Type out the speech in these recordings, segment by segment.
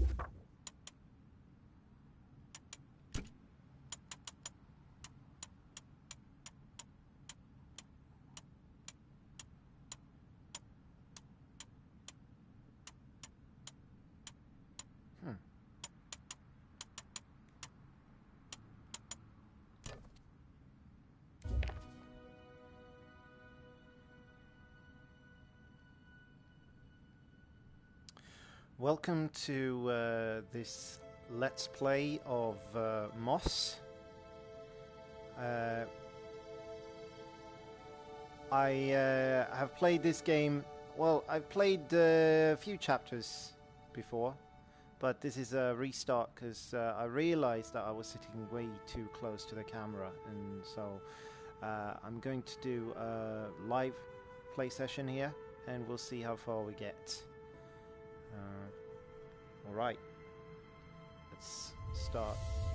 Welcome to this Let's Play of Moss. I have played this game, well, I've played a few chapters before, but this is a restart because I realized that I was sitting way too close to the camera, and so I'm going to do a live play session here, and we'll see how far we get. Alright, let's start.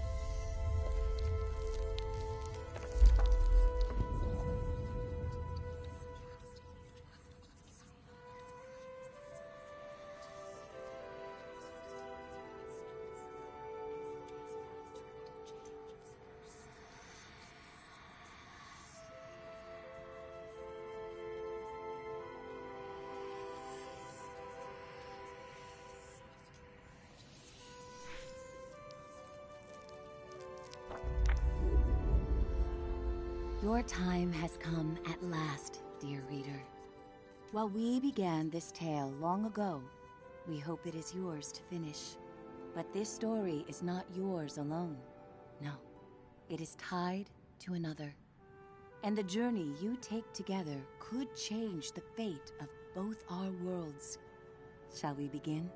Your time has come at last, dear reader. While we began this tale long ago, we hope it is yours to finish. But this story is not yours alone. No, it is tied to another. And the journey you take together could change the fate of both our worlds. Shall we begin?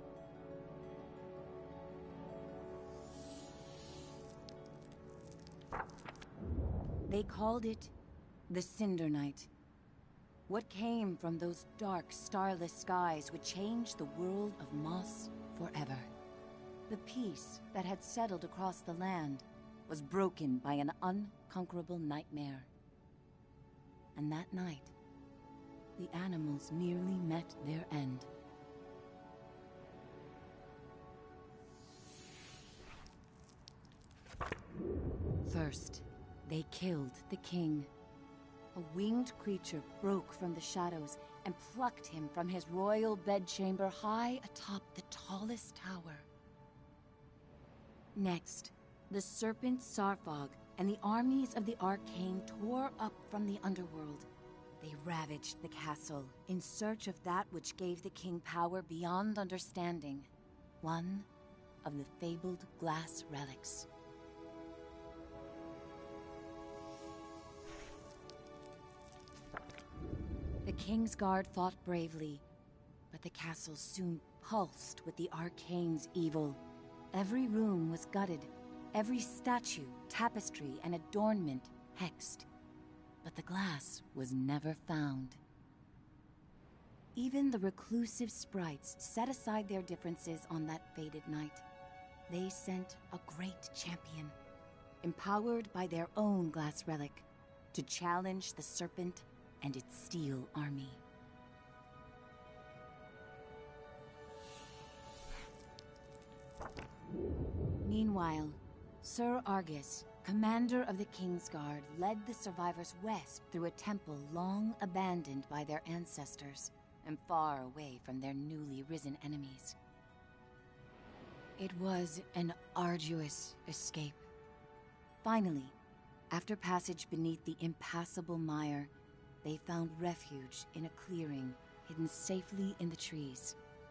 They called it the Cinder Night. What came from those dark, starless skies would change the world of Moss forever. The peace that had settled across the land was broken by an unconquerable nightmare. And that night, the animals nearly met their end. First, they killed the king. A winged creature broke from the shadows and plucked him from his royal bedchamber high atop the tallest tower. Next, the serpent Sarfog and the armies of the Arcane tore up from the underworld. They ravaged the castle in search of that which gave the king power beyond understanding. One of the fabled glass relics. The Kingsguard fought bravely, but the castle soon pulsed with the Arcane's evil. Every room was gutted, every statue, tapestry, and adornment hexed. But the glass was never found. Even the reclusive sprites set aside their differences on that fated night. They sent a great champion, empowered by their own glass relic, to challenge the serpent and its steel army. Meanwhile, Sir Argus, commander of the Kingsguard, led the survivors west through a temple long abandoned by their ancestors and far away from their newly risen enemies. It was an arduous escape. Finally, after passage beneath the impassable mire, they found refuge in a clearing hidden safely in the trees.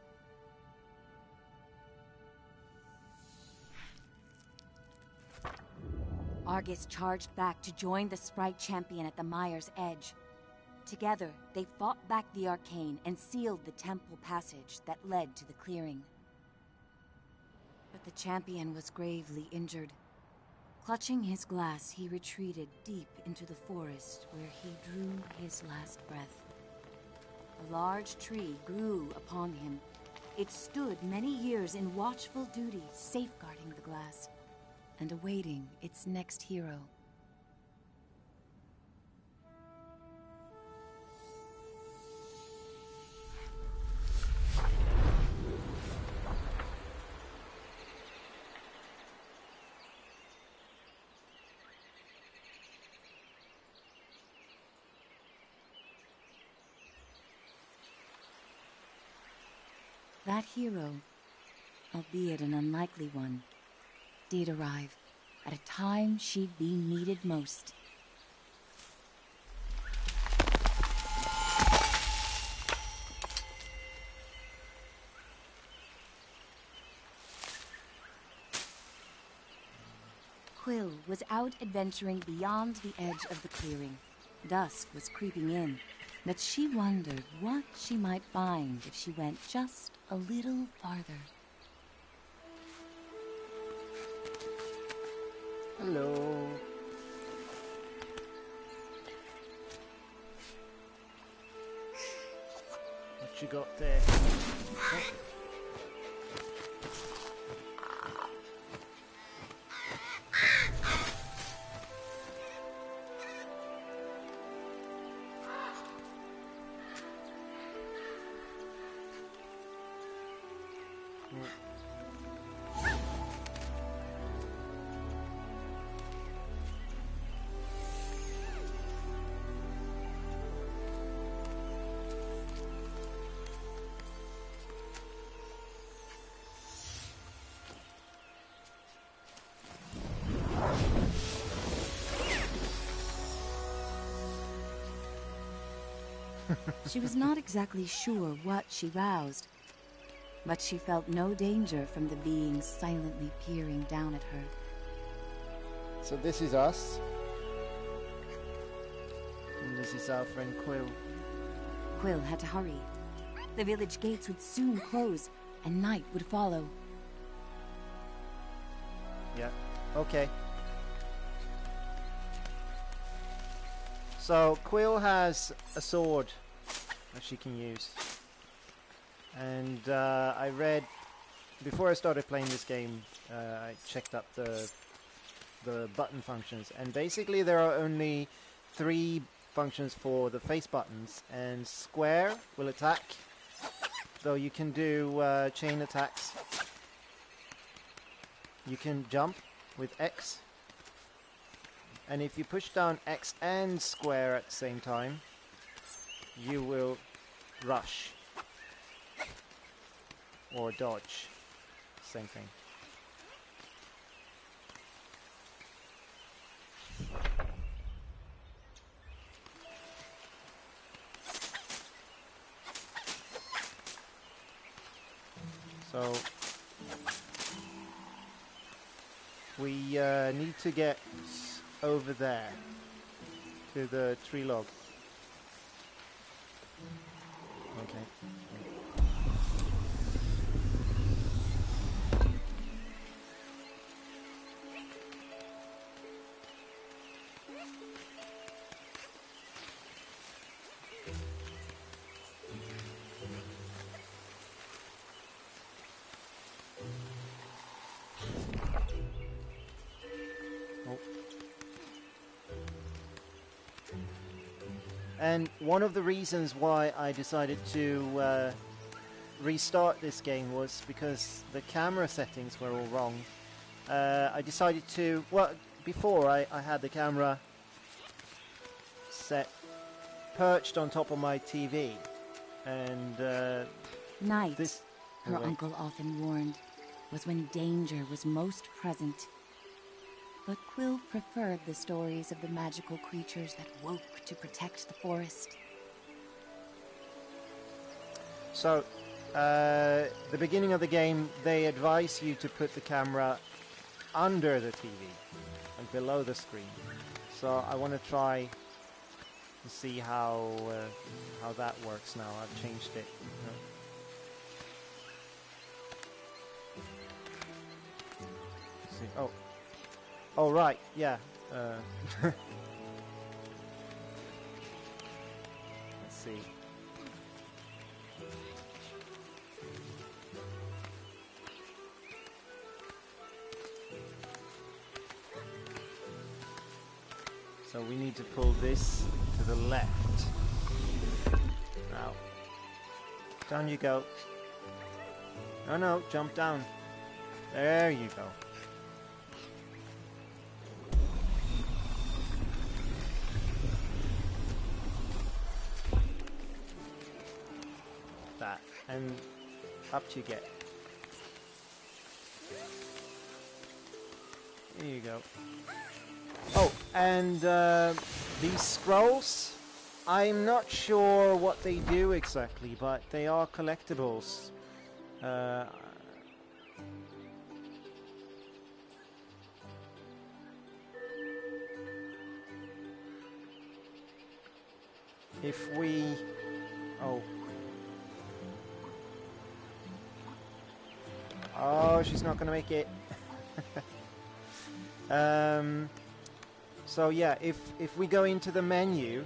Argus charged back to join the Sprite champion at the mire's edge. Together, they fought back the Arcane and sealed the temple passage that led to the clearing. But the champion was gravely injured. Clutching his glass, he retreated deep into the forest where he drew his last breath. A large tree grew upon him. It stood many years in watchful duty, safeguarding the glass and awaiting its next hero. That hero, albeit an unlikely one, did arrive at a time she'd be needed most. Quill was out adventuring beyond the edge of the clearing. Dusk was creeping in, but she wondered what she might find if she went just a little farther. Hello. What you got there? Oh. She was not exactly sure what she roused, but she felt no danger from the being silently peering down at her. So this is us. And this is our friend Quill. Quill had to hurry. The village gates would soon close, and night would follow. Yeah, okay. So Quill has a sword that she can use. And I read, before I started playing this game, I checked up the button functions. And basically there are only 3 functions for the face buttons. And square will attack, though you can do chain attacks. You can jump with X. And if you push down X and square at the same time, you will rush. Or dodge. Same thing. So we need to get over there to the tree log. Okay. And one of the reasons why I decided to restart this game was because the camera settings were all wrong. I decided to... Well, before I had the camera set perched on top of my TV. And Night, her uncle often warned, was when danger was most present. But Quill preferred the stories of the magical creatures that woke to protect the forest. So, the beginning of the game, they advise you to put the camera under the TV, like below the screen. So I want to try and see how that works now. I've changed it. See. Oh, right, yeah. Let's see. So we need to pull this to the left. Now, down you go. No, jump down. There you go. And up you get. Here you go. Oh, and these scrolls, I'm not sure what they do exactly, but they are collectibles. If we... Oh. Oh, she's not going to make it. So yeah, if we go into the menu,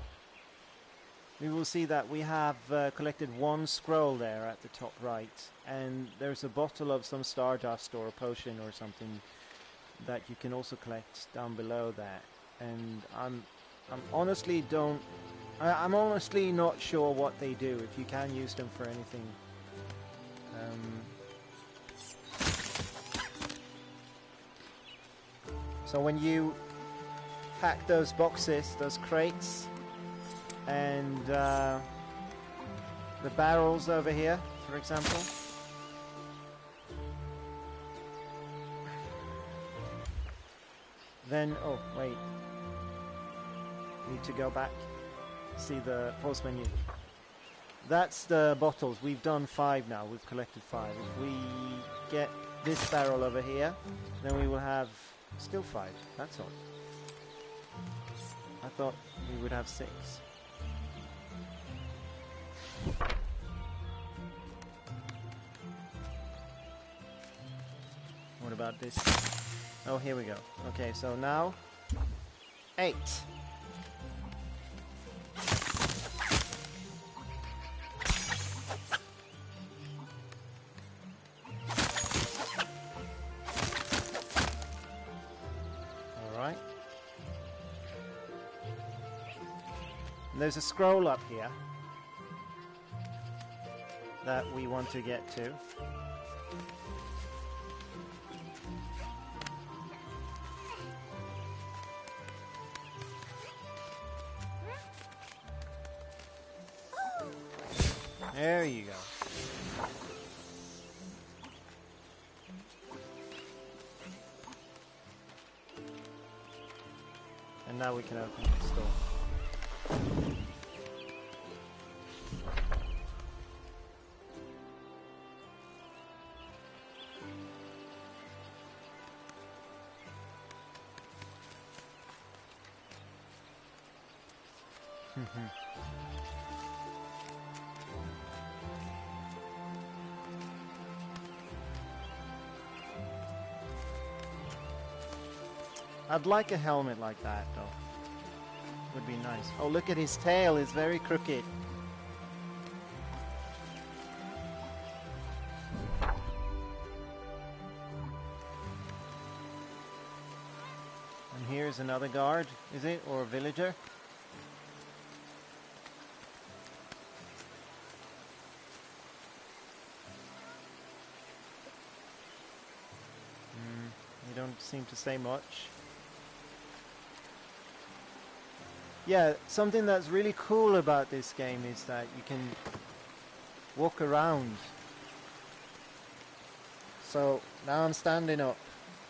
we will see that we have collected one scroll there at the top right, and there's a bottle of some stardust or a potion or something that you can also collect down below that. And I'm honestly I'm honestly not sure what they do, if you can use them for anything. So when you pack those boxes, those crates, and the barrels over here, for example, then, oh wait, need to go back, see the pause menu. That's the bottles. We've done 5 now, we've collected 5. If we get this barrel over here, then we will have still 5, that's all. I thought we would have 6. What about this? Oh, here we go. Okay, so now 8. Alright. There's a scroll up here that we want to get to. There you go. And now we can open the store. I'd like a helmet like that, though. Would be nice. Oh, look at his tail. It's very crooked. And here's another guard, is it? Or a villager? You don't seem to say much. Yeah, something that's really cool about this game is that you can walk around. So now I'm standing up.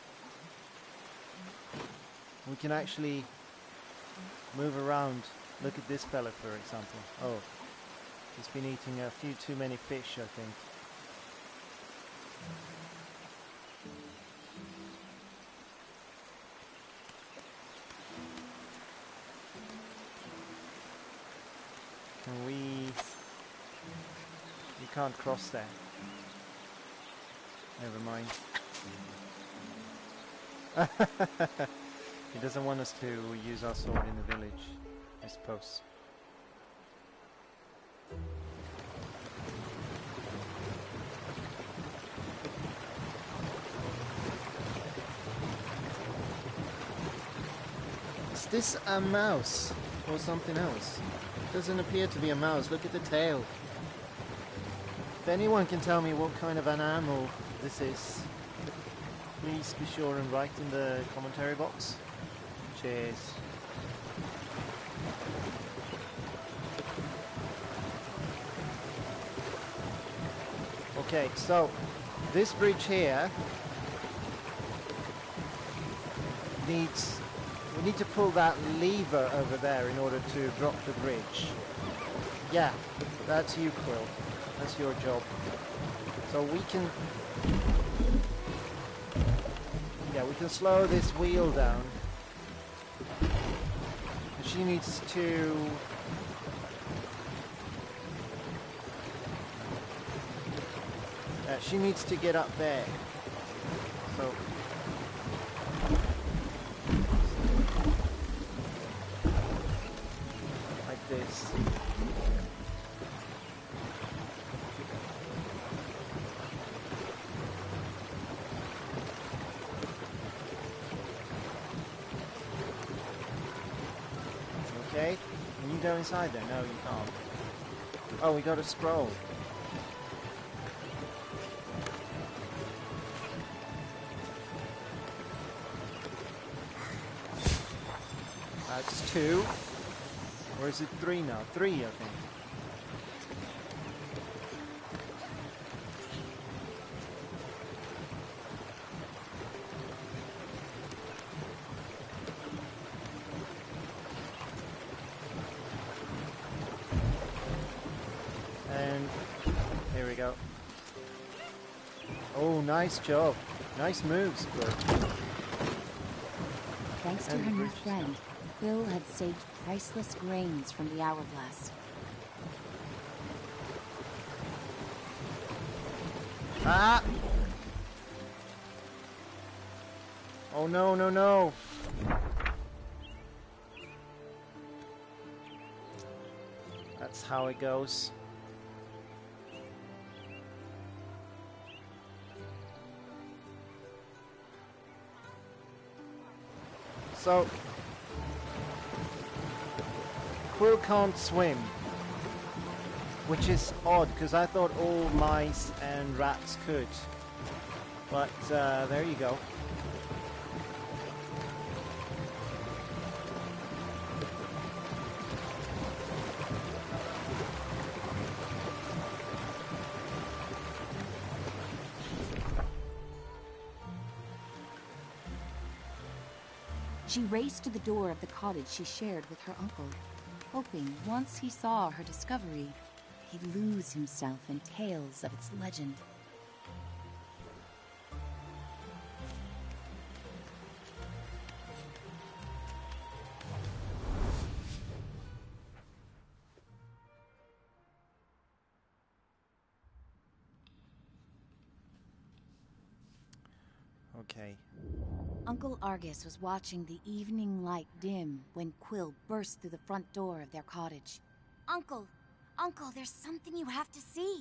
We can actually move around. Look at this fella, for example. Oh, he's been eating a few too many fish, I think. You can't cross there. Never mind. He doesn't want us to use our sword in the village, I suppose. Is this a mouse or something else? It doesn't appear to be a mouse. Look at the tail. If anyone can tell me what kind of an animal this is, please be sure and write in the commentary box. Cheers. Okay, so this bridge here needs... We need to pull that lever over there in order to drop the bridge. Yeah, that's you, Quill. That's your job. So we can... Yeah, we can slow this wheel down. And she needs to... she needs to get up there. So... like this. Okay, can you go inside there? No, you can't. Oh, we got a scroll. That's 2. Or is it 3 now? 3, I think. And here we go. Oh, nice job. Nice moves, Quill. Thanks to her new friend, Quill had saved priceless grains from the hourglass. Ah! Oh no, no, no! That's how it goes. So, Quill can't swim, which is odd because I thought all mice and rats could. But there you go. She raced to the door of the cottage she shared with her uncle, hoping once he saw her discovery, he'd lose himself in tales of its legend. Okay. Uncle Argus was watching the evening light dim when Quill burst through the front door of their cottage. Uncle! Uncle, there's something you have to see!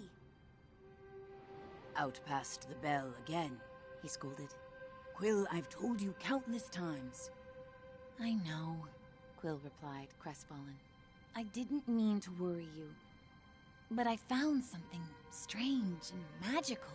Out past the bell again, He scolded. Quill, I've told you countless times. I know, Quill replied, crestfallen. I didn't mean to worry you, but I found something strange and magical.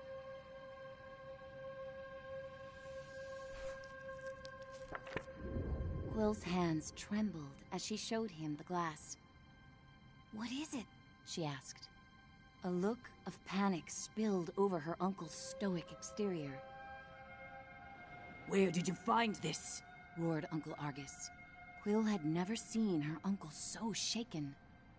Quill's hands trembled as she showed him the glass. What is it? She asked. A look of panic spilled over her uncle's stoic exterior. Where did you find this? Roared Uncle Argus. Quill had never seen her uncle so shaken.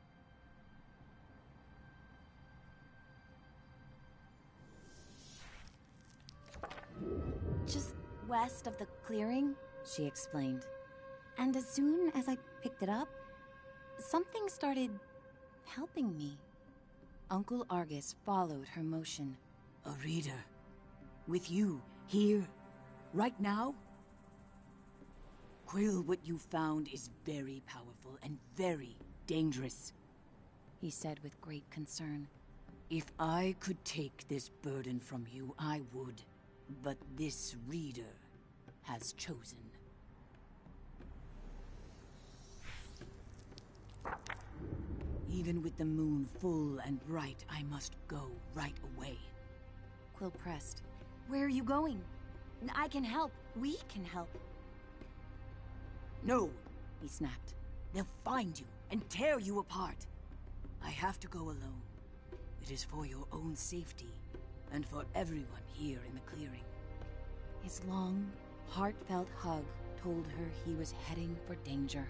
Just west of the clearing, she explained. And as soon as I picked it up, something started helping me. Uncle Argus followed her motion. A reader. With you, here, right now? Quill, what you found is very powerful and very dangerous, He said with great concern. If I could take this burden from you, I would. But this reader has chosen. Even with the moon full and bright, I must go right away. Quill pressed. Where are you going? I can help. We can help. No, He snapped. they'll find you and tear you apart. I have to go alone. It It is for your own safety, and for everyone here in the clearing. His long, heartfelt hug told her he was heading for danger.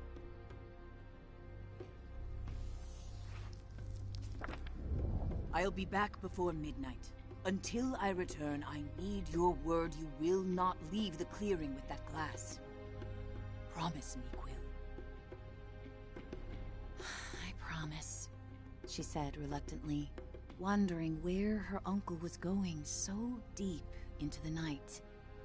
I'll be back before midnight. Until I return, I need your word you will not leave the clearing with that glass. Promise me, Quill. I promise, she said reluctantly, wondering where her uncle was going so deep into the night.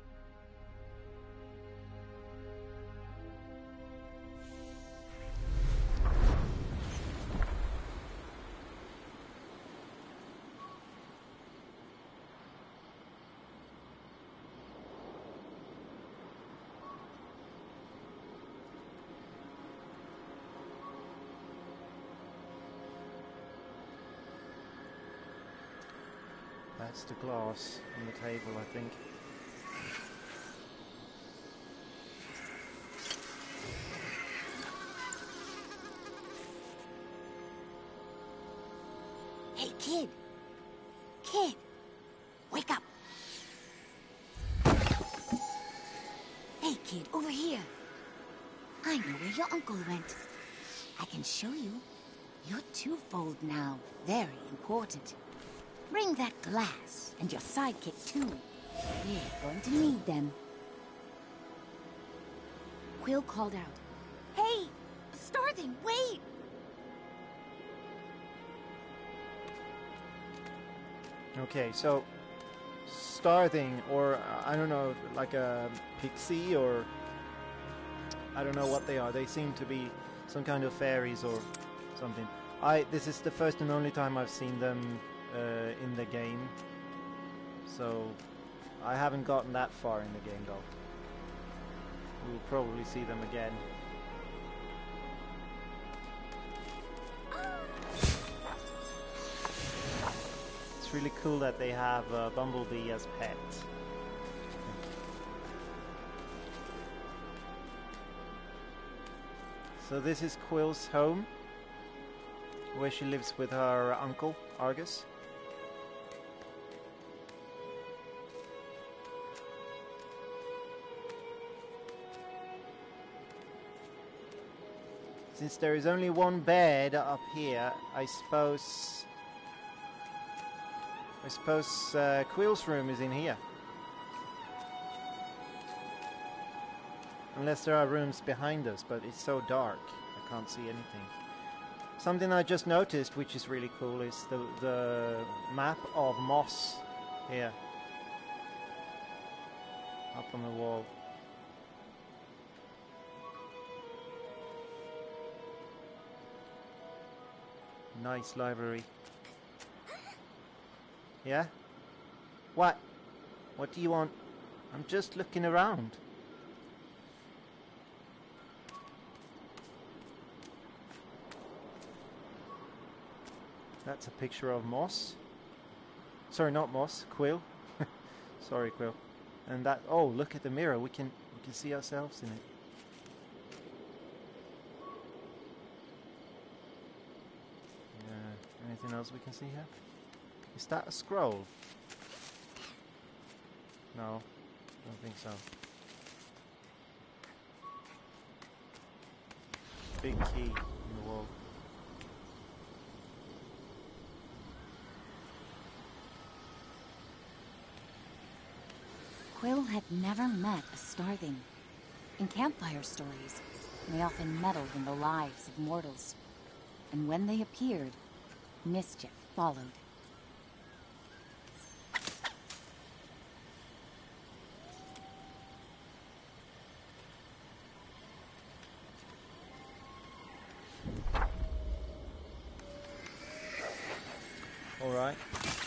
That's the glass on the table, I think. Hey, kid! Kid! Wake up! Hey, kid, over here! I know where your uncle went. I can show you. You're twofold now. Very important. Bring that glass, and your sidekick too. We're going to need them. Quill called out. Hey! Starthing, wait! Okay, so Starthing, or I don't know, like a pixie, or I don't know what they are. They seem to be some kind of fairies or something. This is the first and only time I've seen them in the game, so I haven't gotten that far in the game though. We'll probably see them again. It's really cool that they have Bumblebee as pet. So this is Quill's home, where she lives with her uncle, Argus. Since there is only one bed up here, I suppose Quill's room is in here. Unless there are rooms behind us, but it's so dark, I can't see anything. Something I just noticed, which is really cool, is the map of Moss here, up on the wall. Nice library. Yeah? What? What do you want? I'm just looking around. That's a picture of Moss. Sorry, not Moss, Quill. Sorry, Quill. And that, oh, look at the mirror. We can see ourselves in it. Anything else we can see here? Is that a scroll? No, don't think so. Big key in the wall. Quill had never met a Starthing. In campfire stories, they often meddled in the lives of mortals. And when they appeared, mischief followed. All right.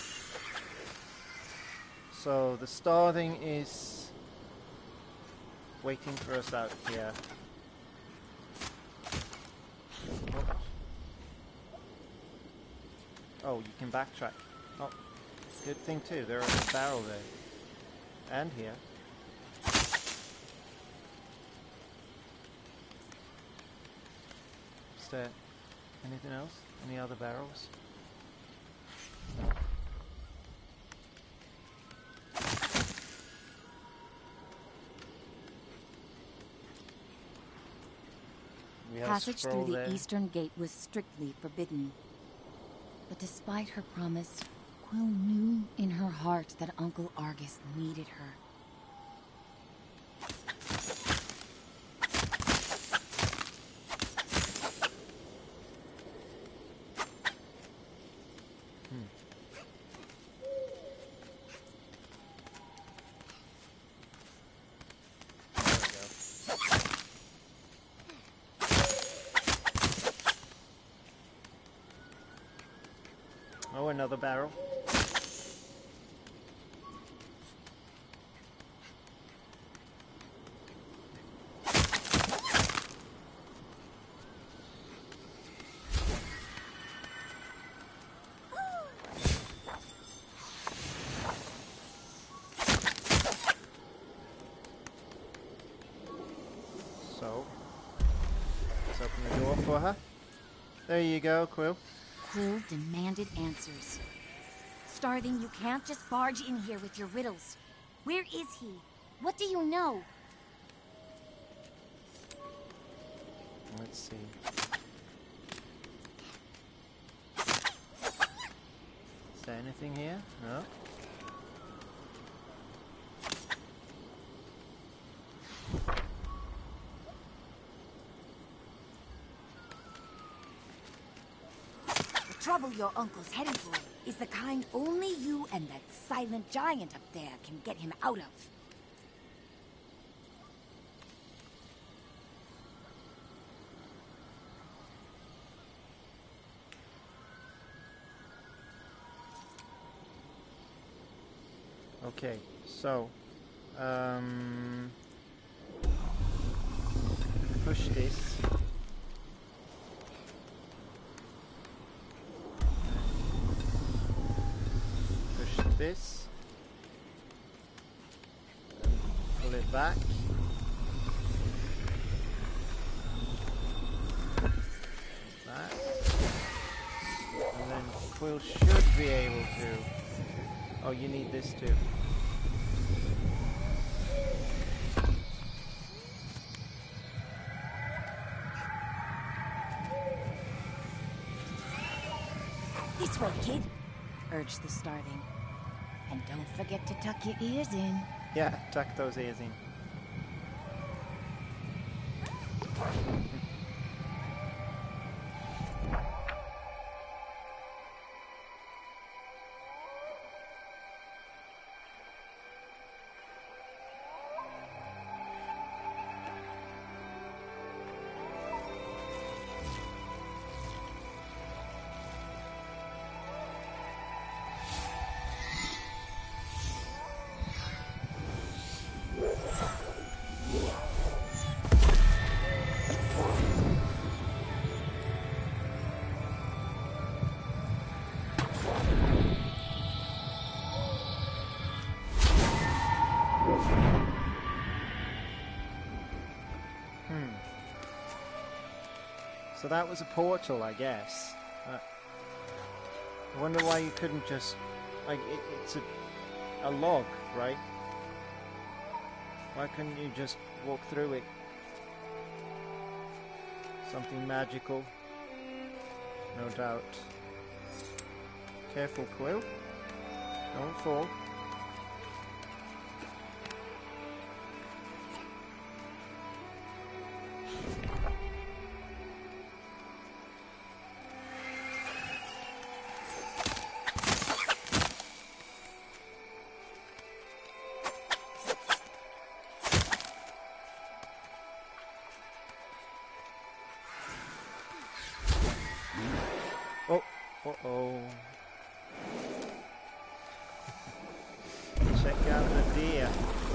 So the Starthing is waiting for us out here. Oh, you can backtrack. Oh, good thing too. There is a barrel there. And here. Is there anything else? Any other barrels? We have a Passage scroll through the there. eastern gate was strictly forbidden. But despite her promise, Quill knew in her heart that Uncle Argus needed her. Oh, another barrel. So, let's open the door for her. There you go, Quill. Quill demanded answers. Starthing, you can't just barge in here with your riddles. Where is he? What do you know? Let's see. Is there anything here? No. The trouble your uncle's heading for is the kind only you and that silent giant up there can get him out of. Okay, so push this. Push this. Pull it back. That. And then Quill should be able to. Oh, you need this too. This way, kid, urged the Starthing. And don't forget to tuck your ears in. Yeah, tuck those ears in. So that was a portal, I guess. I wonder why you couldn't just... Like, it's a log, right? Why couldn't you just walk through it? Something magical. No doubt. Careful, Quill. Don't fall. Oh, uh-oh. Check out the deer.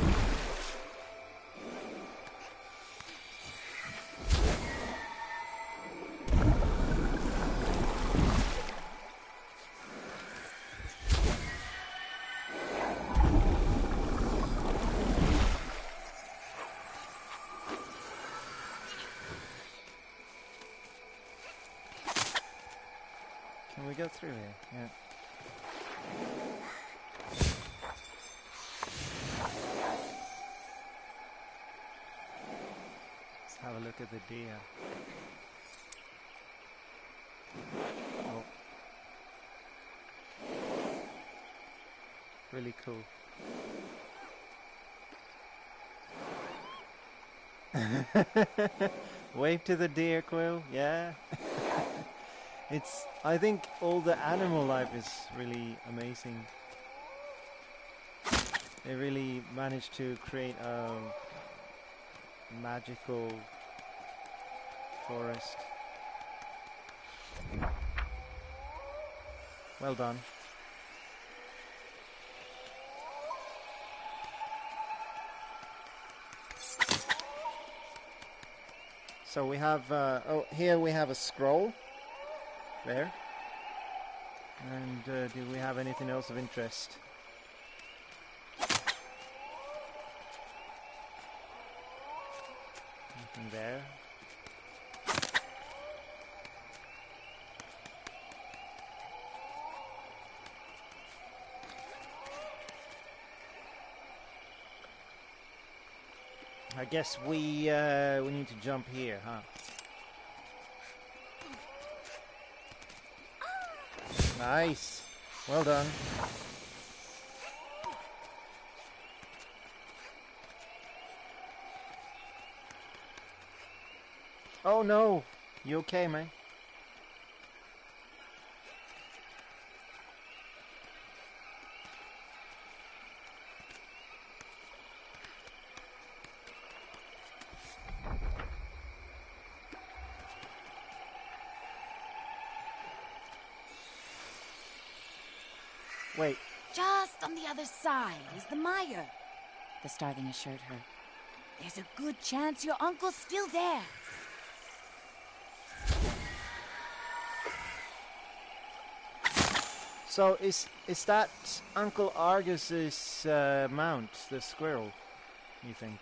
Can we go through here? Yeah. Let's have a look at the deer. Really cool. Wave to the deer, Quill. Yeah. I think all the animal life is really amazing. They really managed to create a magical forest. Well done. So we have, here we have a scroll. There. And do we have anything else of interest? Nothing there. I guess we need to jump here, huh? Nice. Well done. Oh no. You okay, man? Wait. Just on the other side is the mire, the Starling assured her. There's a good chance your uncle's still there. So is that Uncle Argus's mount, the squirrel, you think?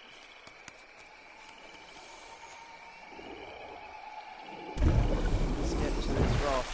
Let's get to this rock.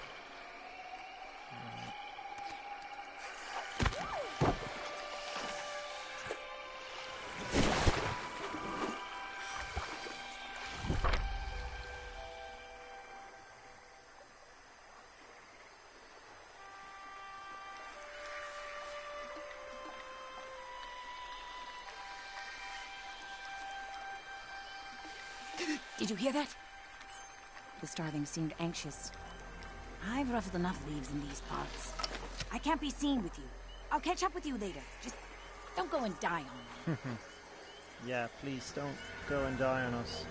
Did you hear that? The Starling seemed anxious. I've ruffled enough leaves in these parts. I can't be seen with you. I'll catch up with you later. Just don't go and die on me. Yeah, please don't go and die on us.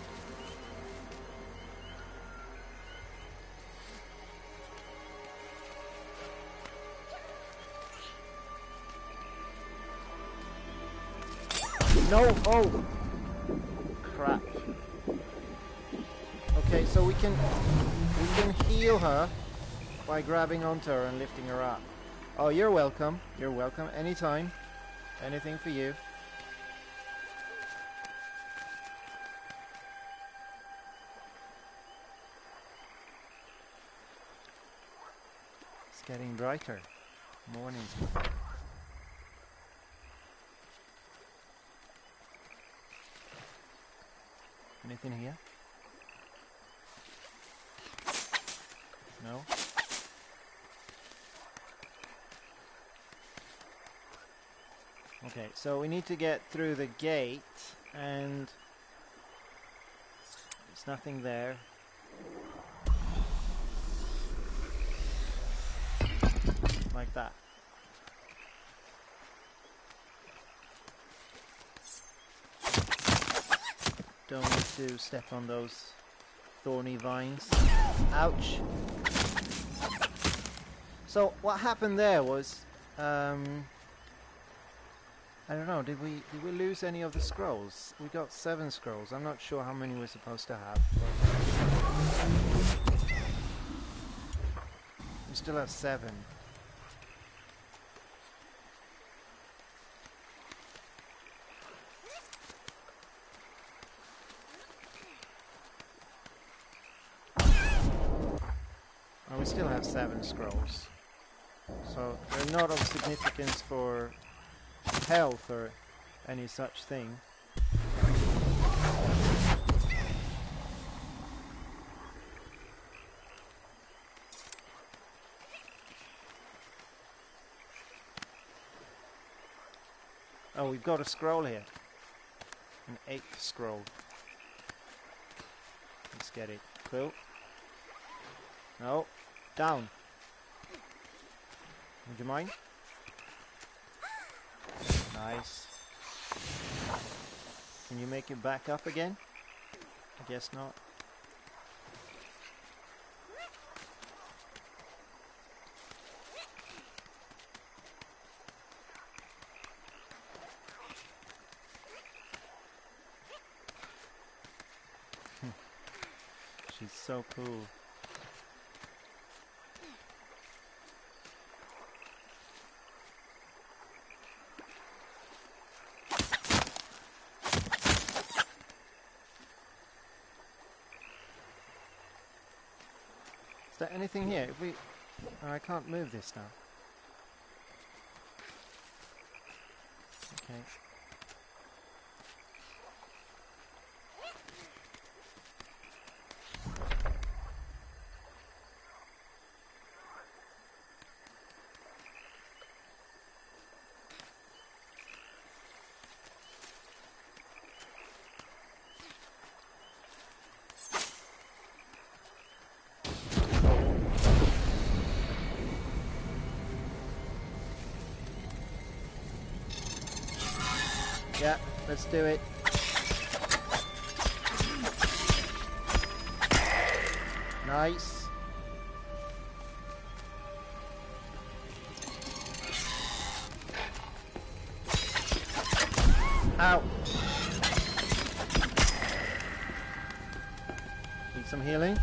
No! Oh! Crap. Okay, so we can heal her by grabbing onto her and lifting her up. Oh, you're welcome. You're welcome. Anytime. Anything for you. It's getting brighter. Morning's coming. Anything here? No? Okay, so we need to get through the gate, and there's nothing there. Like that. Don't need to step on those thorny vines. Ouch! So what happened there was, I don't know. Did we lose any of the scrolls? We got 7 scrolls. I'm not sure how many we're supposed to have. We still have 7. Oh, we still have 7 scrolls. So they're not of significance for health or any such thing. Oh, we've got a scroll here. An 8th scroll. Let's get it. Quill. No. Down. Would you mind? Nice. Can you make it back up again? I guess not. She's so cool. Is there anything here? If we... Oh, I can't move this now. Okay. Yeah, let's do it. Nice. Ow. Need some healing.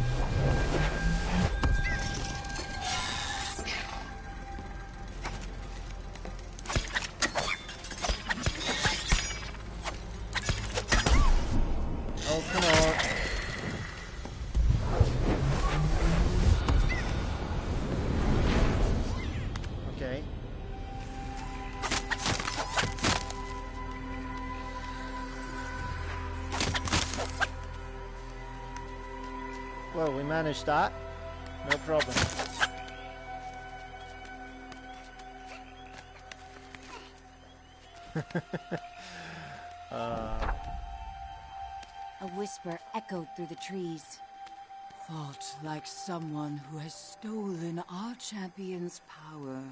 Oh, come on. Okay. Well, we managed that. No problem. A whisper echoed through the trees. Fought like someone who has stolen our champion's power.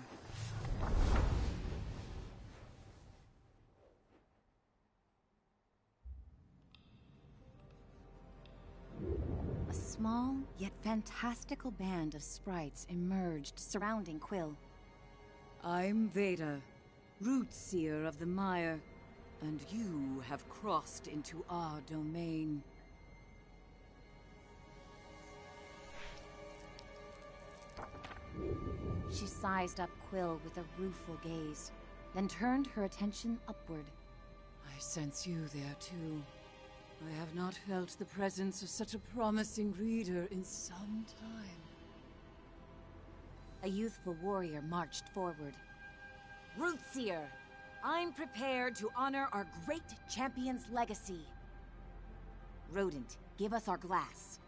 A small, yet fantastical band of sprites emerged, surrounding Quill. I'm Veda, Root Seer of the Mire, and you have crossed into our domain. She sized up Quill with a rueful gaze, then turned her attention upward. I sense you there too. I have not felt the presence of such a promising reader in some time. A youthful warrior marched forward. Root Seer, I'm prepared to honor our great champion's legacy. Rodent, give us our glass.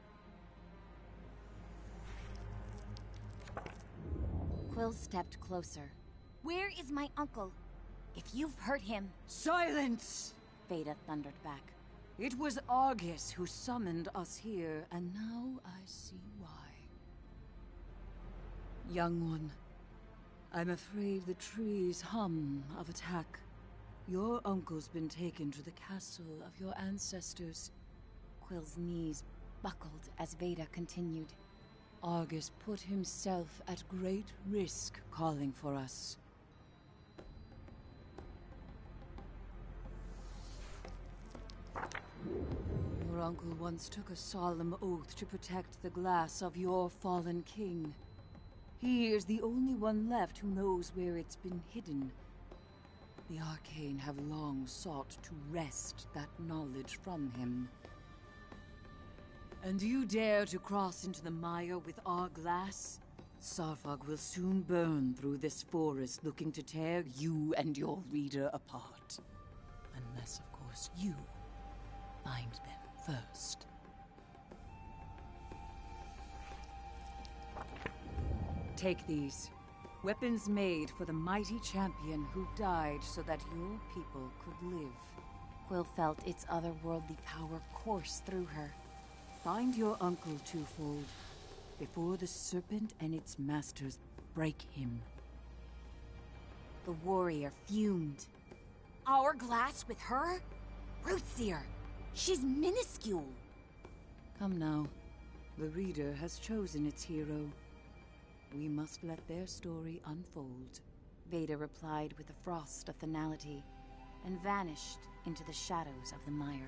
Quill stepped closer. Where is my uncle? If you've hurt him... Silence! Veda thundered back. It was Argus who summoned us here, and now I see why. Young one, I'm afraid the trees hum of attack. Your uncle's been taken to the castle of your ancestors. Quill's knees buckled as Veda continued. Argus put himself at great risk calling for us. Your uncle once took a solemn oath to protect the glass of your fallen king. He is the only one left who knows where it's been hidden. The Arcane have long sought to wrest that knowledge from him. And you dare to cross into the mire with our glass? Sarfog will soon burn through this forest looking to tear you and your reader apart. Unless, of course, you find them first. Take these. Weapons made for the mighty champion who died so that your people could live. Quill felt its otherworldly power course through her. Find your uncle, Twofold, before the serpent and its masters break him. The warrior fumed. Hourglass with her? Rootseer! She's minuscule! Come now. The reader has chosen its hero. We must let their story unfold. Vader replied with a frost of finality, and vanished into the shadows of the mire.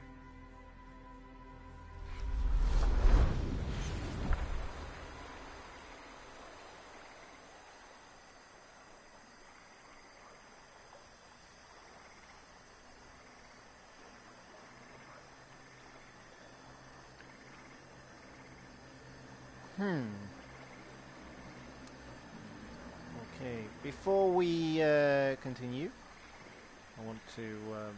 Okay, before we continue, I want to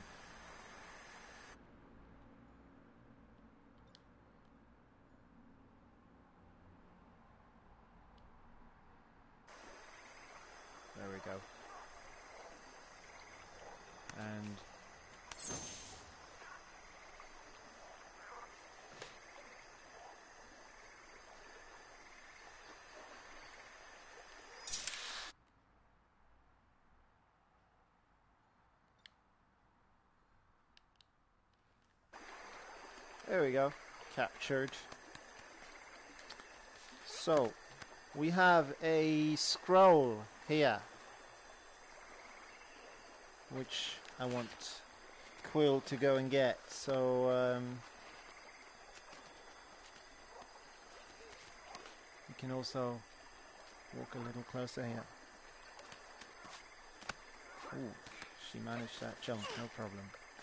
there we go. And there we go. Captured. So, we have a scroll here, which I want Quill to go and get. So, we can also walk a little closer here. Ooh, she managed that jump, no problem.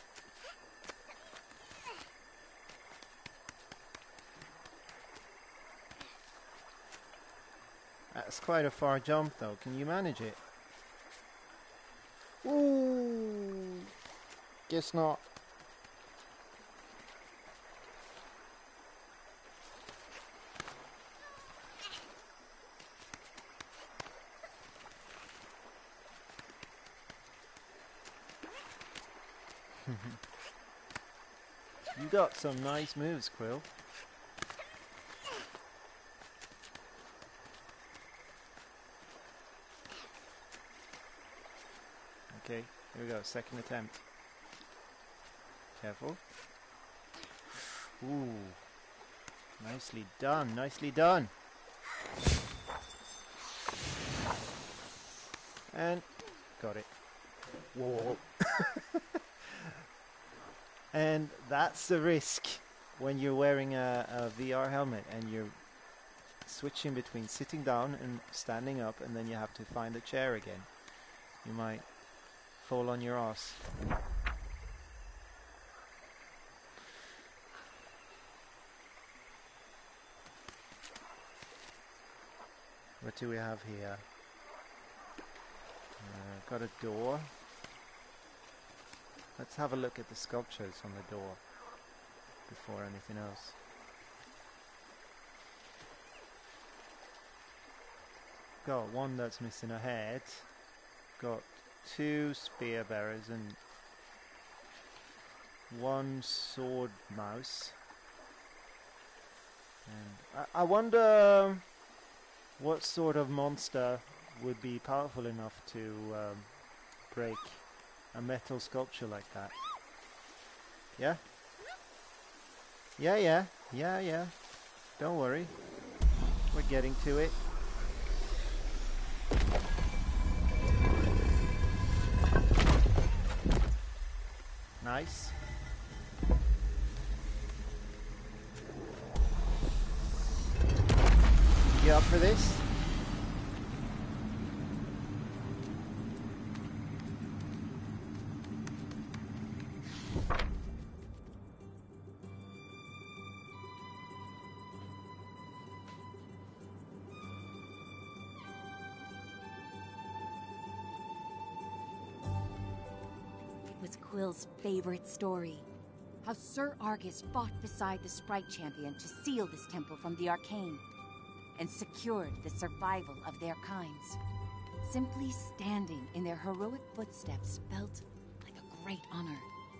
That's quite a far jump though. Can you manage it? Ooh, guess not. You got some nice moves, Quill. Okay, here we go, second attempt. Careful. Ooh. Nicely done, nicely done. And got it. Whoa. And that's the risk when you're wearing a VR helmet and you're switching between sitting down and standing up, and then you have to find a chair again. You might fall on your ass. What do we have here? Got a door. Let's have a look at the sculptures on the door before anything else. Got one that's missing a head. Got two spear bearers and one sword mouse. And I wonder what sort of monster would be powerful enough to break a metal sculpture like that. Yeah? Yeah. Don't worry. We're getting to it. Nice. You up for this? Was Quill's favorite story. How Sir Argus fought beside the Sprite Champion to seal this temple from the Arcane, and secured the survival of their kinds. Simply standing in their heroic footsteps felt like a great honor.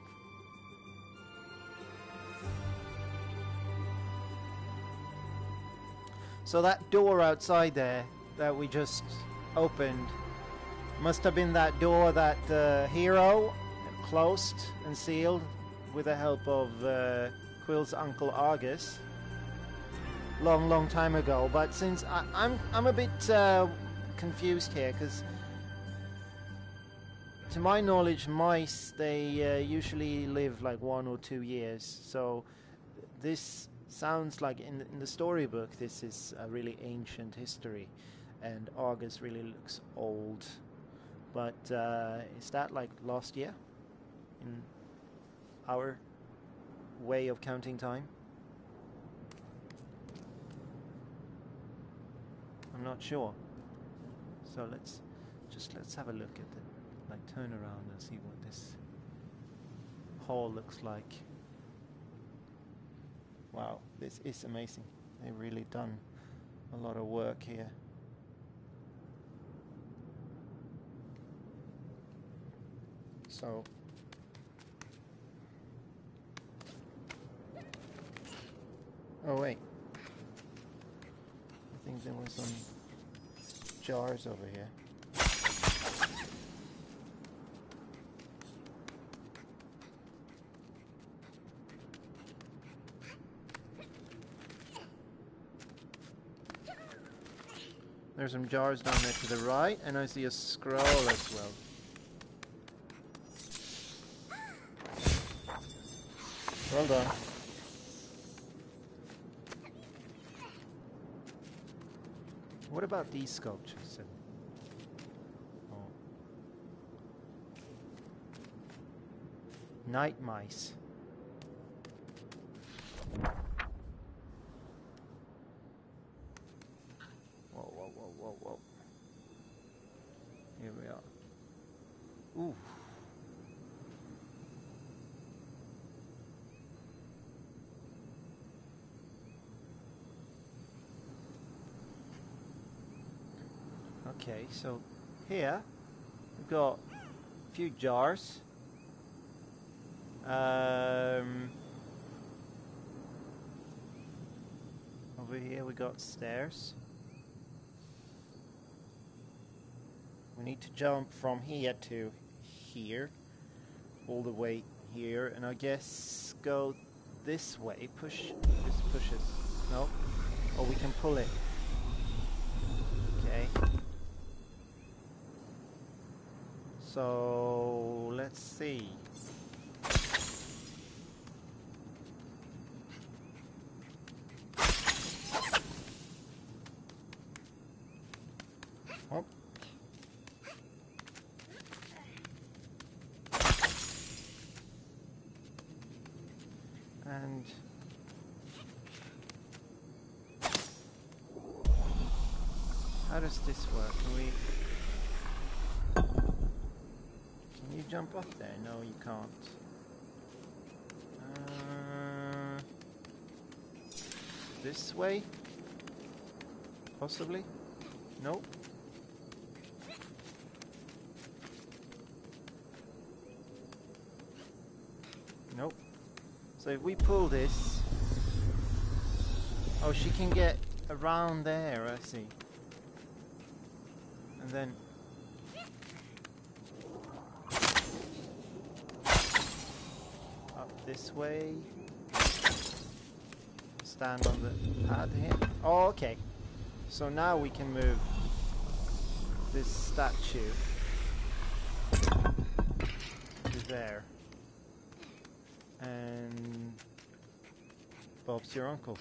So that door outside there that we just opened must have been that door that hero closed and sealed with the help of Quill's uncle Argus long time ago. But since I'm a bit confused here, because to my knowledge mice, they usually live like 1 or 2 years, so this sounds like in the storybook this is a really ancient history, and Argus really looks old. But is that like last year in our way of counting time? I'm not sure. So let's have a look at it, like turn around and see what this hall looks like. Wow, this is amazing. They've really done a lot of work here. So oh wait, I think there was some jars over here. There's some jars down there to the right, and I see a scroll as well. Well done. What about these sculptures? Oh. Night mice. Whoa. Here we are. Ooh. Okay, so here we've got a few jars. Over here we got stairs. We need to jump from here to here, all the way here, and I guess go this way. Push, this pushes. No? Or we can pull it. Okay. So let's see. Oh. And how does this work? Can you jump up there? No, you can't. This way? Possibly? Nope. Nope. So if we pull this... Oh, she can get around there, I see. And then... up this way. Stand on the pad here. Oh, okay. So now we can move this statue to there. And Bob's your uncle.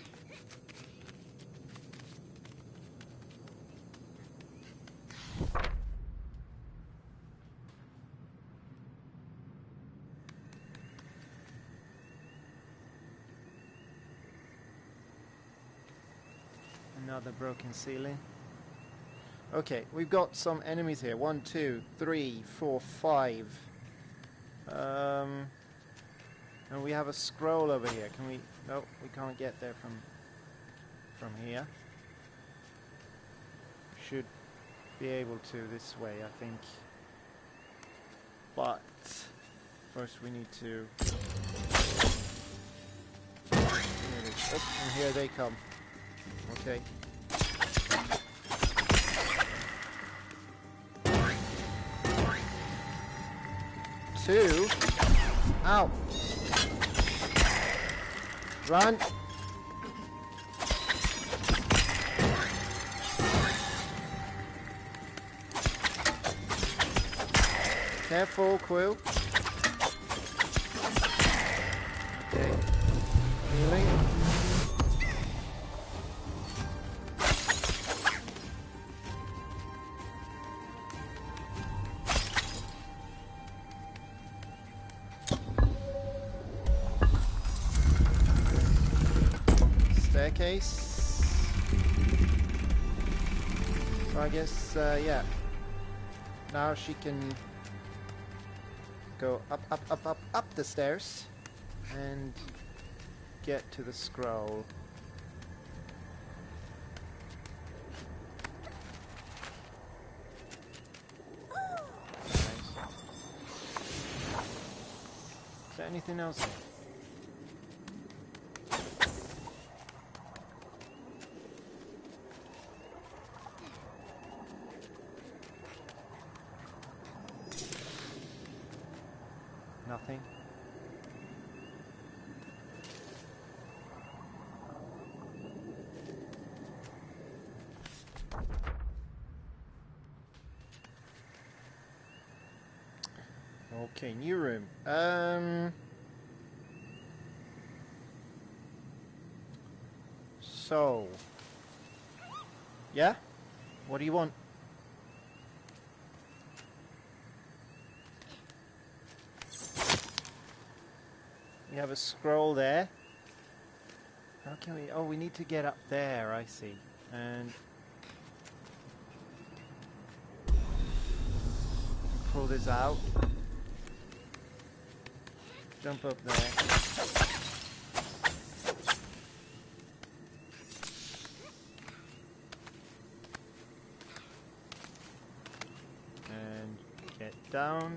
Another broken ceiling. Okay, we've got some enemies here. 1, 2, 3, 4, 5. And we have a scroll over here. Can we? No, we can't get there from here. Should be able to this way, I think. But first we need to... and here they come. Okay. Two. Ow. Run. Careful, Quill. Okay. Healing. Staircase. So I guess, yeah. Now she can go up the stairs and get to the scroll. Nice. Is there anything else here? Nothing. Okay, new room. So, yeah? What do you want? We have a scroll there. How can we... Oh, we need to get up there, I see. And... pull this out. Jump up there. And get down.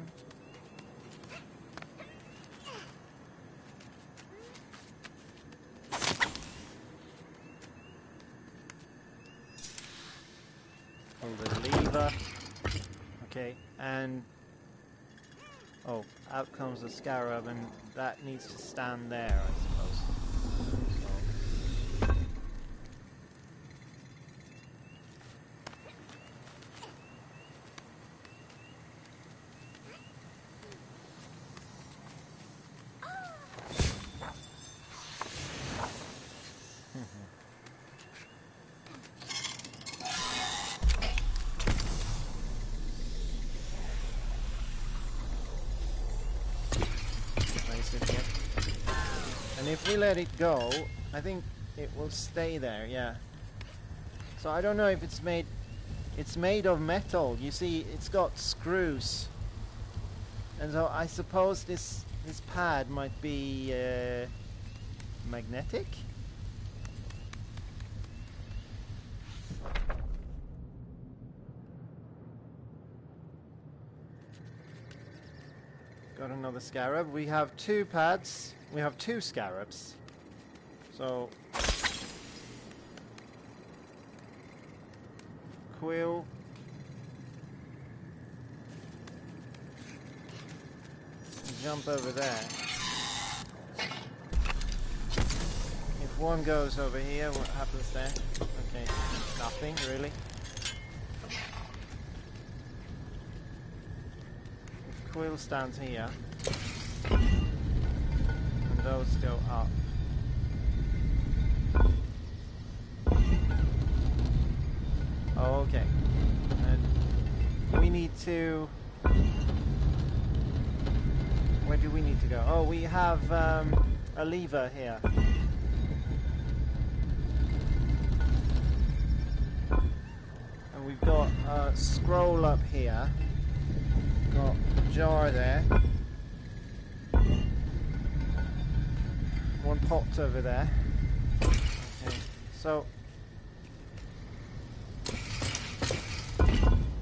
Pull the lever. Okay, and oh, out comes the scarab, and that needs to stand there, I suppose. So. And if we let it go, I think it will stay there, yeah. So I don't know if it's made of metal. You see, it's got screws. And so I suppose this pad might be magnetic? Got another scarab. We have two pads. We have two scarabs. So Quill. Jump over there. If one goes over here, what happens there? Okay, nothing really. If Quill stands here, and those go up. Okay, and we need to... Where do we need to go? Oh, we have a lever here. And we've got a scroll up here. Got a jar there. One pot over there. Okay, so...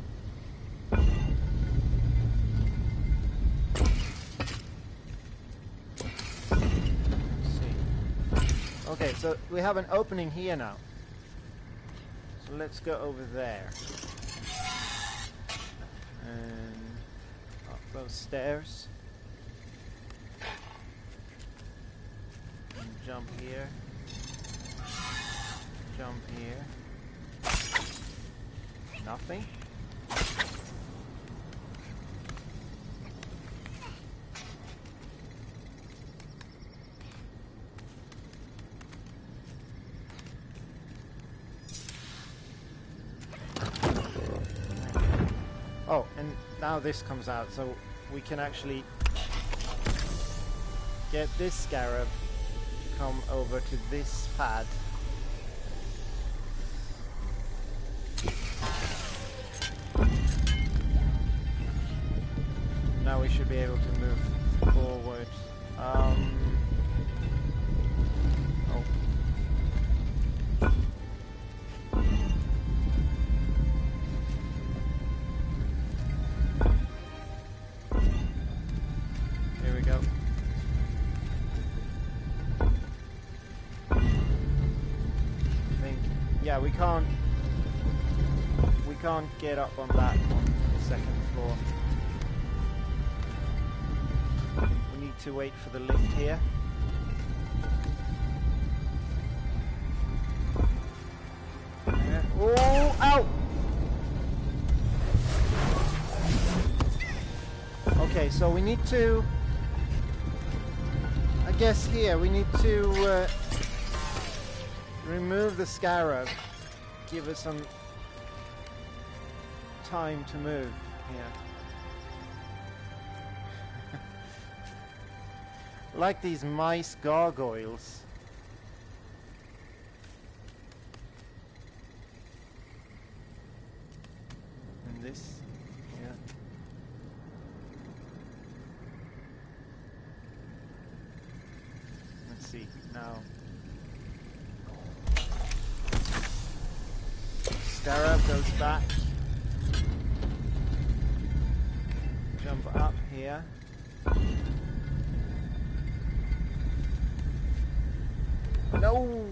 so we have an opening here now. So let's go over there. And up those stairs. And jump here. Jump here. Nothing. Oh, and now this comes out, so we can actually get this scarab to come over to this pad. Now we should be able to move forward. Oh. Here we go. I think, yeah, we can't get up on that on the second floor. We need to wait for the lift here. Yeah. Oh, ow! Okay, so we need to, I guess here, we need to remove the scarab, give us some time to move here. Like these mice gargoyles. And this, yeah. Let's see, now. Scarab goes back. Jump up here. No!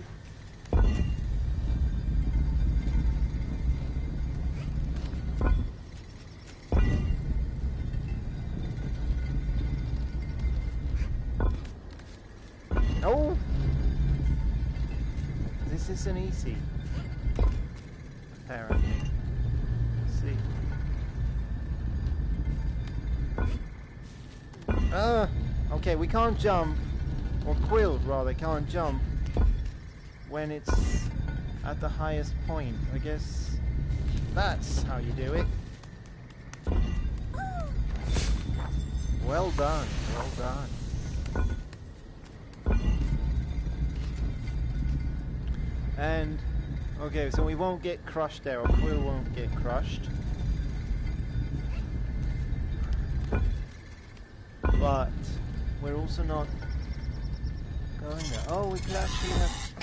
No! This isn't easy. Apparently. Let's see. Okay, we can't jump, or Quill rather can't jump when it's at the highest point. I guess that's how you do it. Well done, well done. And okay, so we won't get crushed there, or Quill won't get crushed. But we're also not going there. Oh, we could actually have...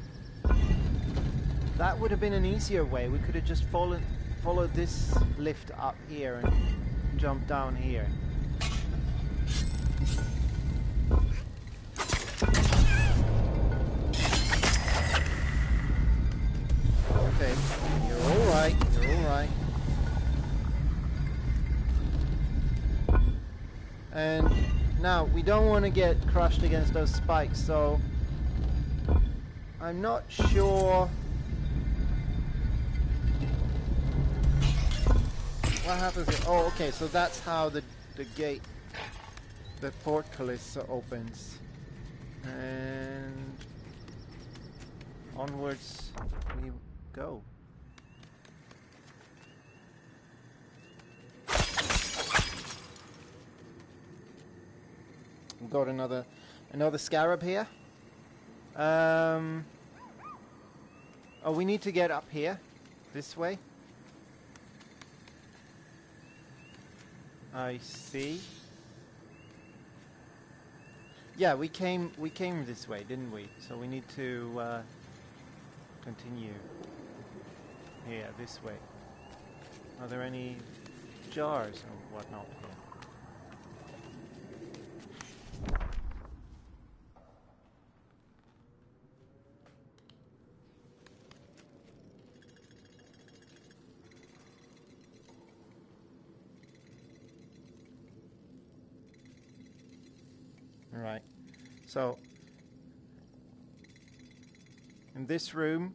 That would have been an easier way. We could have just followed this lift up here and jumped down here. Okay, you're alright, you're alright. And now, we don't want to get crushed against those spikes, so I'm not sure what happens here. Oh, okay, so that's how the gate, the portcullis opens. And onwards we go. We've got another scarab here. Oh, we need to get up here, this way. I see. Yeah, we came this way, didn't we? So we need to continue here, this way. Are there any jars or whatnot here? So, in this room,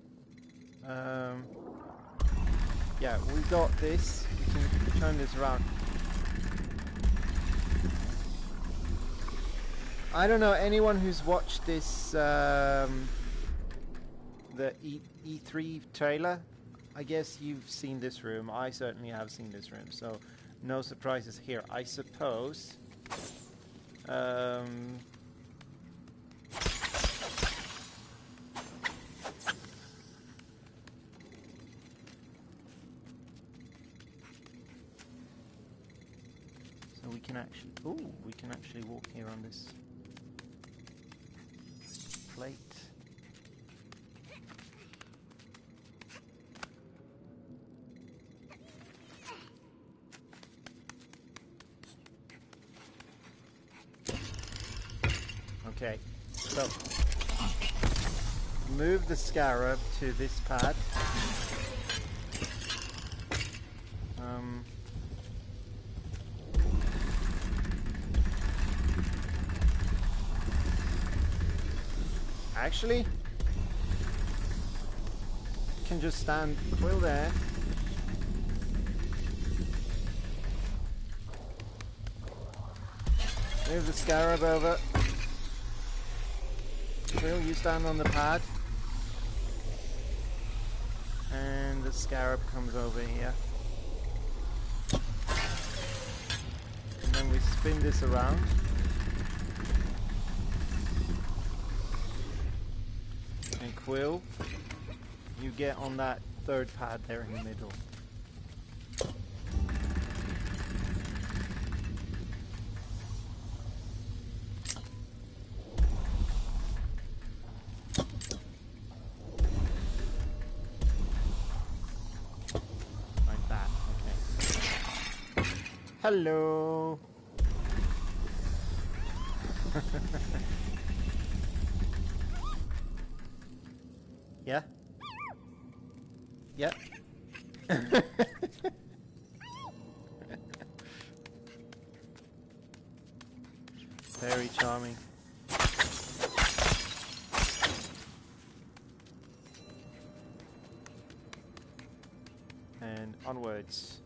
yeah, we got this. We can turn this around. I don't know anyone who's watched this, the E3 trailer. I guess you've seen this room. I certainly have seen this room, so no surprises here, I suppose. So we can actually, we can actually walk here on this plate. Okay, so move the scarab to this pad. Actually, you can just stand Quill there. Move the scarab over. Quill, you stand on the pad. And the scarab comes over here. And then we spin this around. And Quill, you get on that third pad there in the middle. Like that, okay. Hello! Yeah? Yep. Very charming. And onwards.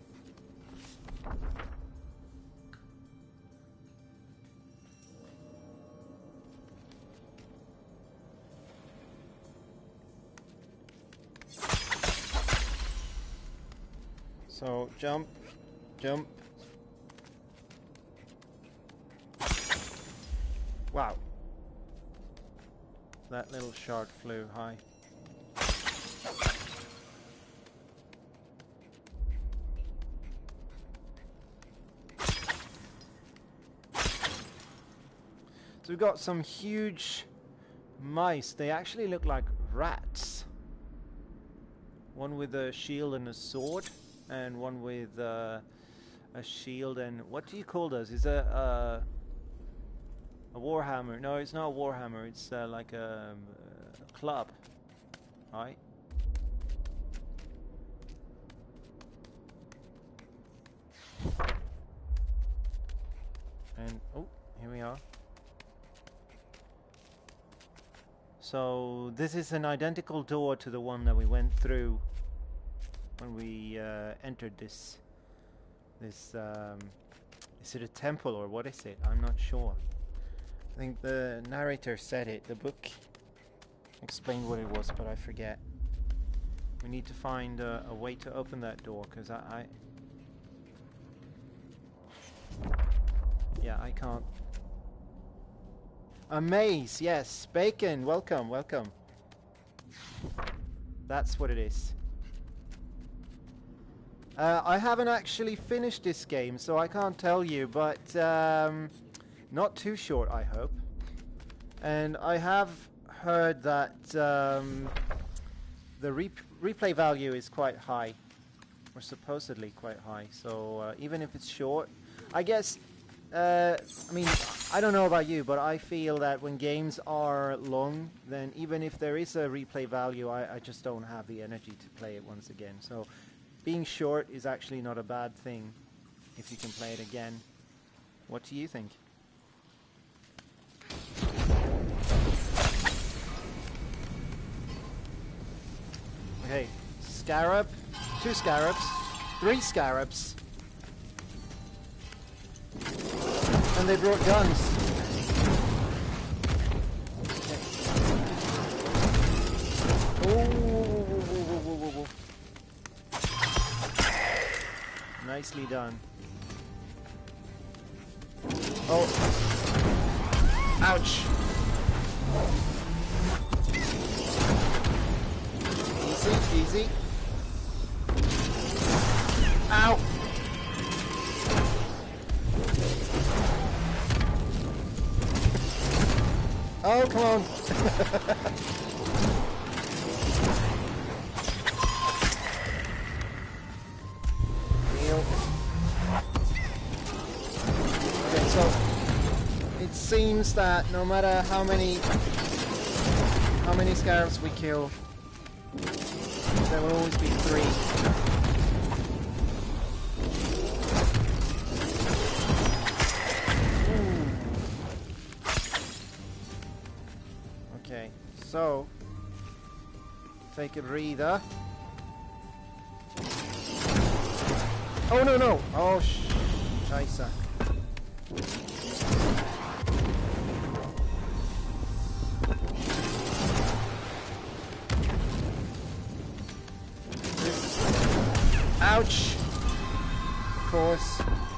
So jump, jump. Wow. That little shard flew high. So we've got some huge mice. They actually look like rats. One with a shield and a sword, and one with a shield and what do you call those? Is a warhammer? No, it's not a warhammer. It's like a club, right? And oh, here we are. So this is an identical door to the one that we went through when we entered this. Is it a temple or what is it? I'm not sure. I think the narrator said it. The book explained what it was, but I forget. We need to find a way to open that door, because yeah, I can't. A maze, yes. Bacon, welcome, welcome. That's what it is. I haven't actually finished this game, so I can't tell you, but not too short, I hope. And I have heard that the replay value is quite high, or supposedly quite high, so even if it's short, I guess, I mean, I don't know about you, but I feel that when games are long, then even if there is a replay value, I just don't have the energy to play it once again. So being short is actually not a bad thing if you can play it again. What do you think? Okay, scarab, 2 scarabs, 3 scarabs. And they brought guns. Okay. Oh, nicely done. Oh. Ouch. Easy, easy. Ow. Oh, come on. Heal. Okay, so it seems that no matter how many scarabs we kill, there will always be 3. Okay, so take a breather. Oh no no! Oh Scheiße. Ouch! Of course.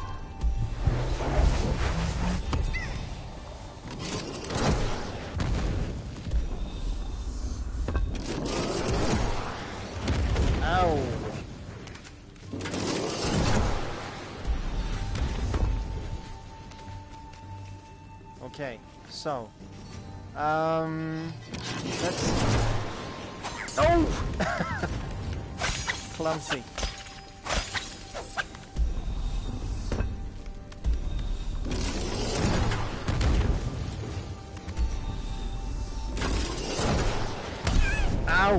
Ow! Okay, so let's. Oh! Clumsy. Ow!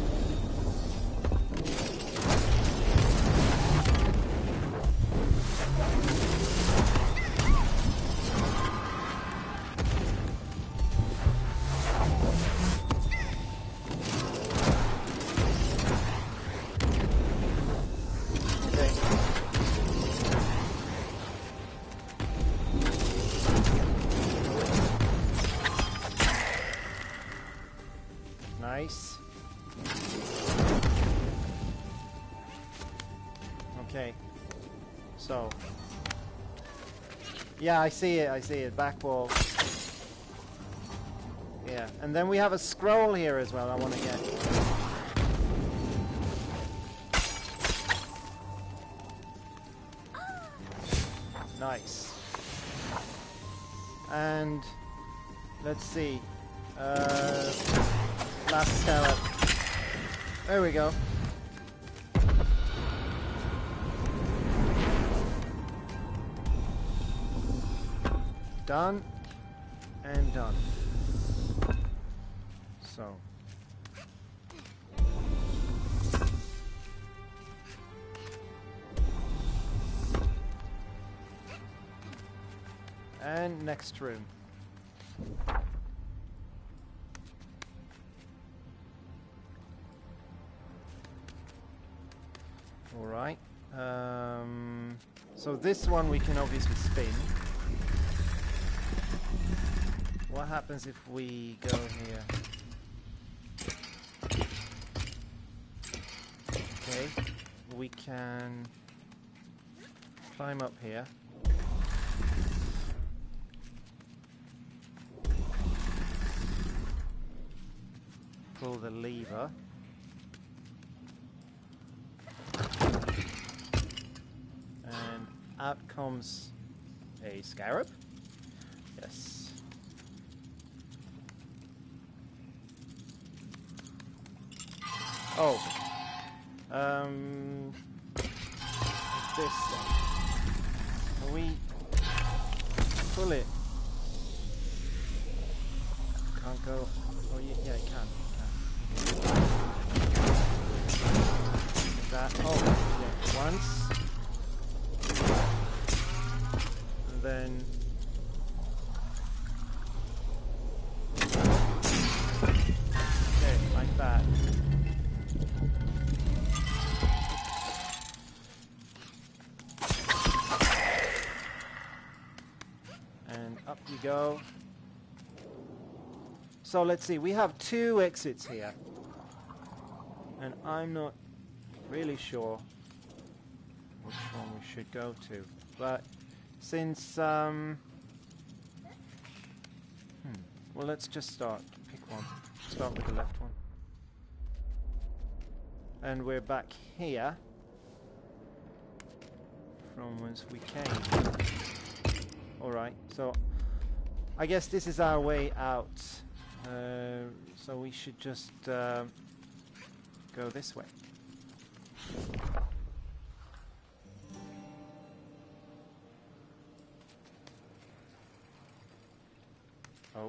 Okay. Nice. Okay. So. Yeah, I see it. Back wall. Yeah, and then we have a scroll here as well I want to get. Nice. And let's see. Last scarab. There we go. Done and done. So. And next room. All right. So this one we can obviously spin. What happens if we go here? Okay, we can climb up here. Pull the lever. And out comes a scarab. Yes. Oh. This then. Can we pull it? Can't go. Oh, yeah, it can. That. Oh, yeah. Once. And then. Okay, like that. go. So let's see, we have 2 exits here. And I'm not really sure which one we should go to. But since... well, let's just start. Pick one. Start with the left one. And we're back here. From whence we came. Alright, so I guess this is our way out. So we should just go this way. Oh.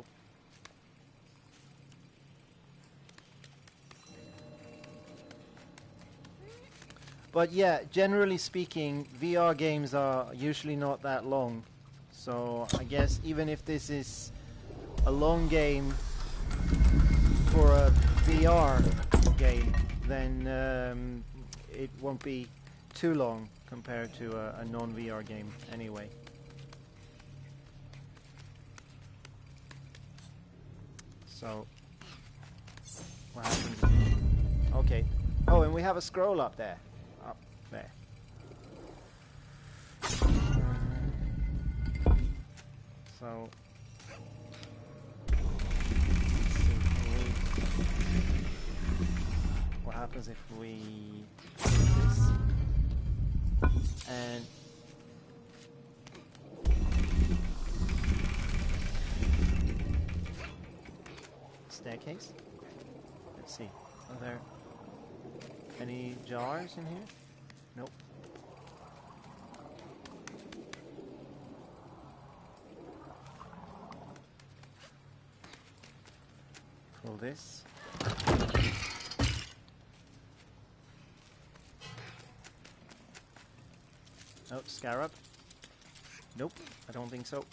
But yeah, generally speaking, VR games are usually not that long. So I guess even if this is a long game for a VR game, then it won't be too long compared to a non-VR game anyway. So, what happens? Okay. Oh, and we have a scroll up there. Up there. So, what happens if we do this? And staircase? Let's see. Are there any jars in here? Nope. Pull this. Oh, scarab. Nope, I don't think so.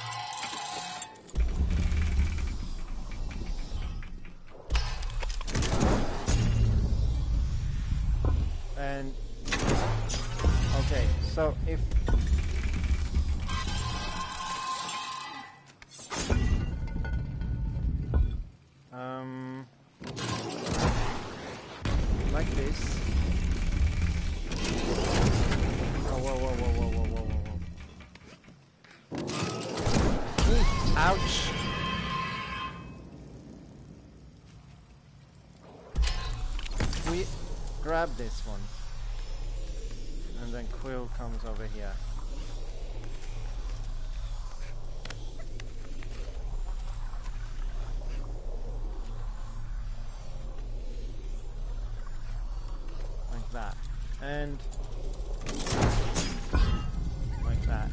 And okay, so if like this. Oh, whoa, whoa, whoa, whoa, whoa, whoa, whoa, whoa. Ooh, ouch. We grab this one. And then Quill comes over here. Like that. And like that.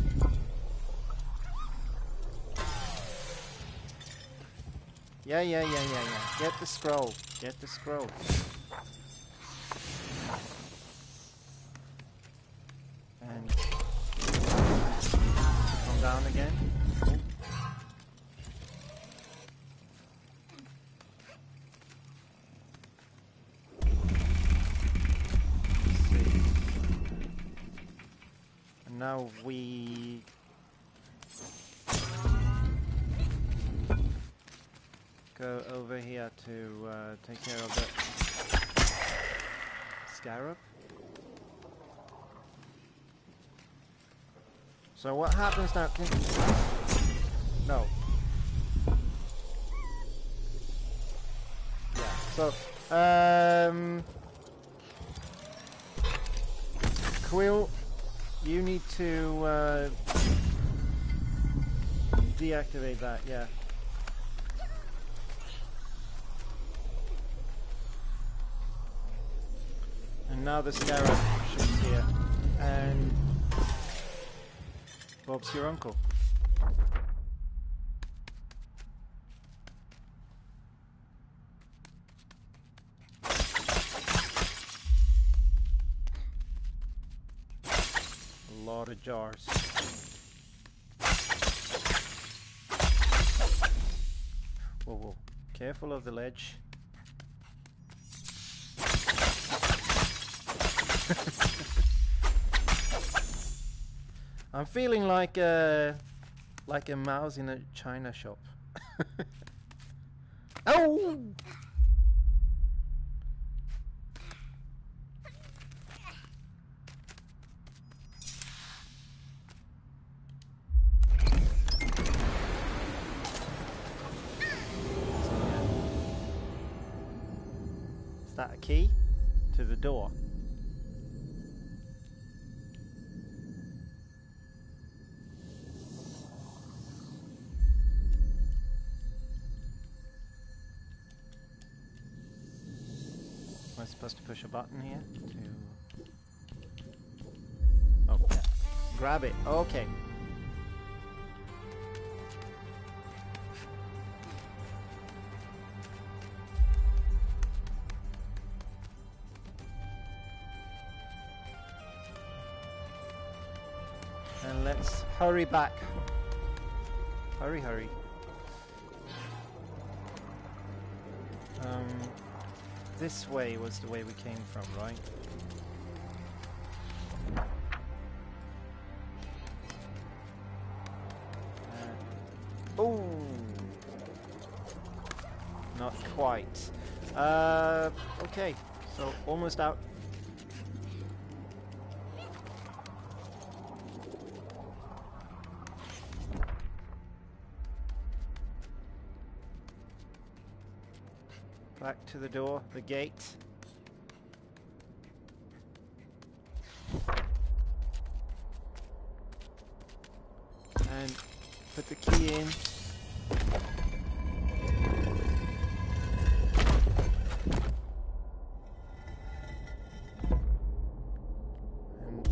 Yeah. Get the scroll. Get the scroll. And come down again. Let's see. And now we go over here to take care of the scarab. So what happens now? No. Yeah. So, Quill, you need to deactivate that. Yeah. And now the scarab shoots here, and Bob's your uncle. A lot of jars. Whoa, whoa. Careful of the ledge. I'm feeling like like a mouse in a china shop. Oh! Is that a key to the door? Am I supposed to push a button here to... Oh, yeah. Grab it. Okay. And let's hurry back. Hurry, hurry. This way was the way we came from, right? Oh! Not quite. Okay, so almost out. Back to the door, the gate. And put the key in. And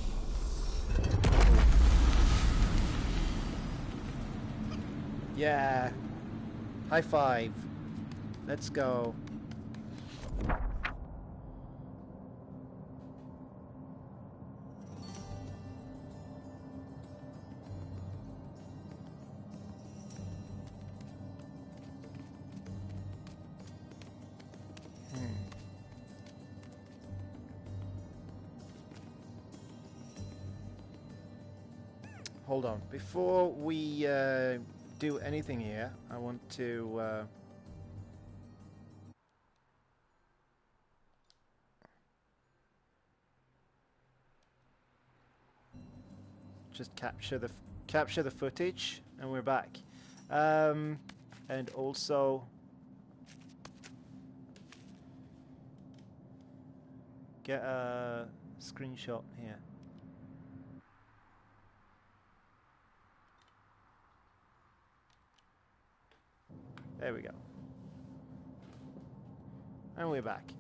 yeah. High five. Let's go. Hold on. Before we do anything here, I want to just capture the footage, and we're back. And also get a screenshot here. There we go. And we're back.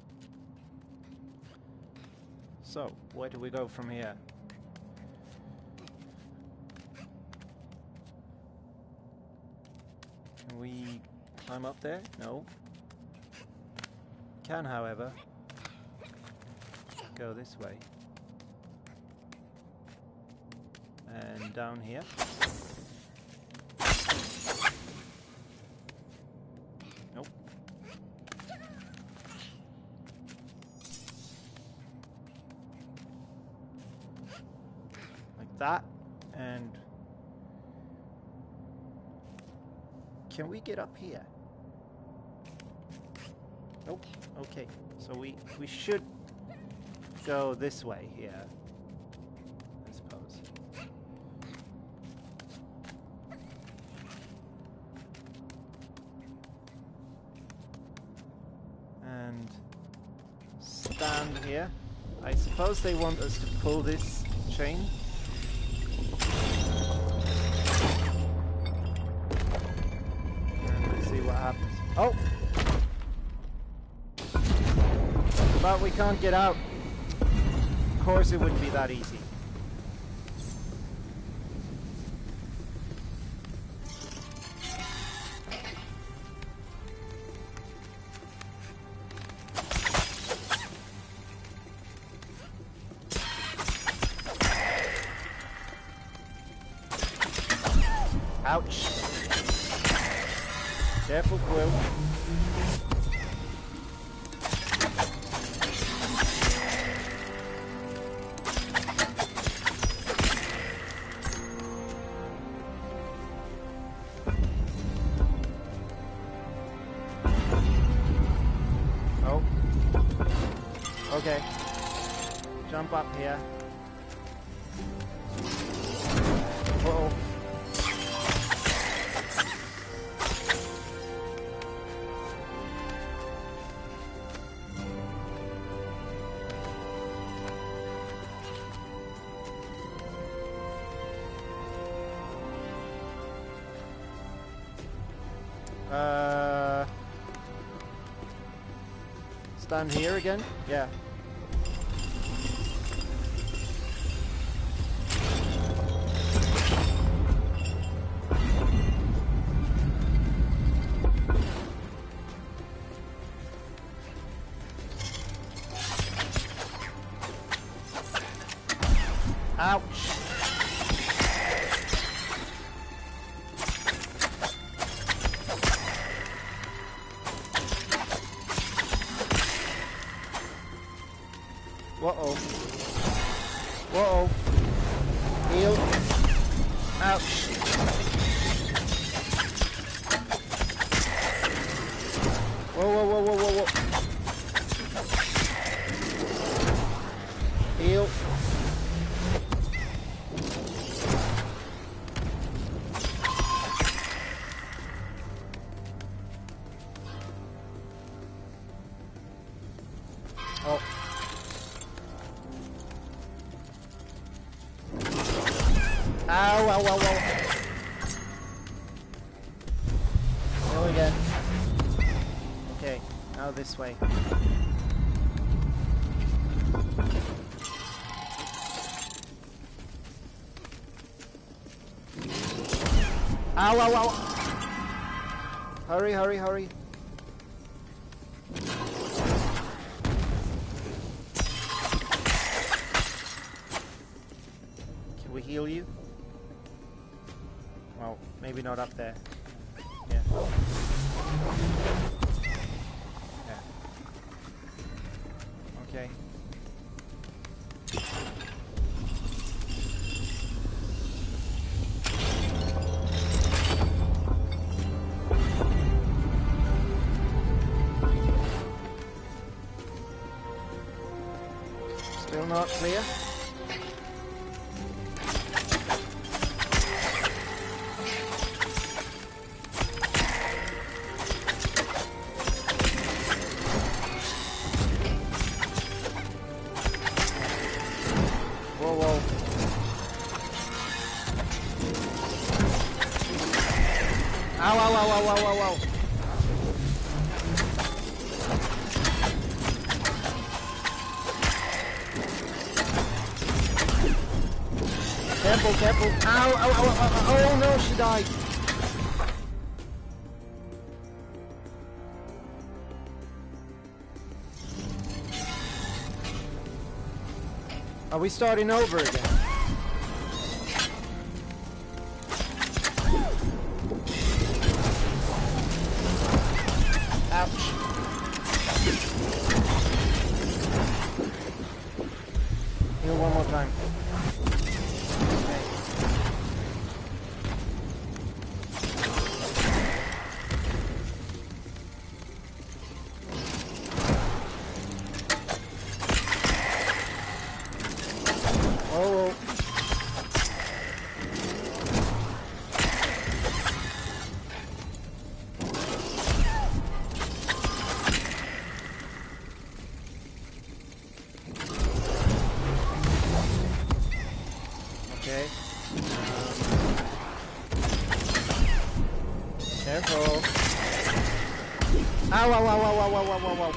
So, where do we go from here? Can we climb up there? No. Can, however, go this way. And down here. Nope. Like that. And can we get up here? Nope. Okay. So we should go this way here, I suppose. And stand here. I suppose they want us to pull this chain. And let's see what happens. Oh! But we can't get out. Of course it wouldn't be that easy. Ouch. Careful, Quill. Jump up here. Uh-oh. It's down here again? Yeah. Ouch! Whoa-oh. Whoa-oh. Heal. Ouch. Whoa, whoa, whoa, whoa, whoa, whoa. Heal. Oh. Ow, ow, ow, ow. Go again. Okay, now this way. Ow, ow, ow. Hurry, hurry, hurry. Can we heal you? Well, maybe not up there. Yeah. Yeah. Okay. Still not clear. Whoa, whoa. Ow, ow, ow, ow, ow, ow, ow. Careful, careful. Ow, ow, ow, ow, ow. Oh no, she died. Are we starting over again? Ouch. Heal one more time. Okay. Oh. Okay. Careful. Ow, ow, ow, ow, ow, ow, ow, ow, ow.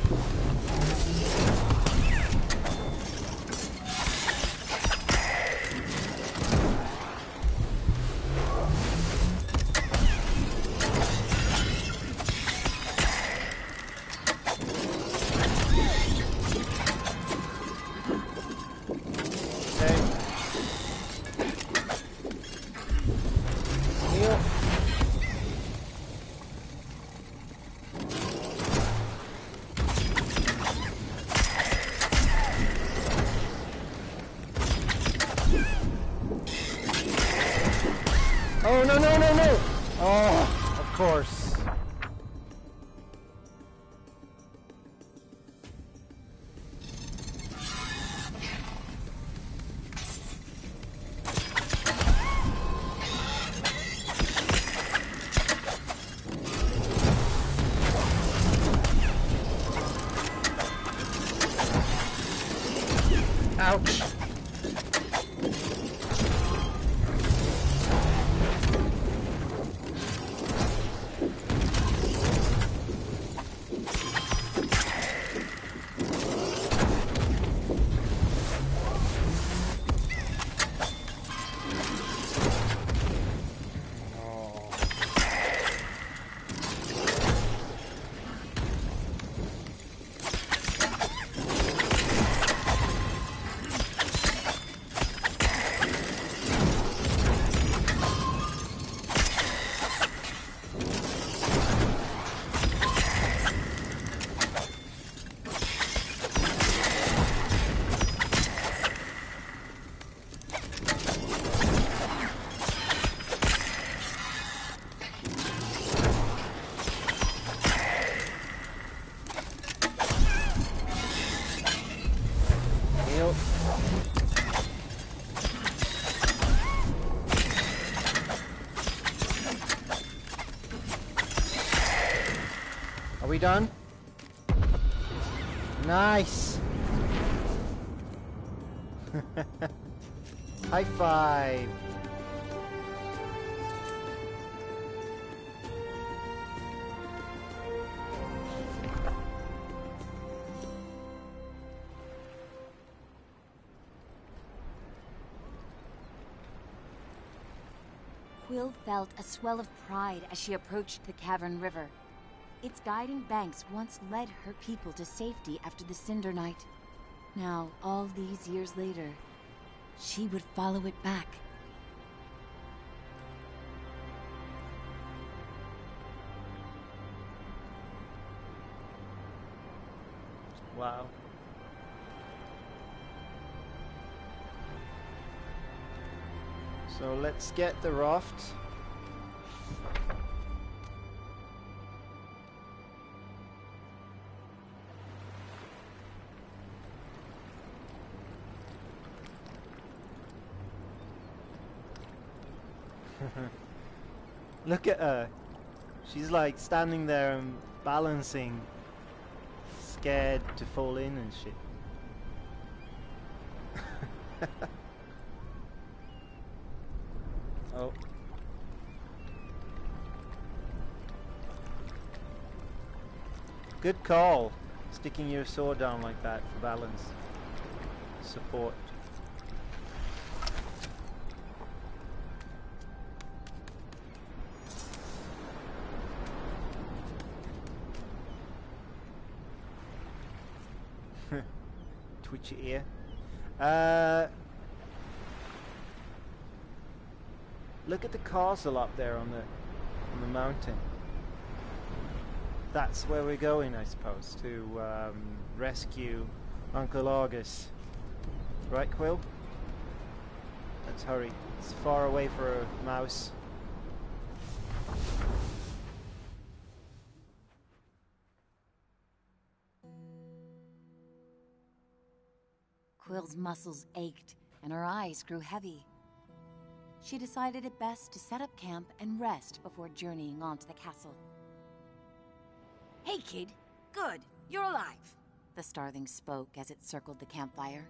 Okay. Heal. Oh, no, no, no, no! Oh, of course. Ouch! Are we done? Nice! High five! Quill felt a swell of pride as she approached the Cavern River. Its guiding banks once led her people to safety after the Cinder Night. Now, all these years later, she would follow it back. Wow. So let's get the raft. Look at her. She's like standing there and balancing, scared to fall in and shit. Oh. Good call. Sticking your sword down like that for balance. Support. Twitchy ear. Look at the castle up there on the mountain. That's where we're going, I suppose, to rescue Uncle Argus. Right, Quill? Let's hurry. It's far away for a mouse. Quill's muscles ached, and her eyes grew heavy. She decided it best to set up camp and rest before journeying on to the castle. Hey, kid. Good. You're alive. The starling spoke as it circled the campfire.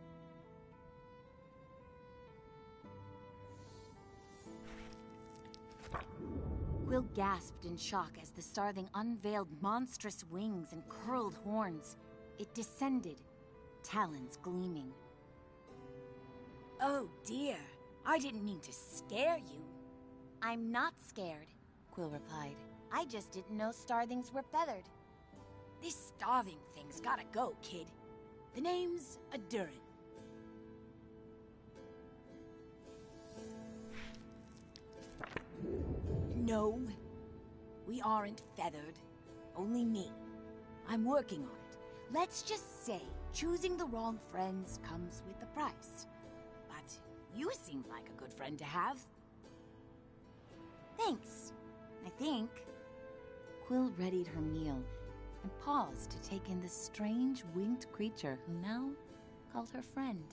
Quill gasped in shock as the starling unveiled monstrous wings and curled horns. It descended, talons gleaming. Oh, dear. I didn't mean to scare you. I'm not scared, Quill replied. I just didn't know starlings were feathered. This starving thing's gotta go, kid. The name's Adurin. No, we aren't feathered. Only me. I'm working on it. Let's just say choosing the wrong friends comes with a price. But you seem like a good friend to have. Thanks, I think. Quill readied her meal and paused to take in the strange winged creature who now called her friend.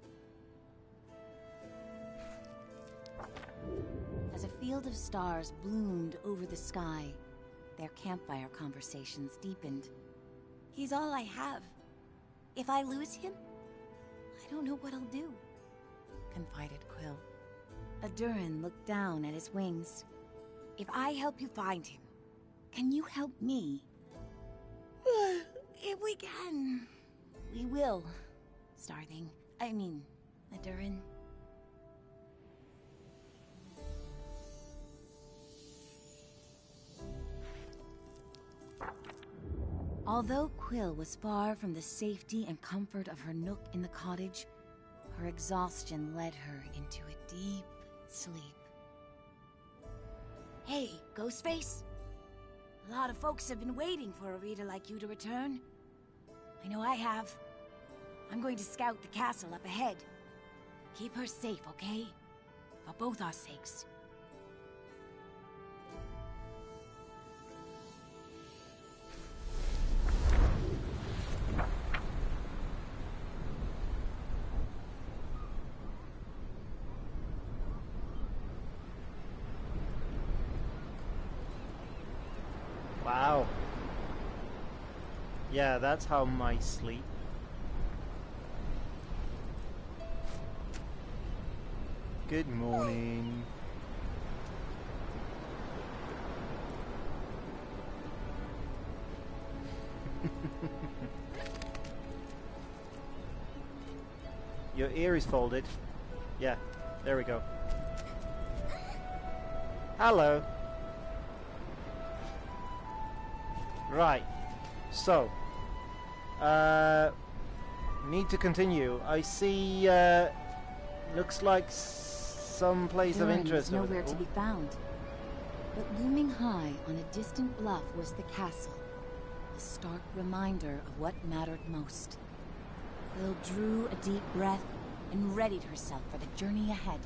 As a field of stars bloomed over the sky, their campfire conversations deepened. He's all I have. If I lose him, I don't don't know what I'll do, confided Quill. Adurin looked down at his wings. If I help you find him, can you help me? If we can, we will. Starthing. I mean, Adurin. Although Quill was far from the safety and comfort of her nook in the cottage, her exhaustion led her into a deep sleep. Hey, Ghostface. A lot of folks have been waiting for a reader like you to return. I know I have. I'm going to scout the castle up ahead. Keep her safe, okay? For both our sakes. Wow. Yeah, that's how mice sleep. Good morning. Your ear is folded. Yeah, there we go. Hello. Right, so need to continue. I see looks like some place of interest was over there. nowhere to be found. But looming high on a distant bluff was the castle, a stark reminder of what mattered most. Quill drew a deep breath and readied herself for the journey ahead.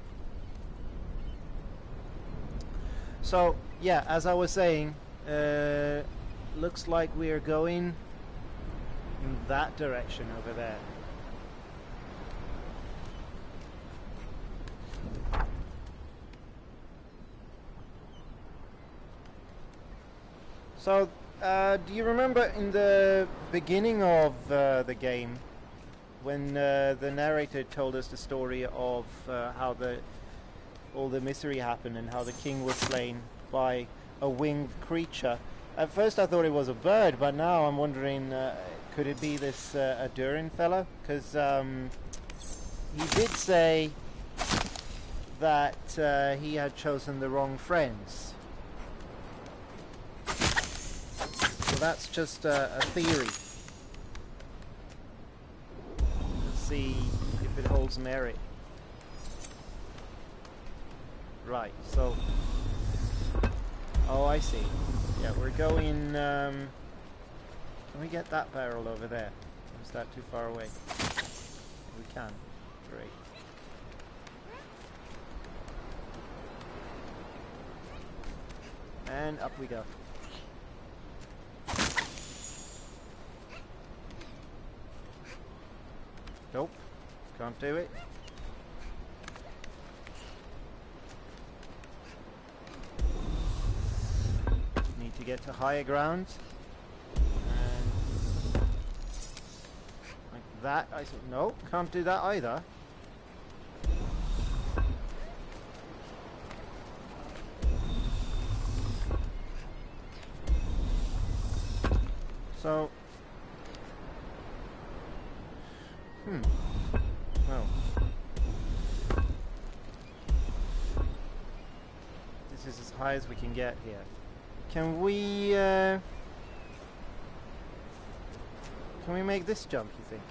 So, yeah, as I was saying, looks like we are going in that direction over there. So, do you remember in the beginning of the game, when the narrator told us the story of how all the misery happened and how the king was slain by a winged creature? At first I thought it was a bird, but now I'm wondering, could it be this Adurin fellow? Because he did say that he had chosen the wrong friends. So that's just a theory. Let's see if it holds merit. Right, so... Oh, I see. Yeah, we're going... Can we get that barrel over there? Or is that too far away? We can. Great. And up we go. Nope. Can't do it. Need to get to higher ground. And like that. I said no, can't do that either. So well, this is as high as we can get here. Can we make this jump, you think?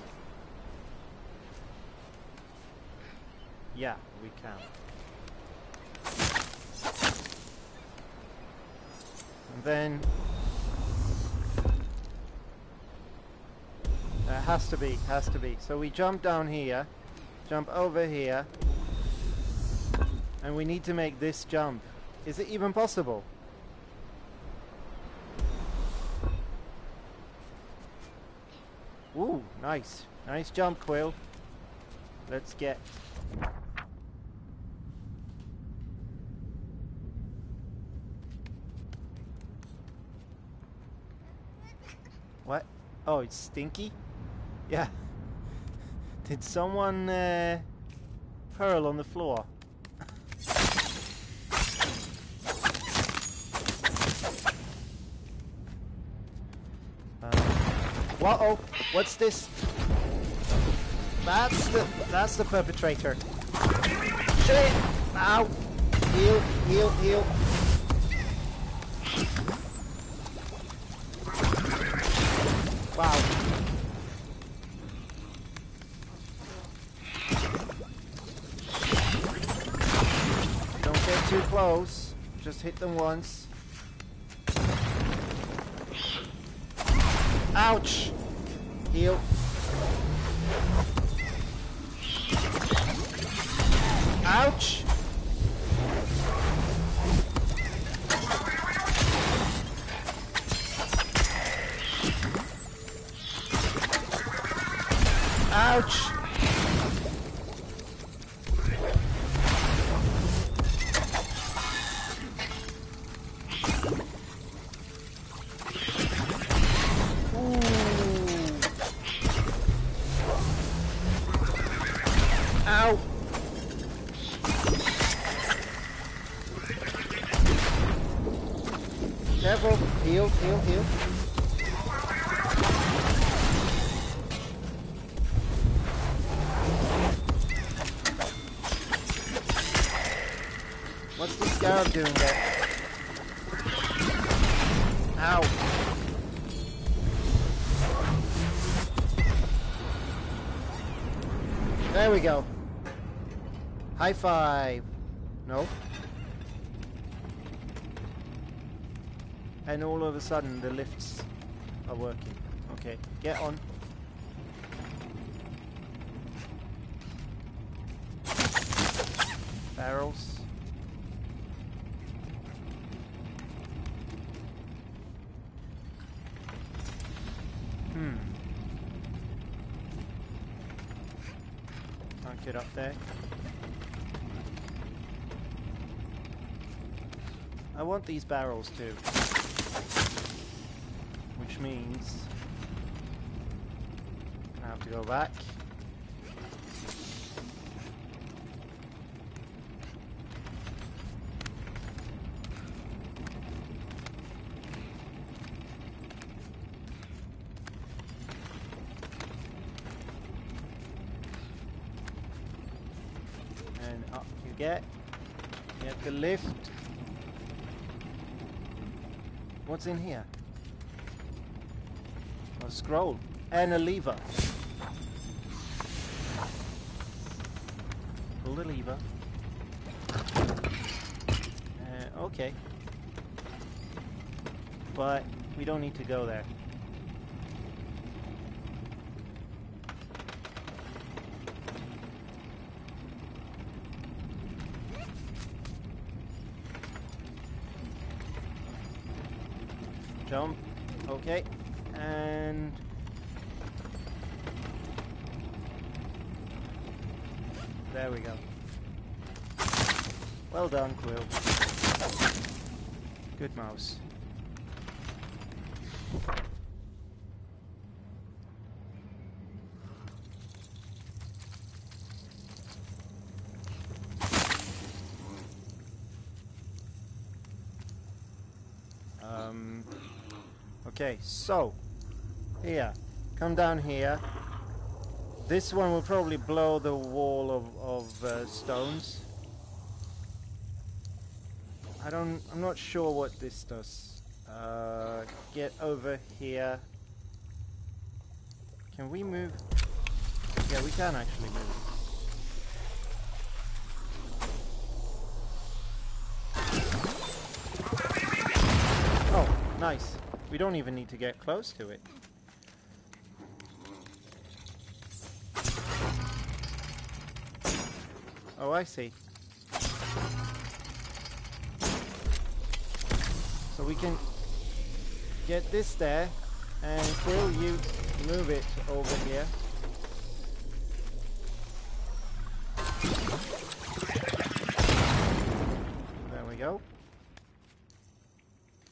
Yeah, we can. And then has to be. So we jump down here, jump over here, and we need to make this jump. Is it even possible? Ooh, nice. Nice jump, Quill. Let's get... What? Oh, it's stinky? Yeah. Did someone hurl on the floor? Whoa! What's this? That's the perpetrator. Shit! Ow! Heal! Heal! Heal! Wow! Don't get too close. Just hit them once. Ouch! Heal. Ouch! Ouch! Ow! Careful! Heal, heal, heal. What's the scarab doing there? Ow! There we go. High five. No. And all of a sudden the lifts are working. Okay, get on. Barrels. Can't get up there. I want these barrels too. Which means I have to go back. And up you get the lift. What's in here? A scroll and a lever. Pull the lever. Okay. But we don't need to go there. Jump. Okay. And there we go. Well done, Quill. Good mouse. Okay, so here, come down here. This one will probably blow the wall of stones. I'm not sure what this does. Get over here. Can we move? Yeah, we can actually move. Oh, nice. We don't even need to get close to it. Oh, I see. So we can get this there, and Quill, you move it over here. There we go.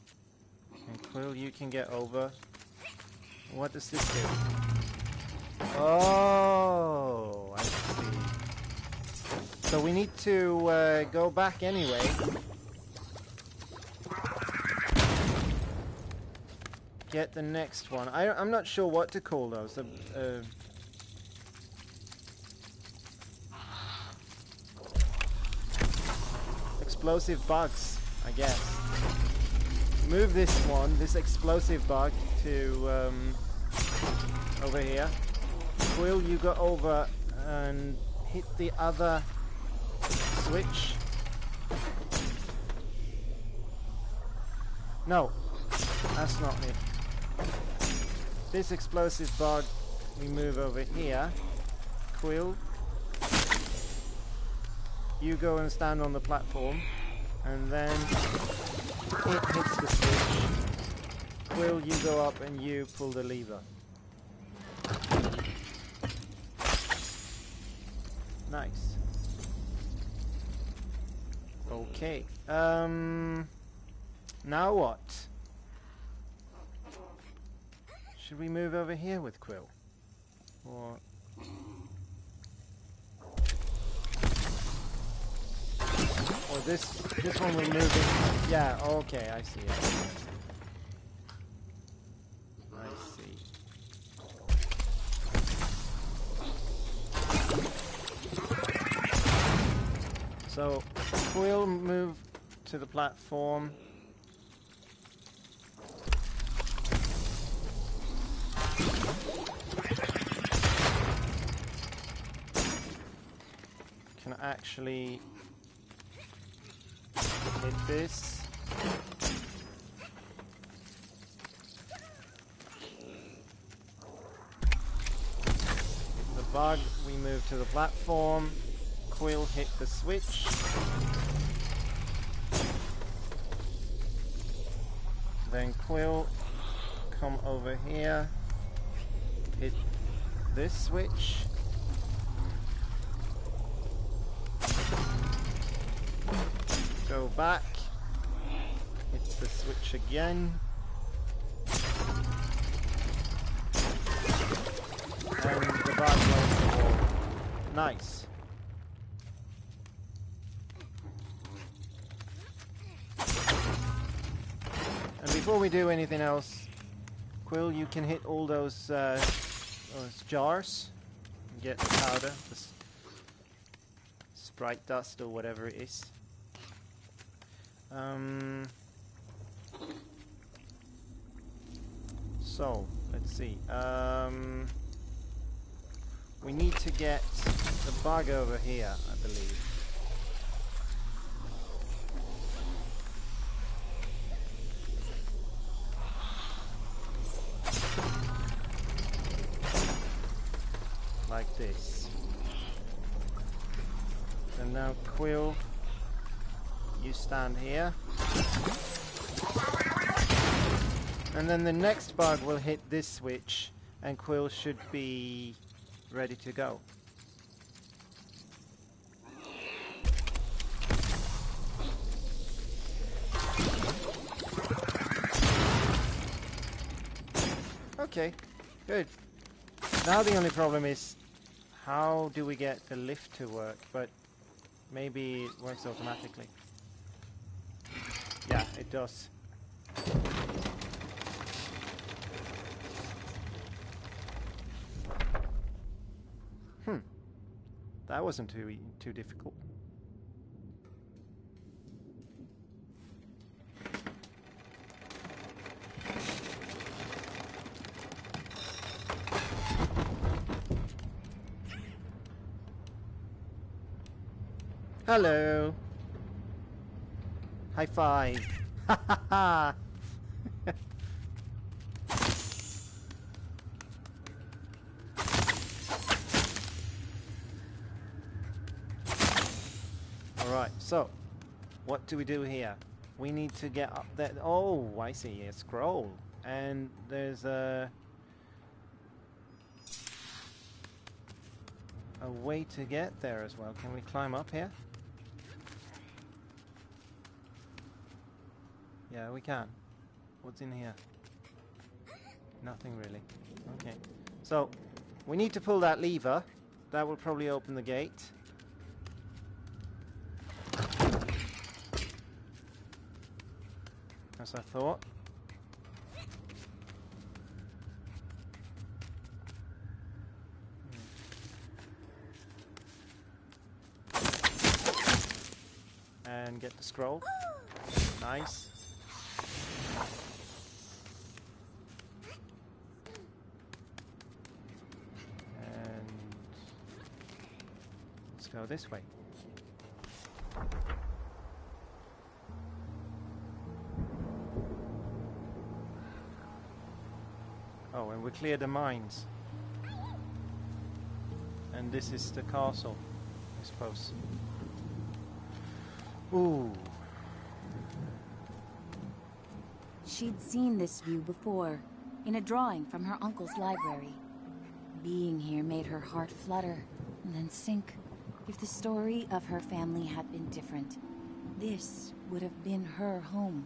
And Quill, you can get over. What does this do? Oh, I see. So we need to go back anyway. Get the next one. I'm not sure what to call those. Explosive bugs, I guess. Move this one, this explosive bug, to over here. Quill, you go over and hit the other switch. No, that's not it. This explosive bug, we move over here. Quill, you go and stand on the platform, and then it hits the switch. Quill, you go up and you pull the lever. Nice. Okay. Now what? Should we move over here with Quill? Or... or this one will move in. Yeah, okay, I see it. I see. So, Quill move to the platform. Can actually hit this. The bug, we move to the platform. Quill hit the switch. Then Quill come over here, hit this switch. Go back, hit the switch again. And the bug blows the wall. Nice. And before we do anything else, Quill, you can hit all those jars and get the powder, the sprite dust or whatever it is. So, let's see. We need to get the bug over here, I believe. Like this. And now Quill, you stand here. And then the next bug will hit this switch and Quill should be ready to go. Okay, good. Now the only problem is, how do we get the lift to work? But maybe it works automatically. Yeah, it does. That wasn't too difficult. Hello. High five. Ha ha ha. Alright, so what do we do here? We need to get up there. Oh, I see, a scroll. And there's a way to get there as well. Can we climb up here? Yeah, we can. What's in here? Nothing really. Okay. So, We need to pull that lever. That will probably open the gate. As I thought. And get the scroll. Nice. And let's go this way. Oh, and we cleared the mines. And this is the castle, I suppose. Ooh. She'd seen this view before, in a drawing from her uncle's library. Being here made her heart flutter, and then sink. If the story of her family had been different, this would have been her home.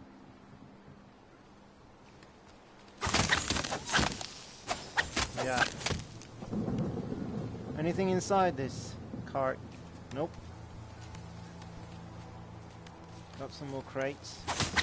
Yeah. Anything inside this cart? Nope. Got some more crates.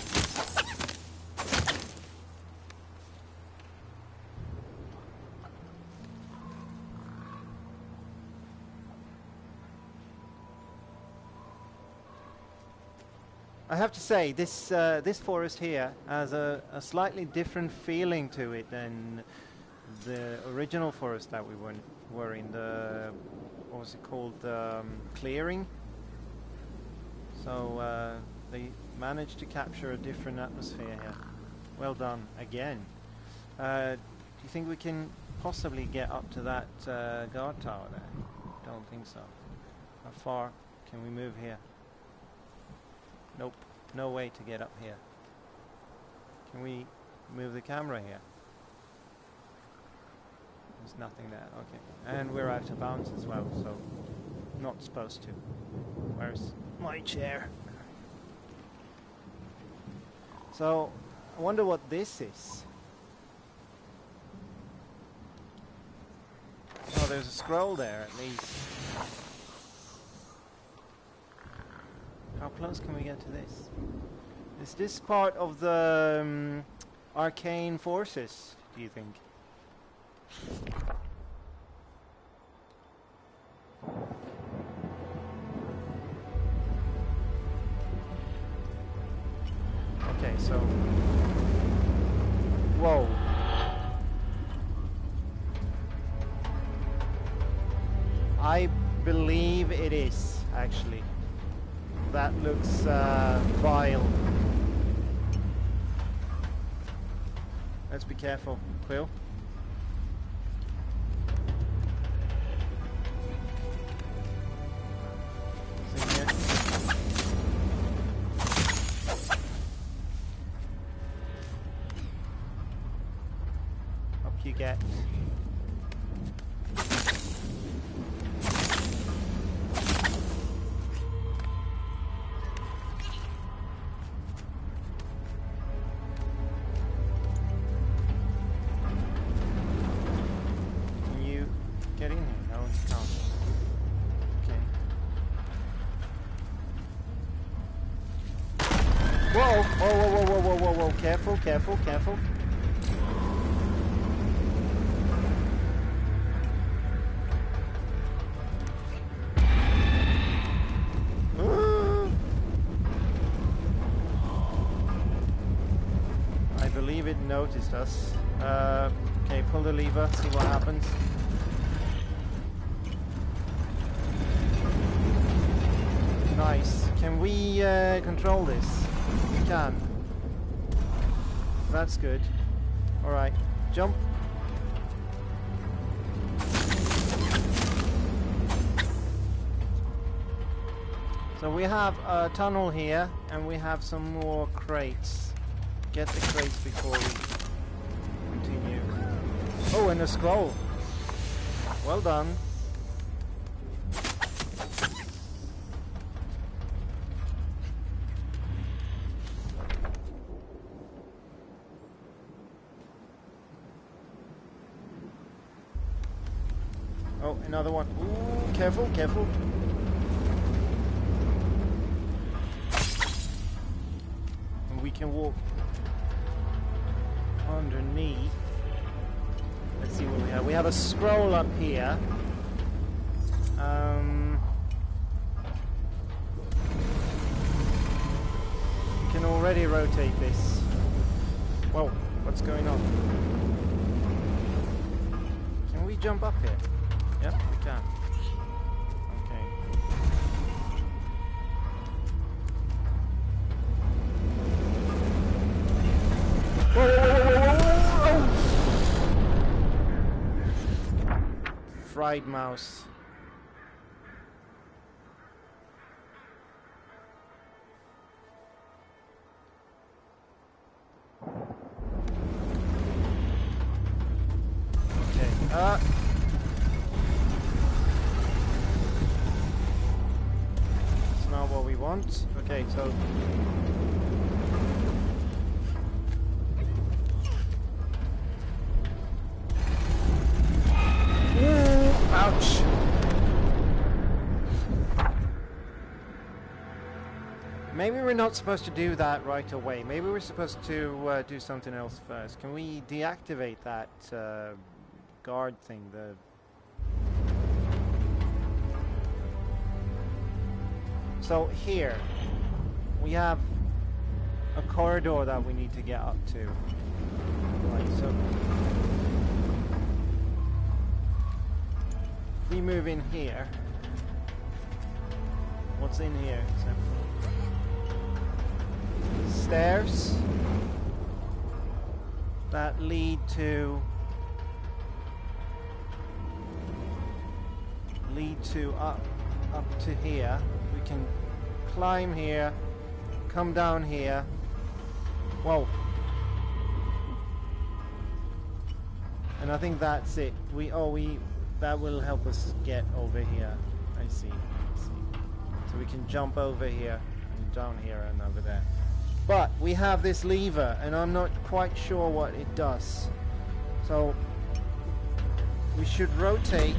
I have to say, this forest here has a slightly different feeling to it than the original forest that we were in. The, what was it called, clearing. So they managed to capture a different atmosphere here. Well done again. Do you think we can possibly get up to that guard tower there? Don't think so. How far can we move here? Nope, no way to get up here. Can we move the camera here? There's nothing there, okay. And we're out of bounds as well, so not supposed to. Where's my chair? So, I wonder what this is. Oh, there's a scroll there at least. How close can we get to this? Is this part of the arcane forces, do you think? Okay, so... Whoa. I believe it is, actually. That looks vile. Let's be careful, Quill. What's in here? Up you get. Whoa, careful, careful, careful. I believe it noticed us. Okay, pull the lever, see what happens. Nice. Can we control this? We can. That's good. Alright, jump. So we have a tunnel here, and we have some more crates. Get the crates before we continue. Oh, and a scroll. Well done. Oh, another one. Ooh, careful, careful. And we can walk underneath. Let's see what we have. We have a scroll up here. We can already rotate this. Whoa, what's going on? Can we jump up here? Yep, we can. Okay. Whoa, whoa, whoa, whoa, whoa, whoa. Fried mouse. It's not what we want. Okay, so ooh, ouch. Maybe we're not supposed to do that right away. Maybe we're supposed to do something else first. Can we deactivate that guard thing? So here we have a corridor that we need to get up to. Right, so if we move in here, what's in here? Stairs that lead to up to here. We can climb here, come down here. Whoa. And I think that's it. That will help us get over here. I see. So we can jump over here and down here and over there. But we have this lever and I'm not quite sure what it does. So we should rotate.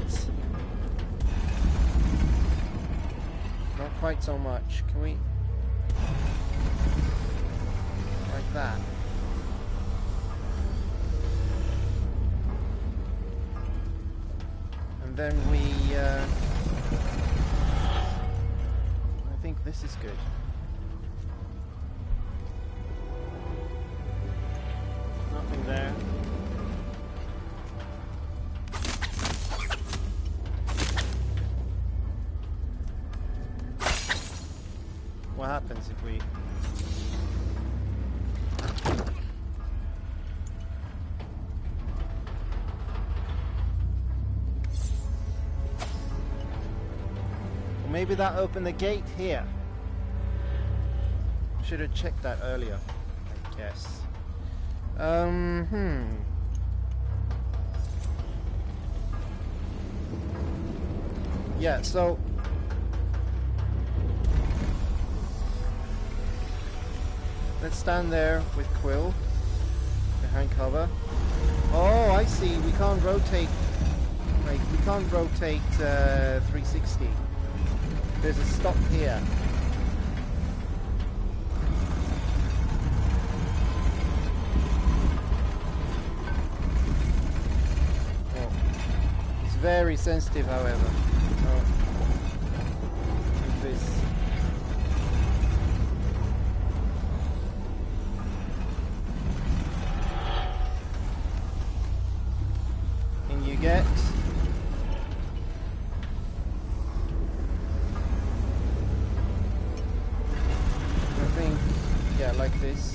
Not quite so much. Can we? Like that. And then we... I think this is good. Nothing there. What happens if we... Well, maybe that opened the gate here. Should have checked that earlier, I guess. Yeah, so... Let's stand there with Quill behind cover. Oh, I see. We can't rotate. Like, we can't rotate 360. There's a stop here. Oh. It's very sensitive, however. Oh. Like this. Get. I think, yeah, like this.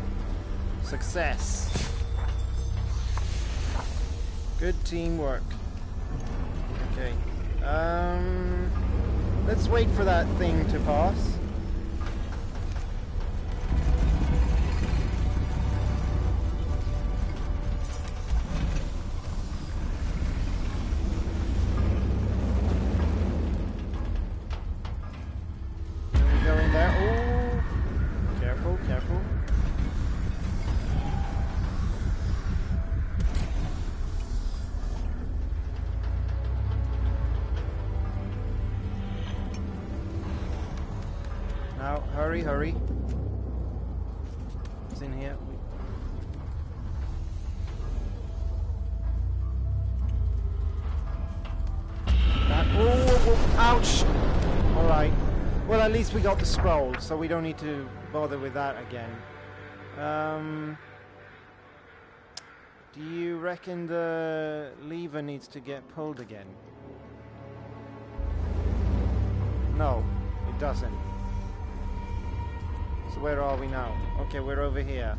Success. Good teamwork. Let's wait for that thing to pass. Hurry. It's in here. Oh, ouch! Alright. Well, at least we got the scroll, so we don't need to bother with that again. Do you reckon the lever needs to get pulled again? No, it doesn't. So where are we now? Okay, we're over here.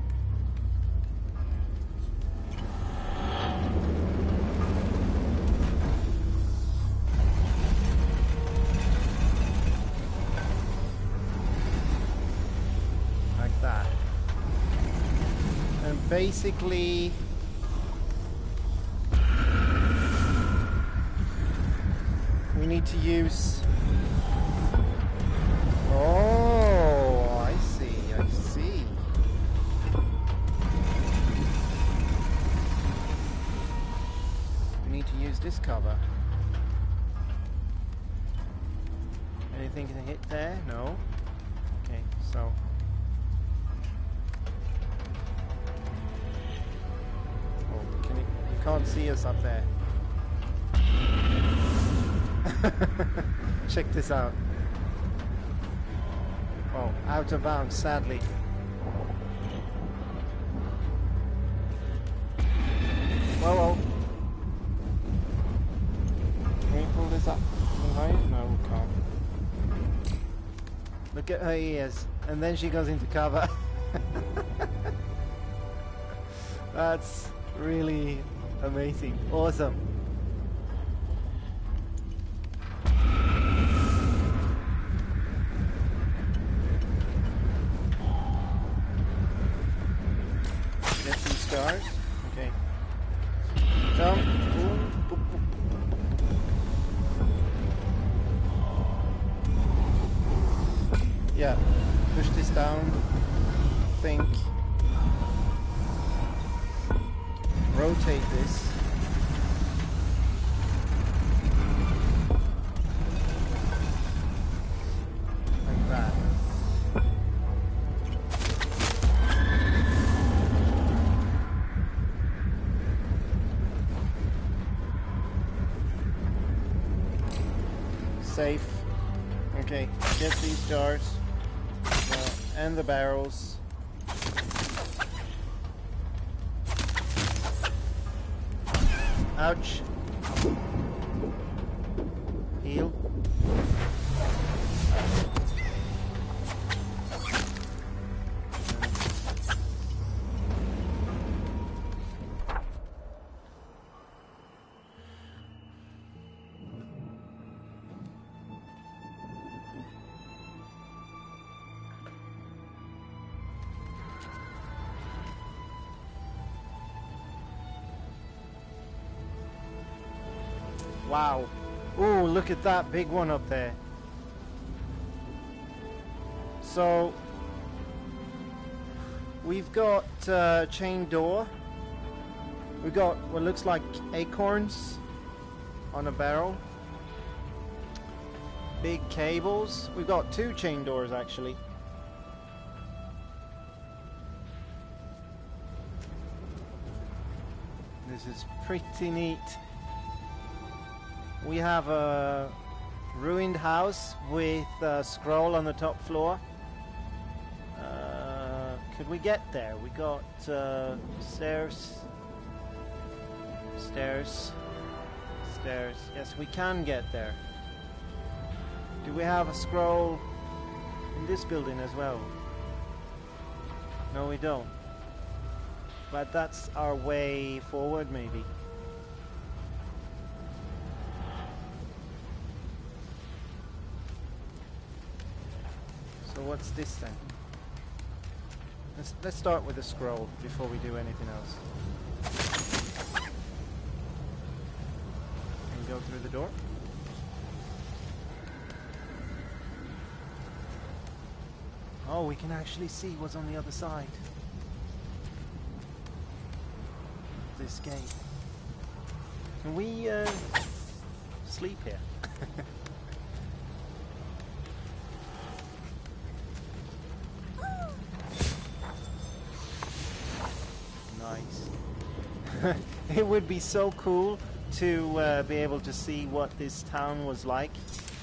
Like that. And basically... we need to use... Oh, I see. We need to use this cover. Anything to hit there? No. Okay, so... oh, you can't see us up there. Check this out. Oh, out of bounds, sadly. Well. Can we pull this up? No, we can't. Look at her ears, and then she goes into cover. That's really amazing. Awesome. Stars. Okay. Jump. Yeah. Push this down. Think. Rotate this. Like that. Safe. Okay, get these jars and the barrels. Ouch. Heal. Wow. Oh, look at that big one up there. So, we've got chain door. We've got what looks like acorns on a barrel. Big cables. We've got 2 chain doors actually. This is pretty neat. We have a ruined house with a scroll on the top floor. Could we get there? We got stairs. Yes, we can get there. Do we have a scroll in this building as well? No, we don't. But that's our way forward, maybe. what's this then? Let's start with the scroll before we do anything else. And go through the door. Oh, we can actually see what's on the other side. This gate. Can we sleep here? Nice. It would be so cool to be able to see what this town was like.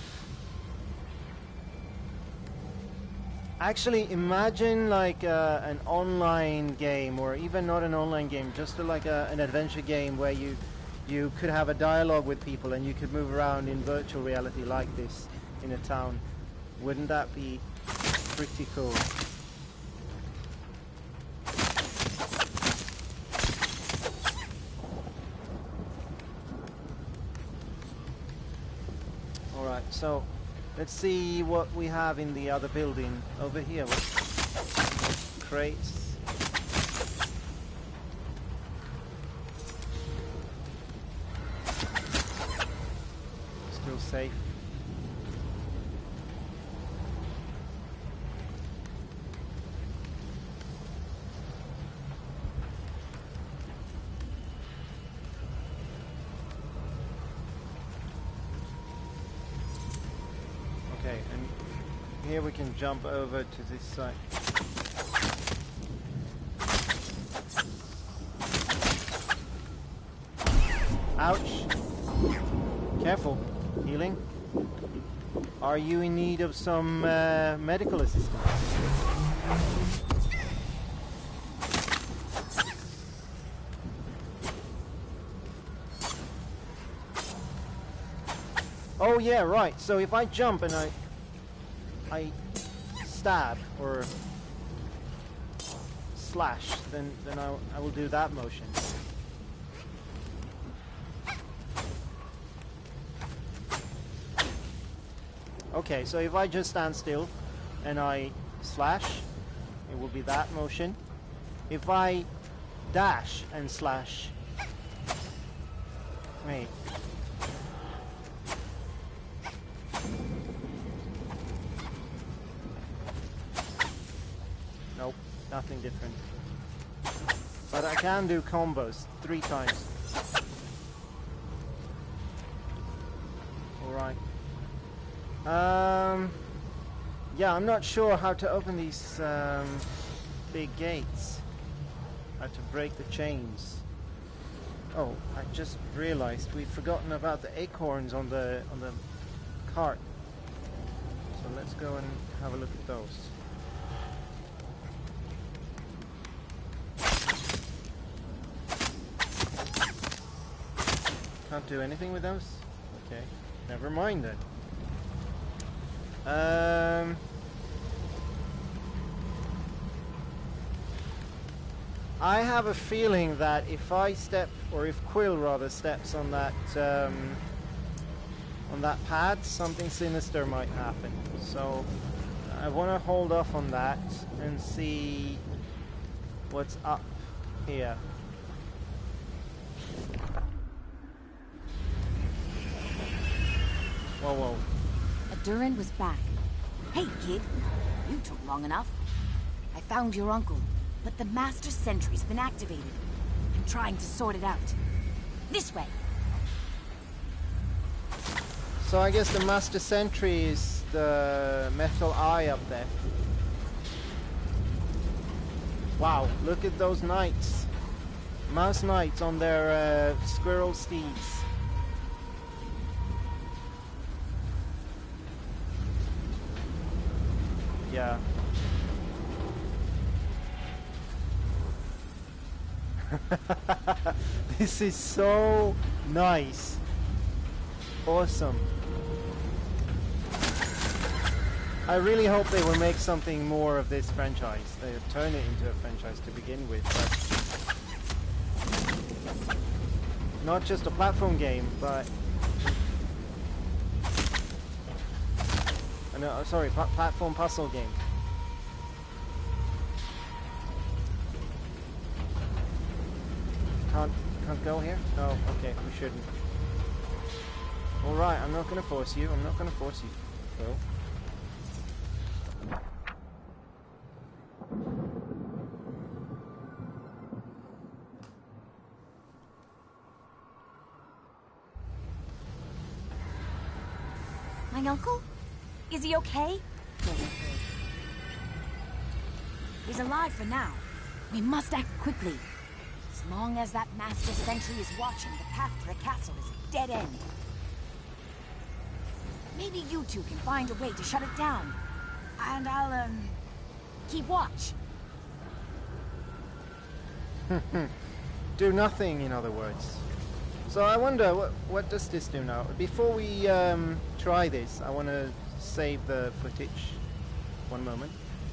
Actually, imagine like an online game, or even not an online game, just like an adventure game where you could have a dialogue with people and you could move around in virtual reality like this in a town. Wouldn't that be pretty cool? Alright, so let's see what we have in the other building over here. Crates. Still safe. Okay, and here we can jump over to this side. Ouch! Careful. Healing. Are you in need of some medical assistance? Oh yeah, right. So if I jump and I stab or slash, then I will do that motion. Okay, so if I just stand still and I slash, it will be that motion. If I dash and slash, wait. Nope, nothing different. But I can do combos 3 times. Alright. Yeah, I'm not sure how to open these big gates. How to break the chains. Oh, I just realized we've forgotten about the acorns on the cart. So let's go and have a look at those. Can't do anything with those? Okay, never mind then. I have a feeling that if I step, or if Quill rather steps on that pad, something sinister might happen. So I want to hold off on that and see what's up here. Whoa, whoa. Adurin was back. Hey, kid. You took long enough. I found your uncle, but the Master Sentry's been activated. I'm trying to sort it out. This way. So I guess the Master Sentry is the metal eye up there. Wow, look at those knights. Mouse knights on their squirrel steeds. Yeah. This is so nice. Awesome. I really hope they will make something more of this franchise. They turn it into a franchise to begin with, but not just a platform game, but no, sorry, platform puzzle game. can't go here? No, okay, we shouldn't. Alright, I'm not gonna force you. I'm not gonna force you. Quill. My uncle? Is he okay? He's alive for now. We must act quickly. As long as that master sentry is watching, the path to the castle is a dead end. Maybe you two can find a way to shut it down. And I'll, keep watch. Do nothing, in other words. So I wonder, what does this do now? Before we try this, I want to save the footage. One moment.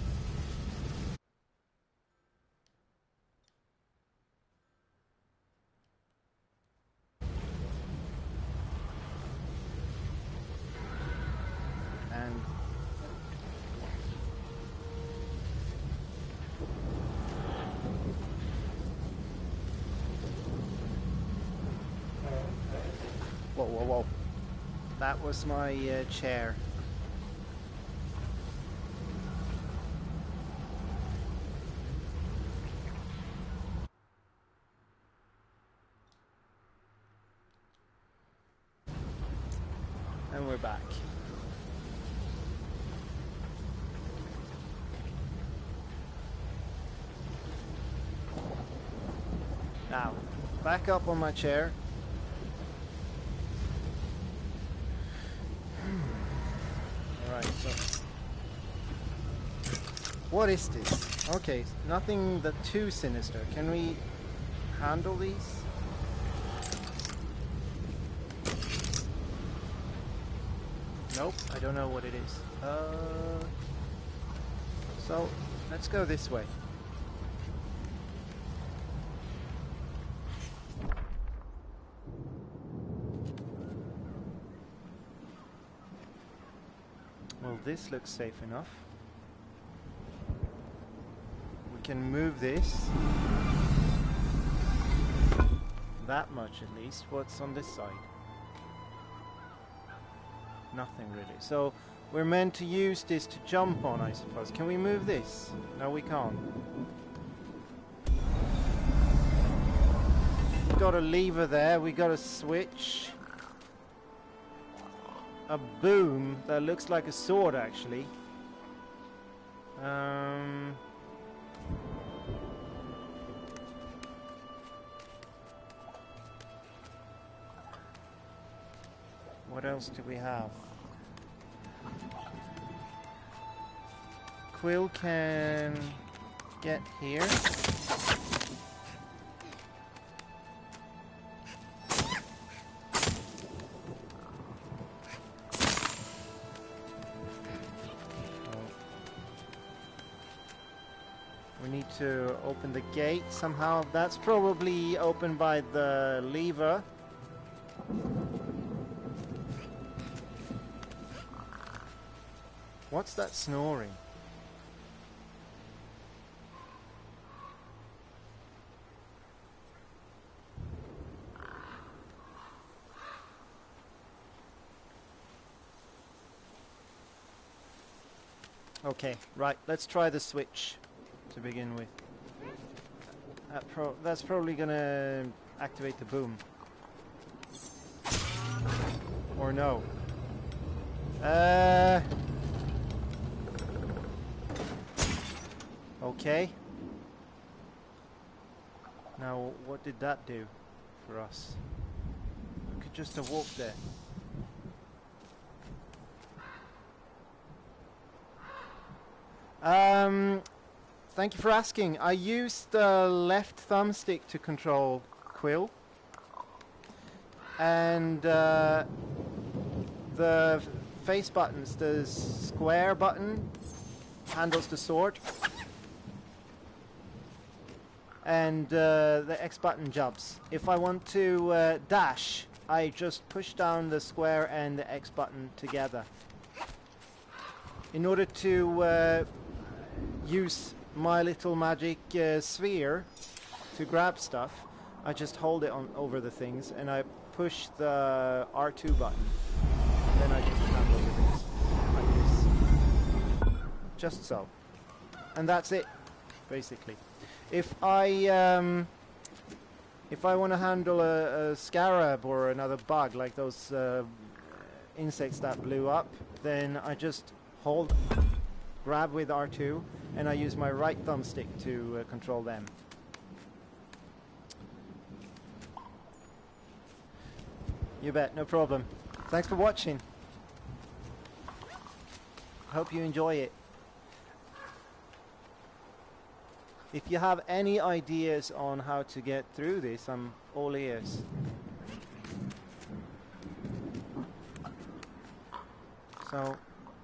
And whoa, whoa, whoa. That was my chair. And we're back. Now, back up on my chair. Alright, so... what is this? Okay, nothing that too sinister. Can we handle these? Nope, I don't know what it is. So, let's go this way. Well, this looks safe enough. We can move this. That much at least. What's on this side? Nothing really. So we're meant to use this to jump on, I suppose. Can we move this? No, we can't. We've got a lever there. We got a switch. A boom that looks like a sword, actually. What else do we have? Quill can get here. We need to open the gate somehow. That's probably opened by the lever. What's that snoring? Okay, right, let's try the switch to begin with. That's probably gonna activate the boom. Or no. Okay. Now, what did that do for us? We could just have walked there. Thank you for asking. I used the left thumbstick to control Quill. And the face buttons, the square button handles the sword. And the X button jumps. If I want to dash, I just push down the square and the X button together. In order to use my little magic sphere to grab stuff, I just hold it on over the things and I push the R2 button. And then I just handle the things like this. Just so. And that's it, basically. If I want to handle a scarab or another bug like those insects that blew up, then I just grab with R2 and I use my right thumbstick to control them. You bet, no problem. Thanks for watching. Hope you enjoy it. If you have any ideas on how to get through this, I'm all ears. So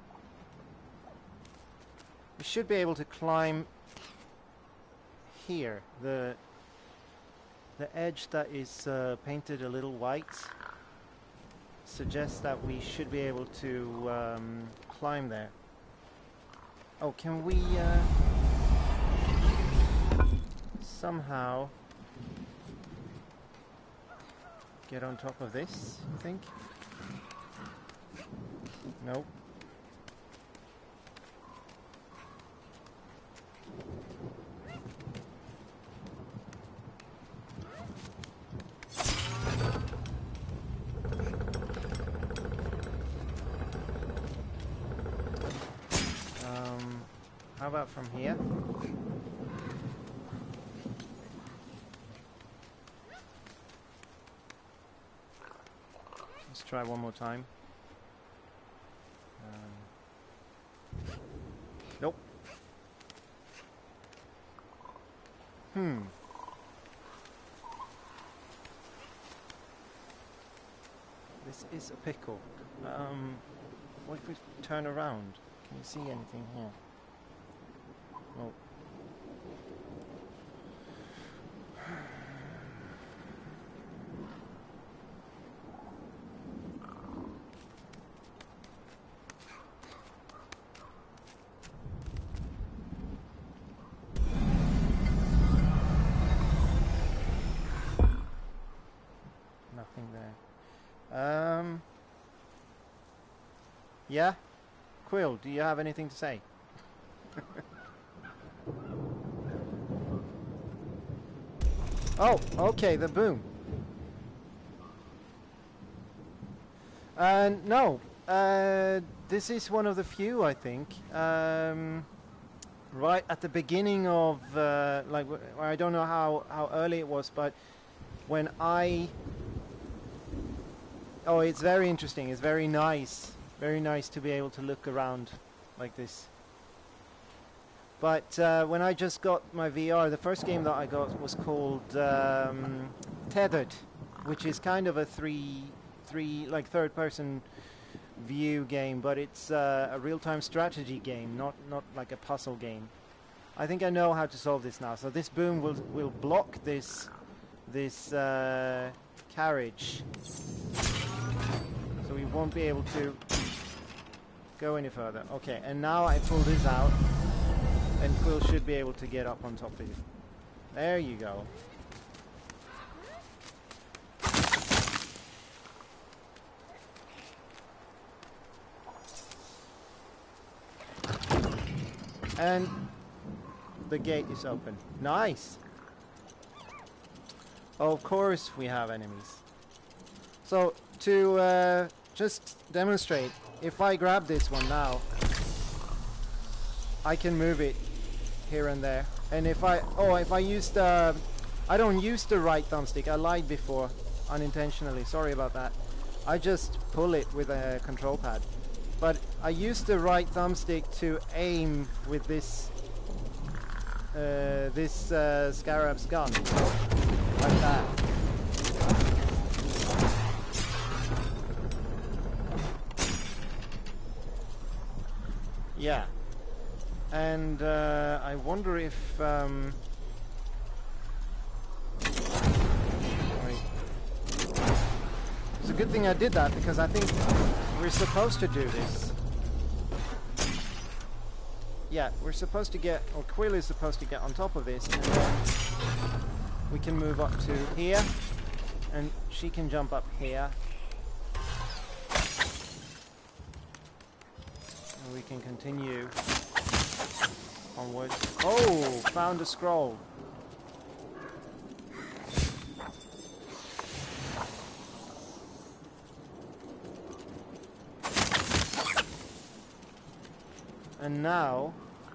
you should be able to climb here. The edge that is painted a little white suggests that we should be able to climb there. Oh, can we somehow get on top of this, you think? Nope. How about from here? Let's try one more time. Nope. This is a pickle. What if we turn around? Can you see anything here? Oh. Nothing there. Yeah? Quill, do you have anything to say? Oh, okay, the boom. No, this is one of the few, I think. Right at the beginning of, like, I don't know how early it was, but when I... Oh, it's very interesting. It's very nice. Very nice to be able to look around like this. But when I just got my VR, the first game that I got was called Tethered, which is kind of a third-person view game, but it's a real-time strategy game, not like a puzzle game. I think I know how to solve this now. So this boom will block this carriage, so we won't be able to go any further. Okay, and now I pull this out. And Quill should be able to get up on top of you. There you go. And the gate is open. Nice! Of course we have enemies. So, to just demonstrate, if I grab this one now, I can move it here and there. And if I use the... I don't use the right thumbstick. I lied before, unintentionally. Sorry about that. I just pull it with a control pad. But I use the right thumbstick to aim with this Scarab's gun. Like that. Yeah. And I wonder if it's a good thing I did that, because I think we're supposed to do this. Yeah, we're supposed to get, or Quill is supposed to get on top of this and then we can move up to here, and she can jump up here. And we can continue onwards. Oh, found a scroll. And now,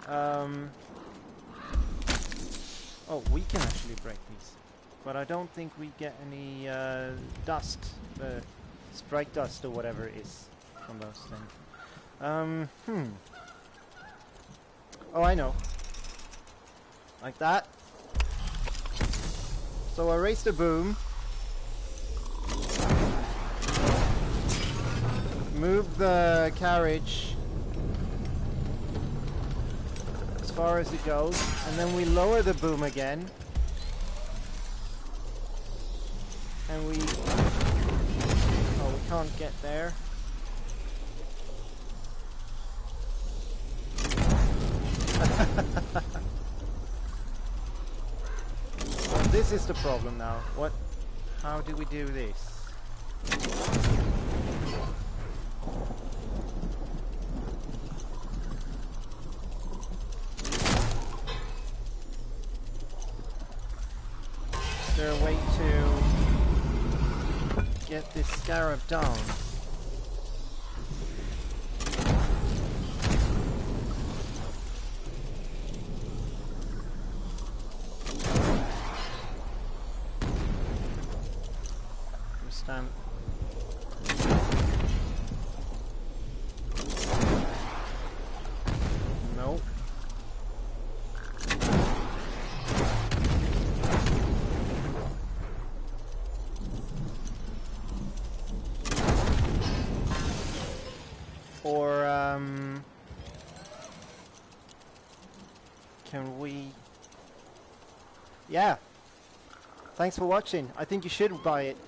oh, we can actually break these, but I don't think we get any dust, sprite dust or whatever it is from those things. Oh, I know. Like that. So I raised the boom. Move the carriage as far as it goes, and then we lower the boom again. And we... oh, we can't get there. Well, this is the problem now. What? How do we do this? Is there a way to get this scarab down? Stand. Nope. Or can we? Yeah. Thanks for watching. I think you should buy it.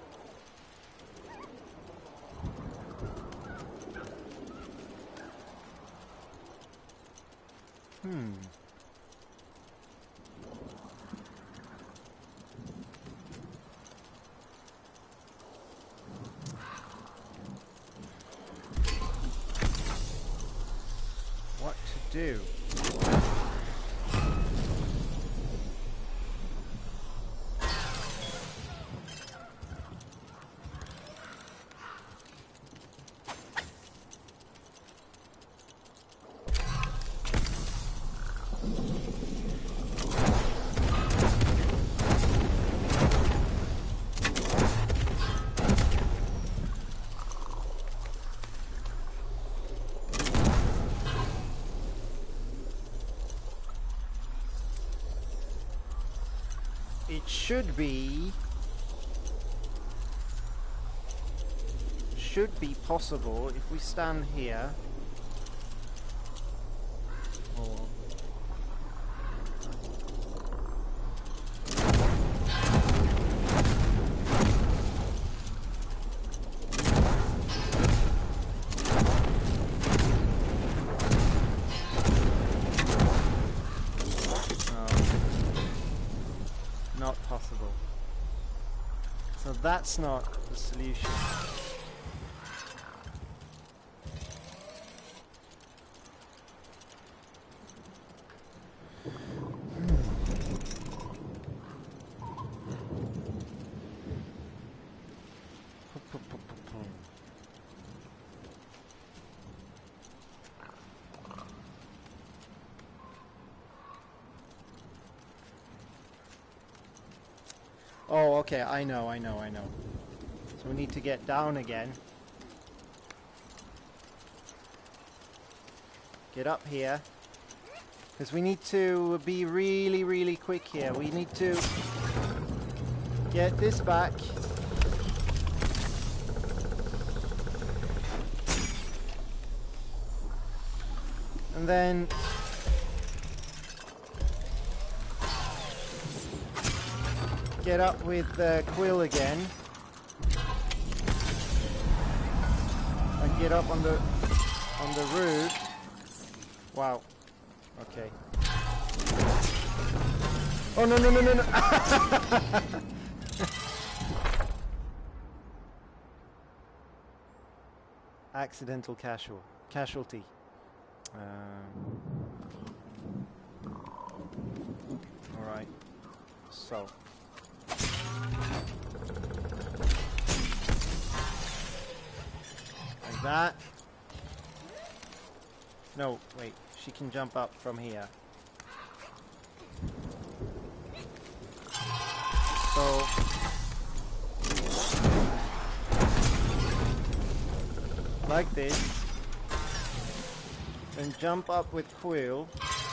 What to do? It should be possible if we stand here. Or not possible. So that's not the solution. Oh, okay, I know. So we need to get down again. Get up here. Because we need to be really, really quick here. We need to get this back. And then get up with Quill again, and get up on the roof. Wow. Okay. Oh no no no no no! Accidental casualty. All right. So. Like that. No, wait. She can jump up from here. So. Like this. Then jump up with Quill.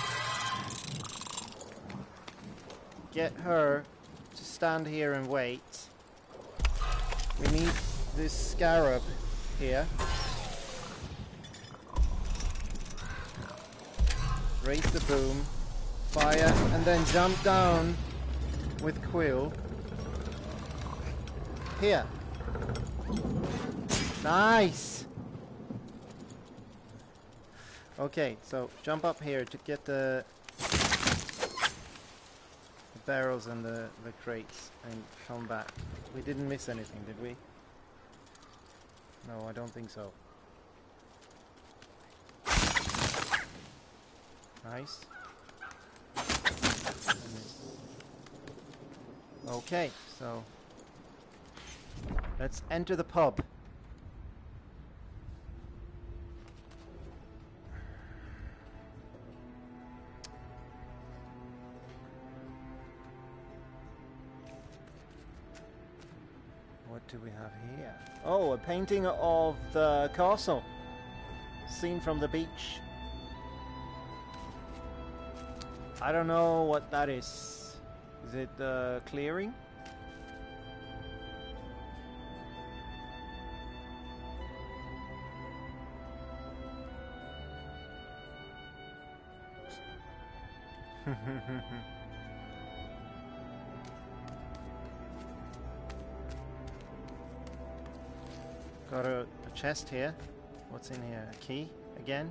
Get her to stand here and wait. We need this scarab here. Raise the boom, fire, and then jump down with Quill. Here. Nice! Okay, so jump up here to get the barrels and the crates and come back. We didn't miss anything, did we? No, I don't think so. Nice. Okay, so let's enter the pub. What do we have here? Oh, a painting of the castle, seen from the beach. I don't know what that is. Is it clearing? Got a chest here. What's in here? A key again?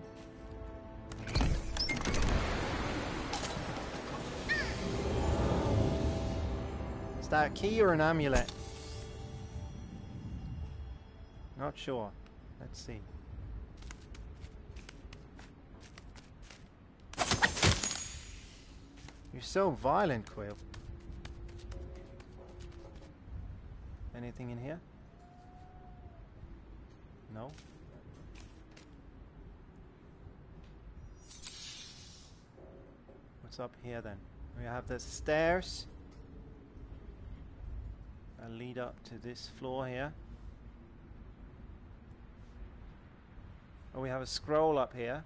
Is that a key or an amulet? Not sure. Let's see. You're so violent, Quill. Anything in here? No? What's up here then? We have the stairs that lead up to this floor here. Oh, we have a scroll up here.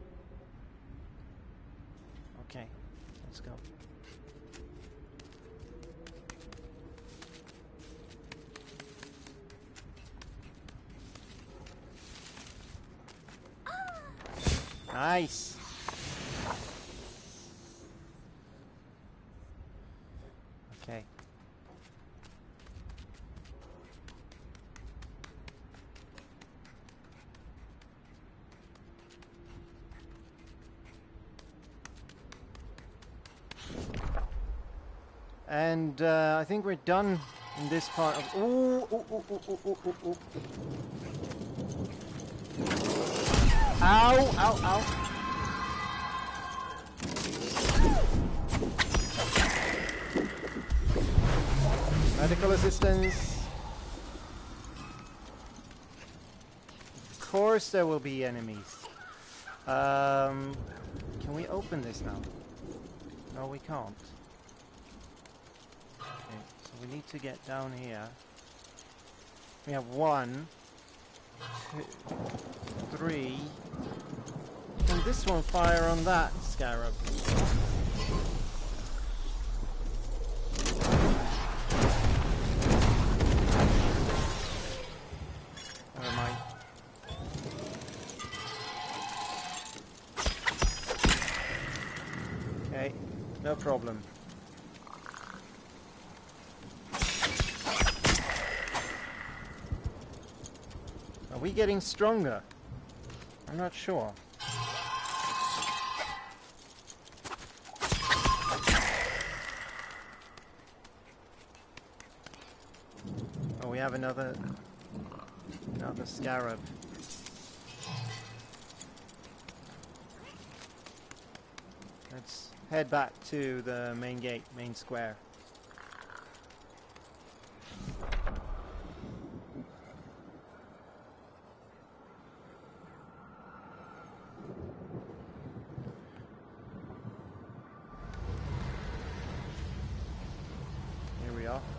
Okay, let's go. Nice. Okay. And I think we're done in this part of. Ooh, ooh, ooh, ooh, ooh, ooh, ooh, ooh. Ow, ow, ow. Medical assistance. Of course there will be enemies. Can we open this now? No, we can't. Okay, so we need to get down here. We have 1, 2, 3. Can this one fire on that scarab? Never mind. Okay, no problem. Are we getting stronger? I'm not sure. have another scarab. Let's head back to the main gate, main square. Here we are.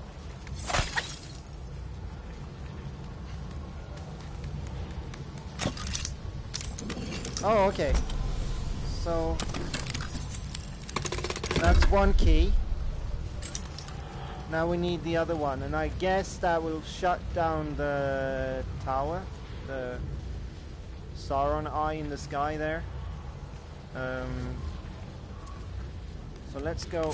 Oh, okay. So that's one key. Now we need the other one, and I guess that will shut down the tower, the Sauron eye in the sky there. So let's go.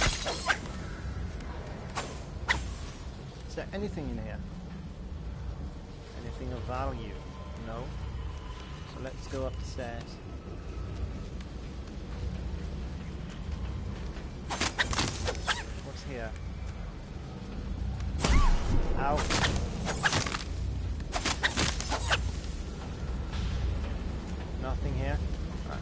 Is there anything in here? Anything of value? No. So let's go up the stairs. What's here? Ow. Nothing here? Right.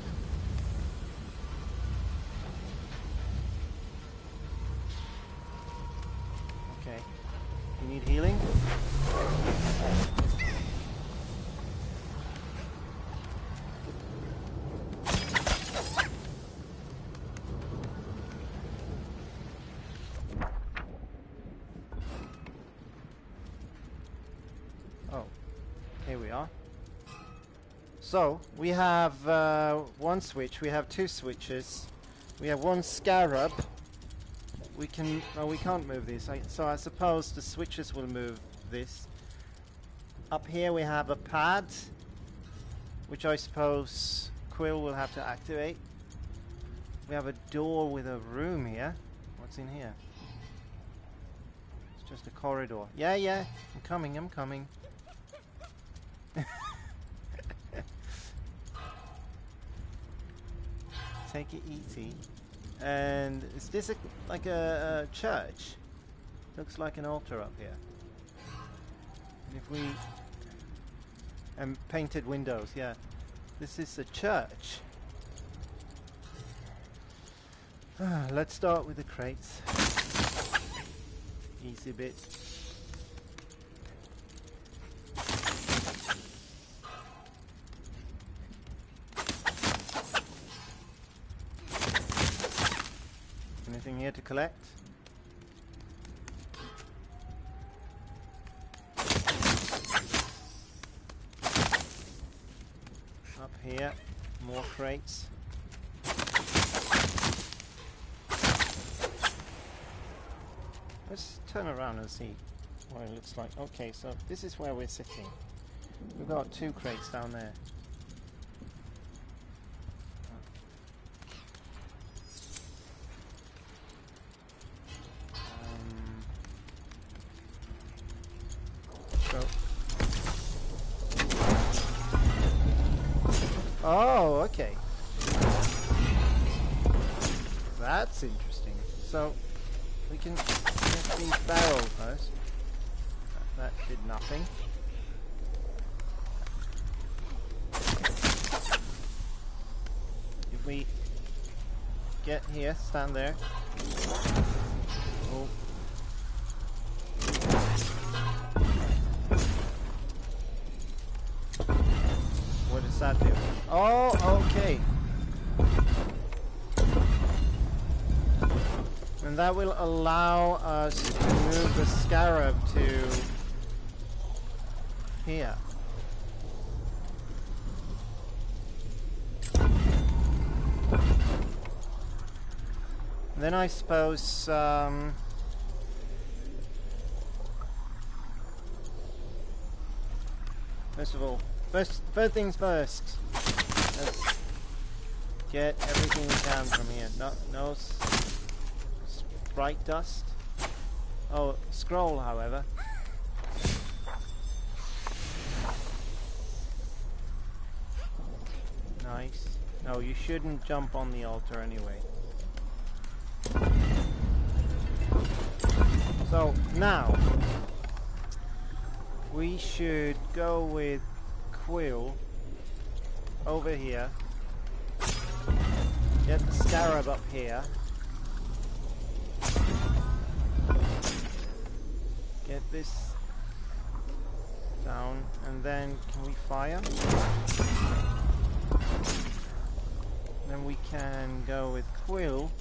Okay. You need healing? So, we have one switch, we have two switches, we have one scarab. We can, no, we can't move this, so I suppose the switches will move this. Up here we have a pad, which I suppose Quill will have to activate. We have a door with a room here. What's in here? It's just a corridor. Yeah, I'm coming. Take it easy. And is this like a church? Looks like an altar up here. And if we... And painted windows, yeah. This is a church. Let's start with the crates. Easy bit. Anything here to collect? Up here, more crates. Let's turn around and see what it looks like. Okay, so this is where we're sitting. We've got two crates down there. Oh, okay. That's interesting. So, we can get these barrels first. That did nothing. If we get here, stand there. Oh. What does that do? Oh, okay. And that will allow us to move the scarab to here. And then I suppose first of all, first things first. Let's get everything we can from here. No sprite dust. Oh, scroll, however. Nice. No, you shouldn't jump on the altar anyway. So now we should go with Quill over here. Get the Scarab up here. Get this down, and then can we fire? Then we can go with Quill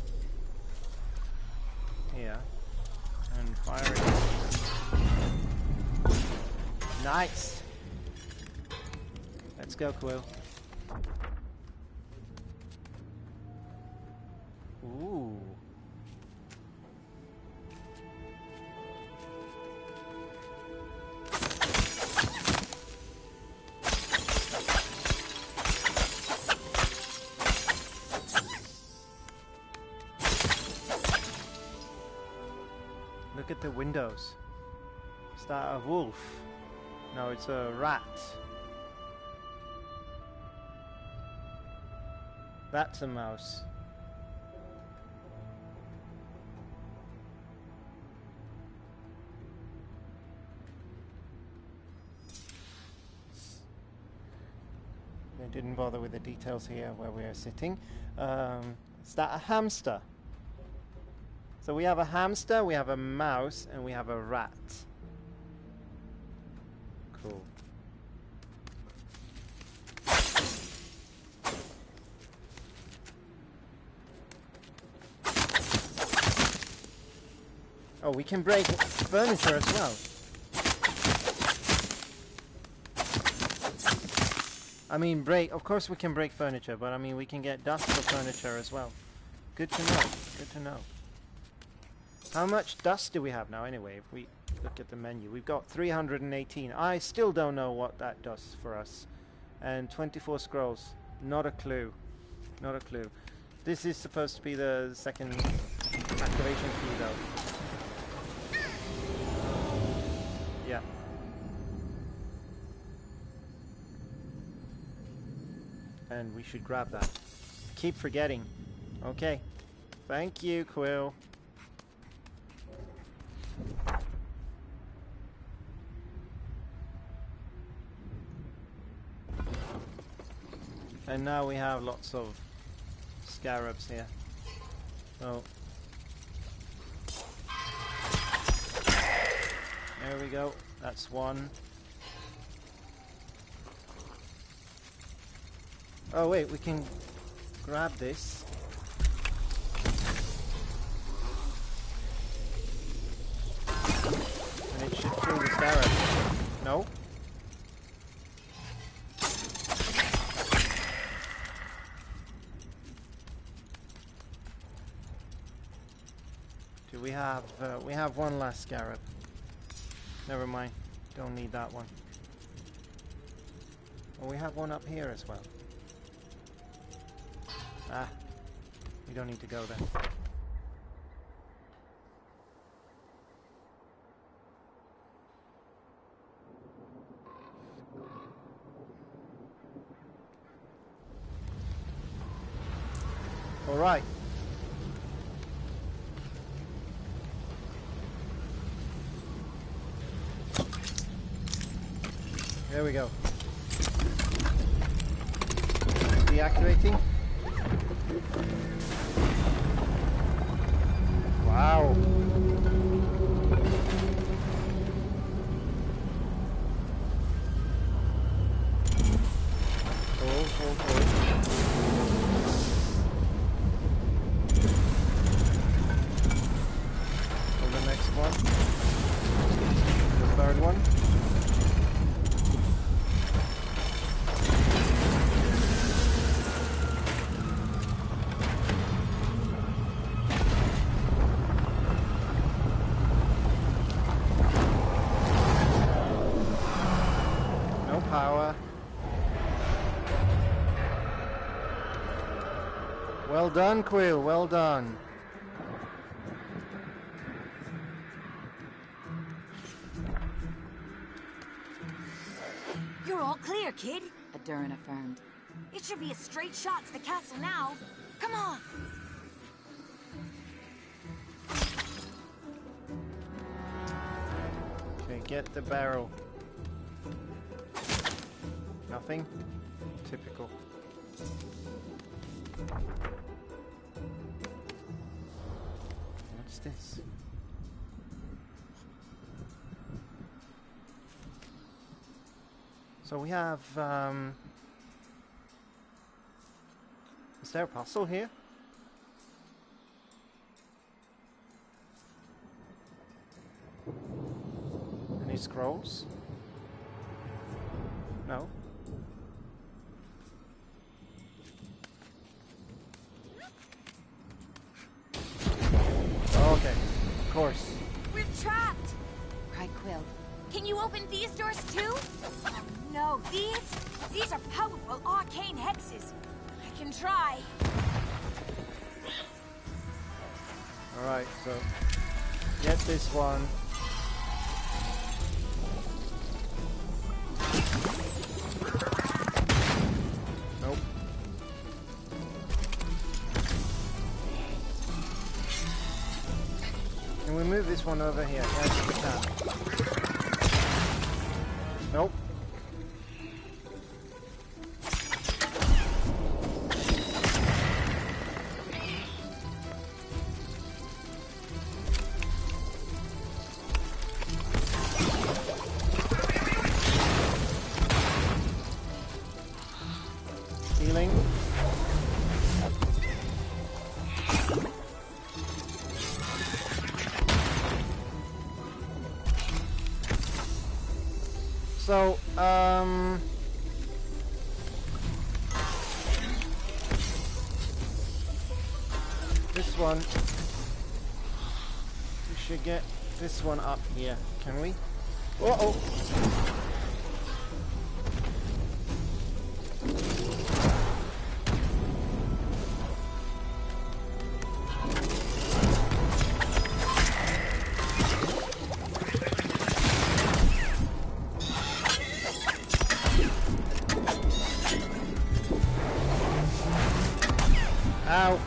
here and fire it. Nice! Let's go, Quill. Ooh. Look at the windows. Is that a wolf? No, it's a rat. That's a mouse. They didn't bother with the details here where we are sitting. Is that a hamster? So we have a hamster, we have a mouse, and we have a rat. Cool. Oh, we can break furniture as well. I mean, of course we can break furniture, but I mean, we can get dust for furniture as well. Good to know, good to know. How much dust do we have now anyway? If we look at the menu, we've got 318. I still don't know what that does for us. And 24 scrolls, not a clue. Not a clue. This is supposed to be the second activation key though. Yeah. And we should grab that. Keep forgetting. Okay. Thank you, Quill. And now we have lots of scarabs here. So there we go. That's one. Oh wait, we can grab this. And it should kill the scarab. No? Do we have one last scarab. Never mind. Don't need that one. Well, we have one up here as well. Ah, we don't need to go there. All right. There we go. Deactivating. Wow. Cool. And the next one. The third one. Power. Well done, Quill, well done. You're all clear, kid, Adurin affirmed. It should be a straight shot to the castle now. Come on! Okay, get the barrel. Nothing. Typical. What's this? So we have, is there a puzzle here? Any scrolls? No. Okay, of course. We're trapped! cried Quill. Can you open these doors too? Oh no, these are powerful arcane hexes. I can try. Alright, so get this one. Nope. Can we move this one over here? Yes, we can. Nope. Healing. So, this one, we should get this one up here, can we? Uh-oh! Ow!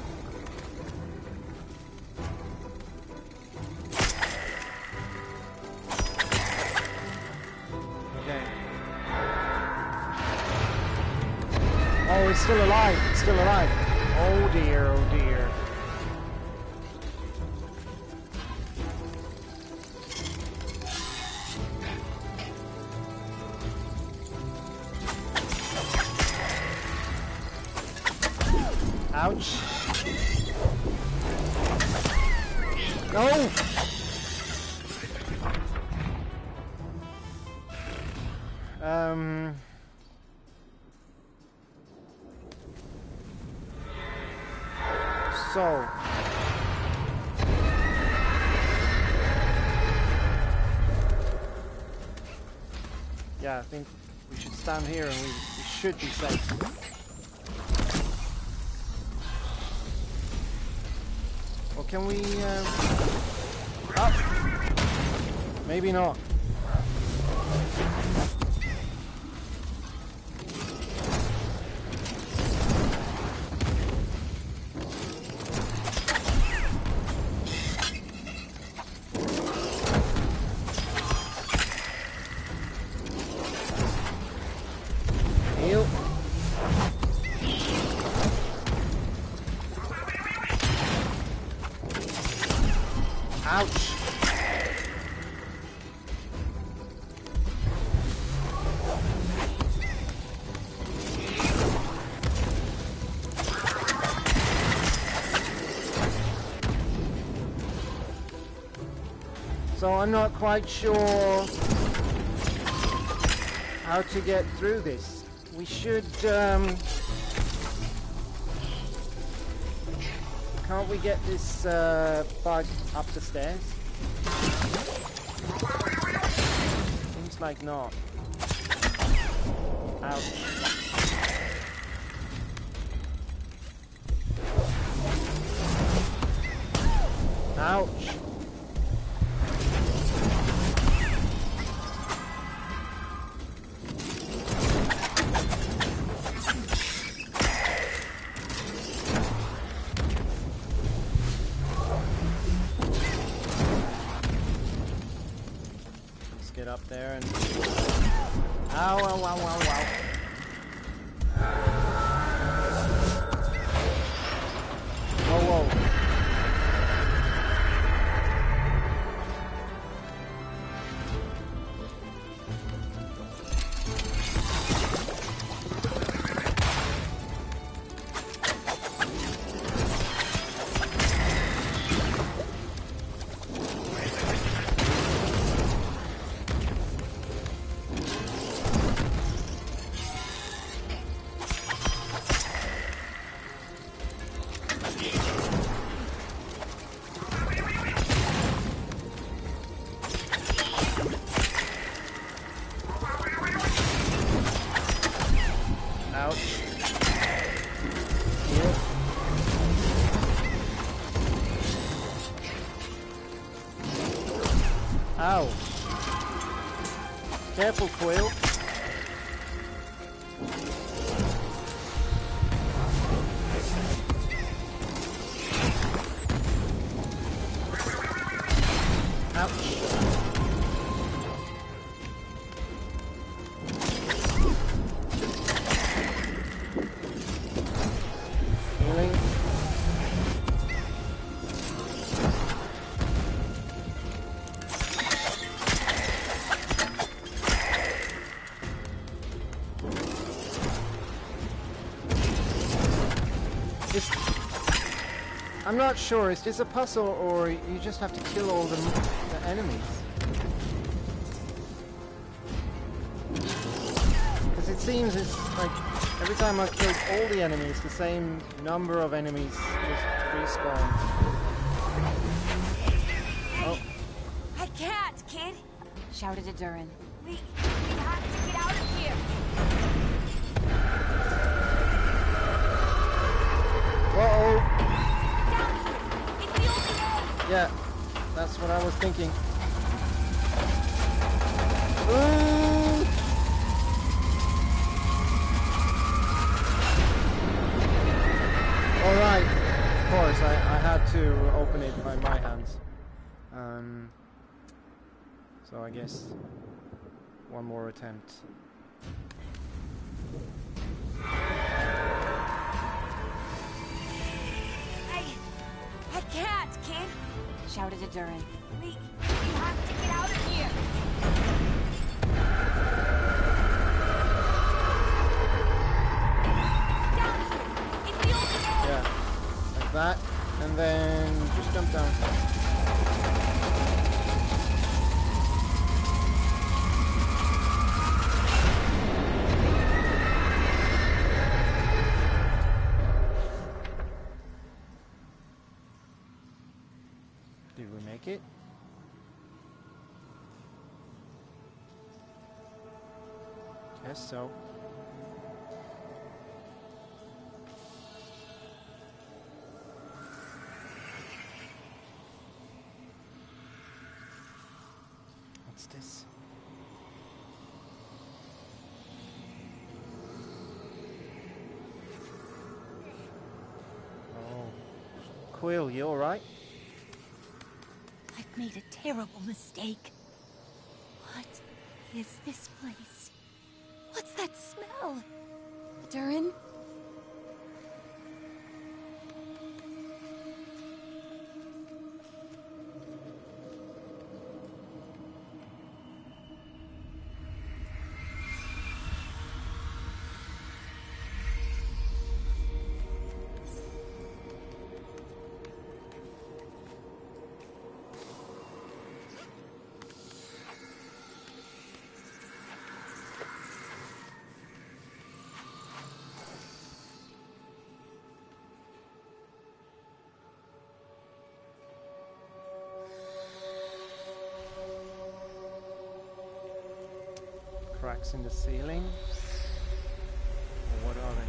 Okay. Oh, it's still alive! It's still alive! Oh dear, oh dear. Ouch. No! So. Yeah, I think we should stand here and we should be safe. Or can we, up? Maybe not. Heal. Ouch. So I'm not quite sure how to get through this. We should, can't we get this bug up the stairs? Seems like not. Ouch. Ouch. Get up there and ow, ow, ow, ow, ow. Ouch. Heal. Ow. Careful, Quill. Ouch. Healing. I'm not sure, is this a puzzle or you just have to kill all the enemies? Because it seems it's like every time I've killed all the enemies, the same number of enemies just respawn. Oh. I can't, kid! Shouted at Durin. We have to get out of here! Uh-oh! It's the only way! Yeah, that's what I was thinking. Ooh. Alright, of course, I had to open it by my hands. So I guess one more attempt. I can't, kid! Shouted at Durin. We have to get out of here! It's the only way! Yeah, like that, and then just jump down. Did we make it? Guess so. What's this? Oh. Quill, you alright? I've made a terrible mistake. What is this place? What's that smell? Durin? Cracks in the ceiling? Or what are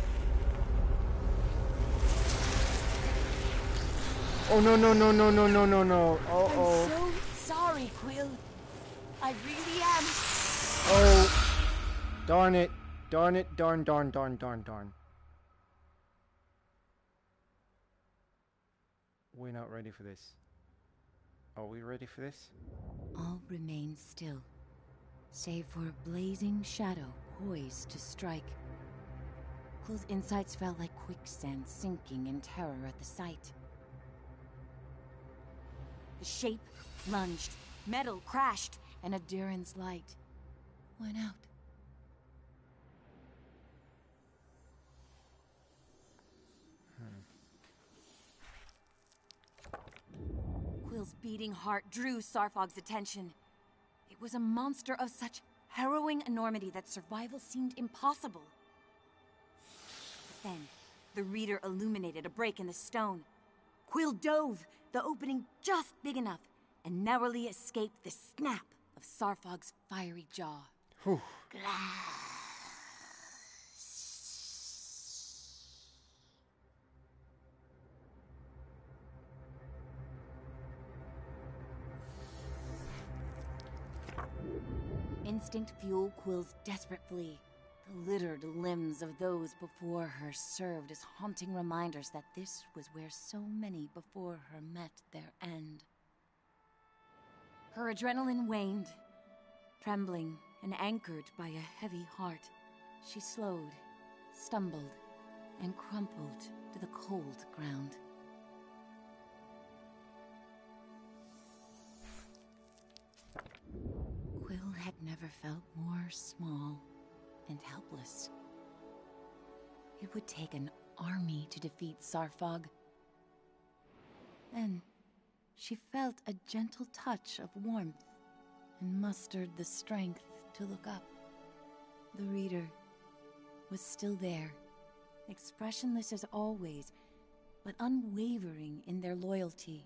they? Oh no no no no no no no no! Oh I'm so sorry, Quill. I really am. Oh! Darn it! Darn it! Darn darn darn darn darn! We're not ready for this. Are we ready for this? All remained still, save for a blazing shadow poised to strike. Quill's insides felt like quicksand sinking in terror at the sight. The shape lunged, metal crashed, and Durin's light went out. Quill's beating heart drew Sarfog's attention. It was a monster of such harrowing enormity that survival seemed impossible. But then, the reader illuminated a break in the stone. Quill dove, the opening just big enough, and narrowly escaped the snap of Sarfog's fiery jaw. Whew. instinct fuel Quill's desperate flee. The littered limbs of those before her served as haunting reminders that this was where so many before her met their end. Her adrenaline waned. Trembling and anchored by a heavy heart, she slowed, stumbled, and crumpled to the cold ground. Quill had never felt more small and helpless. It would take an army to defeat Sarfog. Then, she felt a gentle touch of warmth and mustered the strength to look up. The Reader was still there, expressionless as always, but unwavering in their loyalty.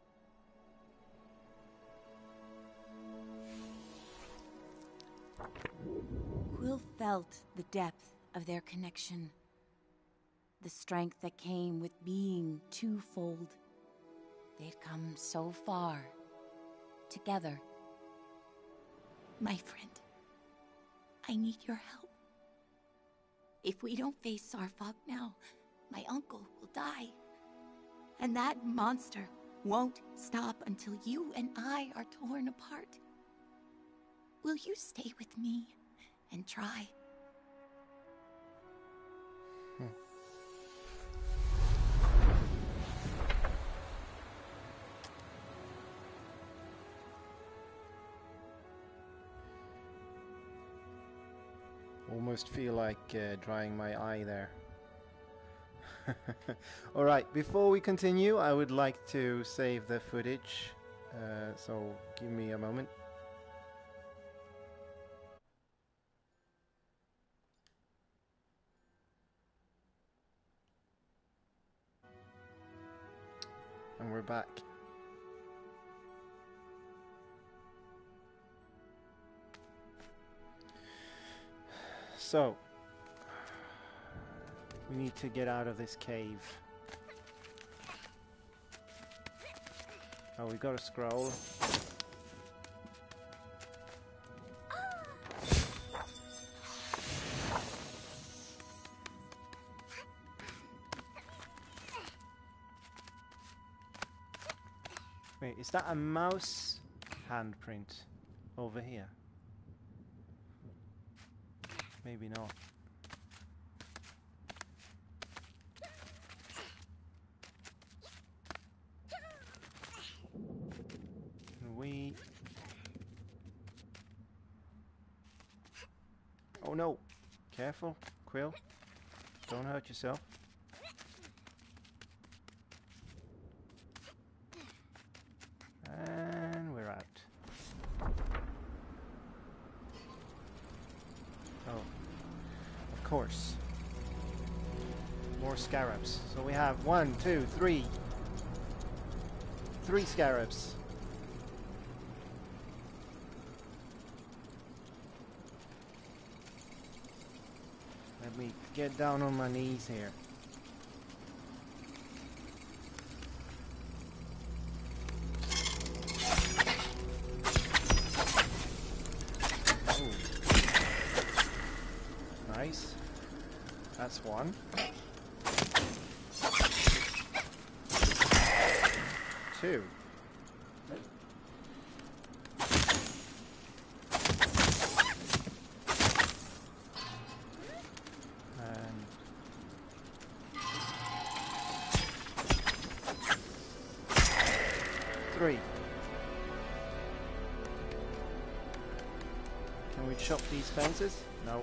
Quill felt the depth of their connection, the strength that came with being twofold. They'd come so far, together. My friend, I need your help. If we don't face Sarfog now, my uncle will die. And that monster won't stop until you and I are torn apart. Will you stay with me and try? Almost feel like drying my eye there. Alright, before we continue, I would like to save the footage, so give me a moment. And we're back. So, we need to get out of this cave. Oh, we got a scroll. Wait, is that a mouse handprint over here? Maybe not. Oh no! Careful, Quill. Don't hurt yourself. And we're out. Oh. Of course. More scarabs. So we have 1, 2, 3. 3 scarabs. Let me get down on my knees here. Oh. Nice. That's one. 2. And 3. Can we chop these fences? No.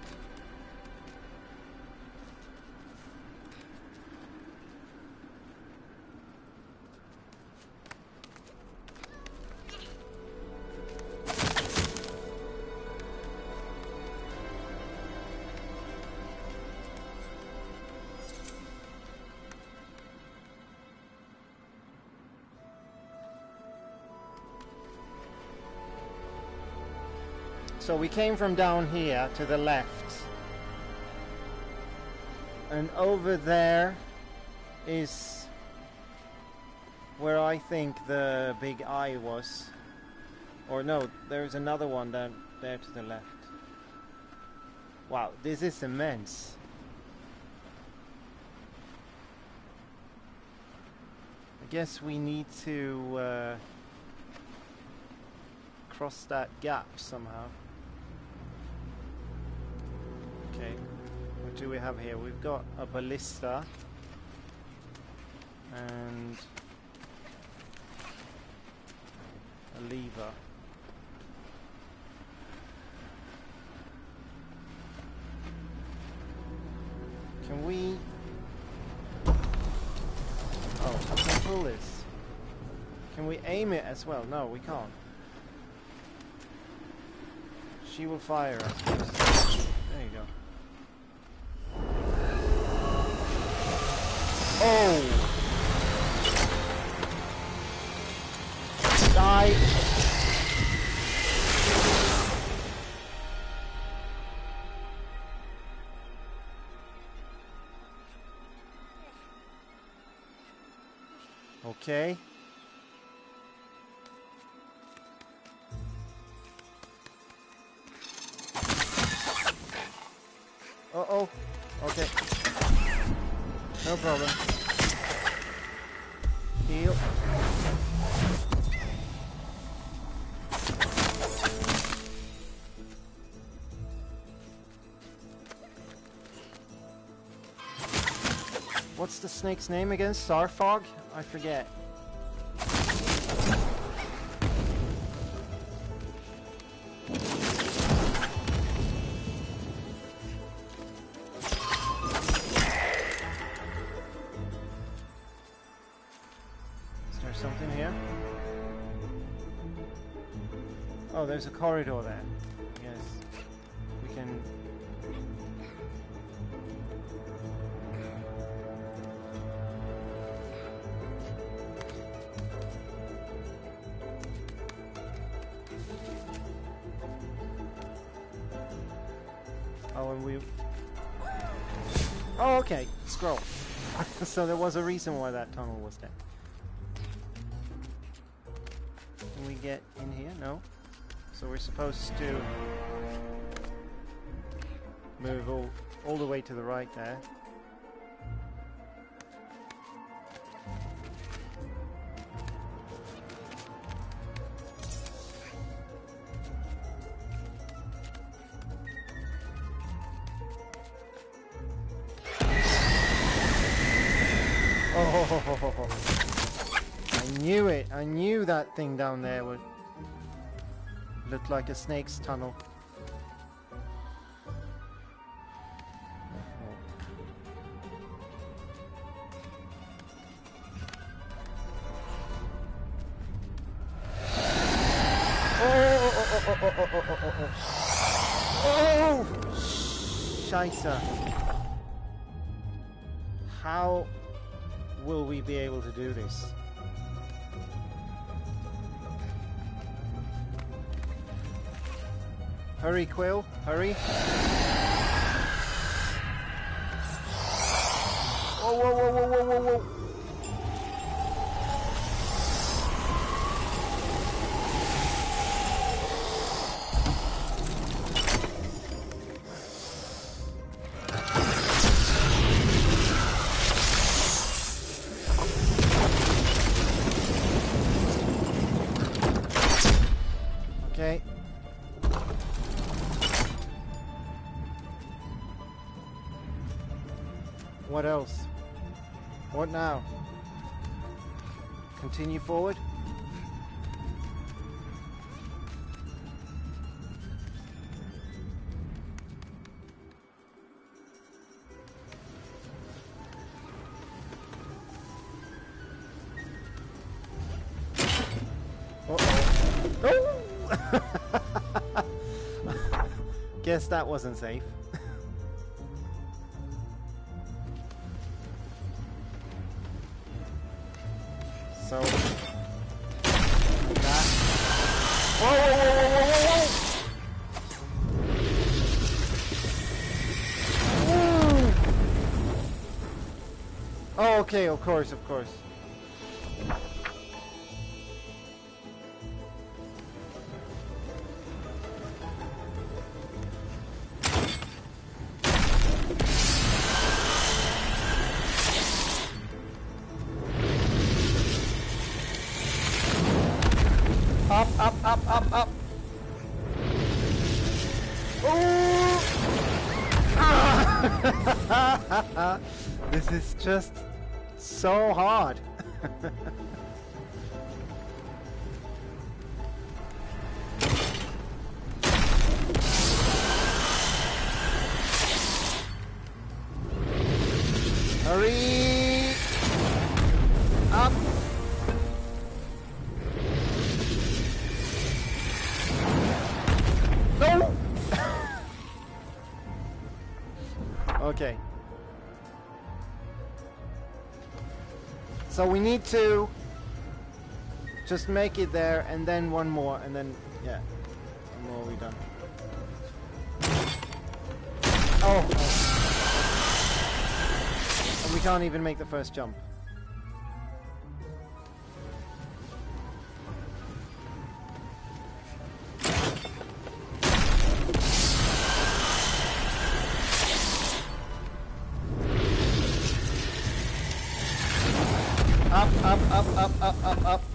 So we came from down here to the left, and over there is where I think the big eye was. Or no, there's another one down there to the left. Wow, this is immense. I guess we need to cross that gap somehow. Okay, what do we have here? We've got a ballista and a lever. Can we... Oh, I can pull this. Can we aim it as well? No, we can't. She will fire us. There you go. Oh! Die! Okay. Uh-oh. Okay. No problem. Heal. What's the snake's name again? Starfog? I forget. Is there something here? Oh, there's a corridor there. Yes. We can... Oh, and we... Oh, okay. Scroll. So there was a reason why that tunnel was there. Can we get in here? No. So we're supposed to move all the way to the right there. Oh, I knew it. I knew that thing down there would look like a snake's tunnel. Oh! Scheisse. How will we be able to do this? Hurry, Quill, hurry. Whoa, whoa, whoa, whoa, whoa, whoa, whoa. Okay. What else? What now? Continue forward? Uh-oh. Oh! Guess that wasn't safe. So that. Whoa, whoa, whoa, whoa, whoa, whoa! Oh, okay, of course, of course. Up! Oh! Ah! This is just so hard. Hurry! Up! No! Okay. So we need to just make it there and then one more and then, yeah. One more we done. Oh! And we can't even make the first jump. Up, up, up, up, up, up, up.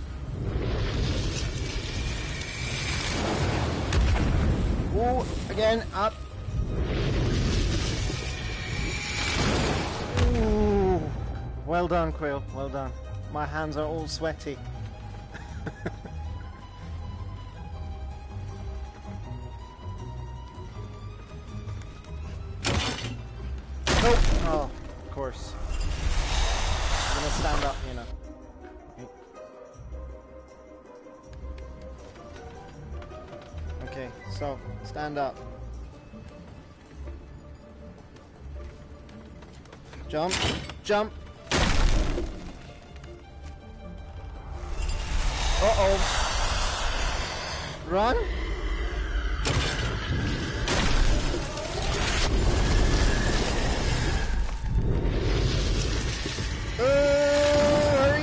Ooh, again, up. Ooh. Well done, Quill, well done. My hands are all sweaty. Nope. Oh, of course. I'm gonna stand up, you know. Okay, so stand up. Jump, jump. Uh-oh. Run. Hurry.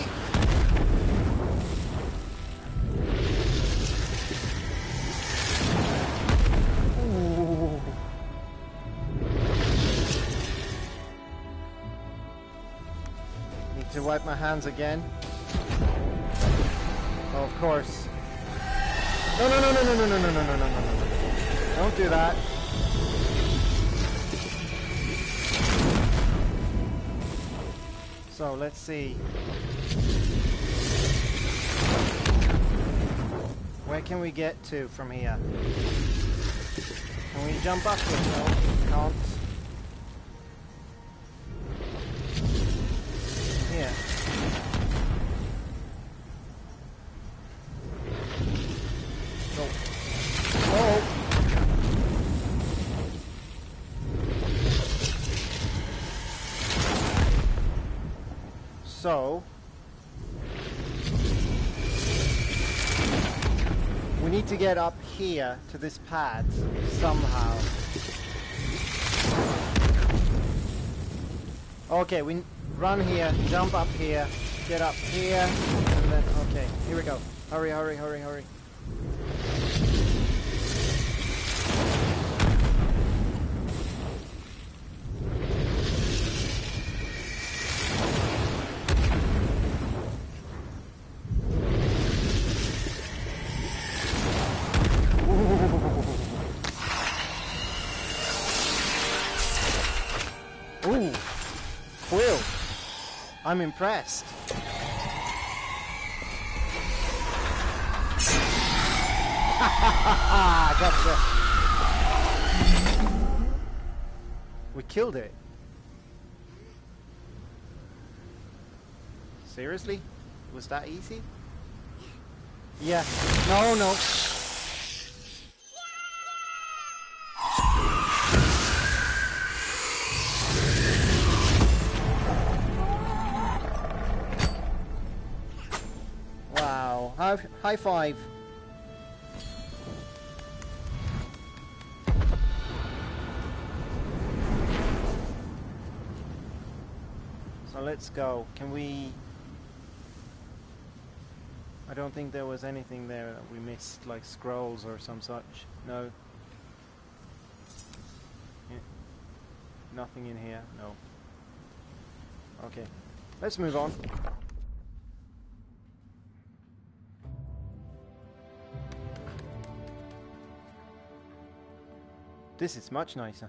Ooh. Need to wipe my hands again. Oh, of course. No, no, no, no, no, no, no, no, no, no, no, no, no. Don't do that. So, let's see. Where can we get to from here? Can we jump up here? No, can't. Here. No. Oh! So, we need to get up here to this pad somehow. Okay, we run here, jump up here, get up here, and then, okay, here we go. Hurry, hurry, hurry, hurry. Ooh, Quill, I'm impressed. Gotcha. We killed it. Seriously? Was that easy? Yeah. No, no. Wow. High five. So let's go. Can we... I don't think there was anything there that we missed, like scrolls or some such. No. Yeah. Nothing in here. No. Okay. Let's move on. This is much nicer.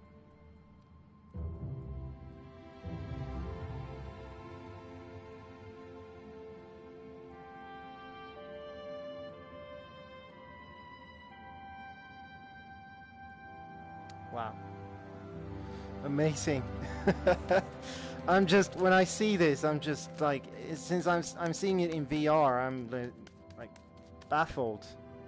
Wow. Amazing. I'm just, when I see this, I'm just like, since I'm seeing it in VR, I'm like baffled.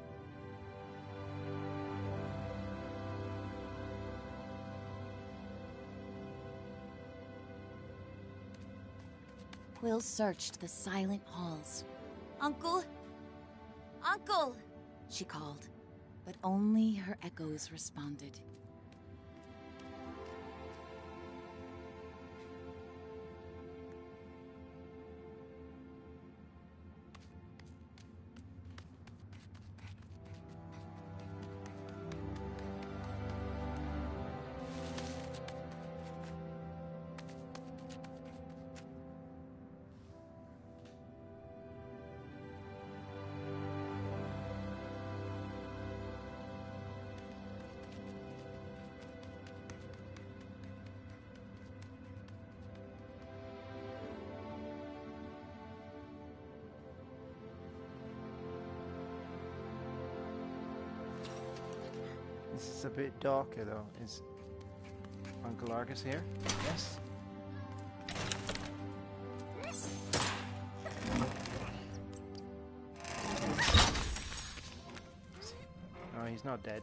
Quill searched the silent halls. "Uncle! Uncle!" she called, but only her echoes responded. This is a bit darker though. Is Uncle Argus here? Yes. Oh, he's not dead.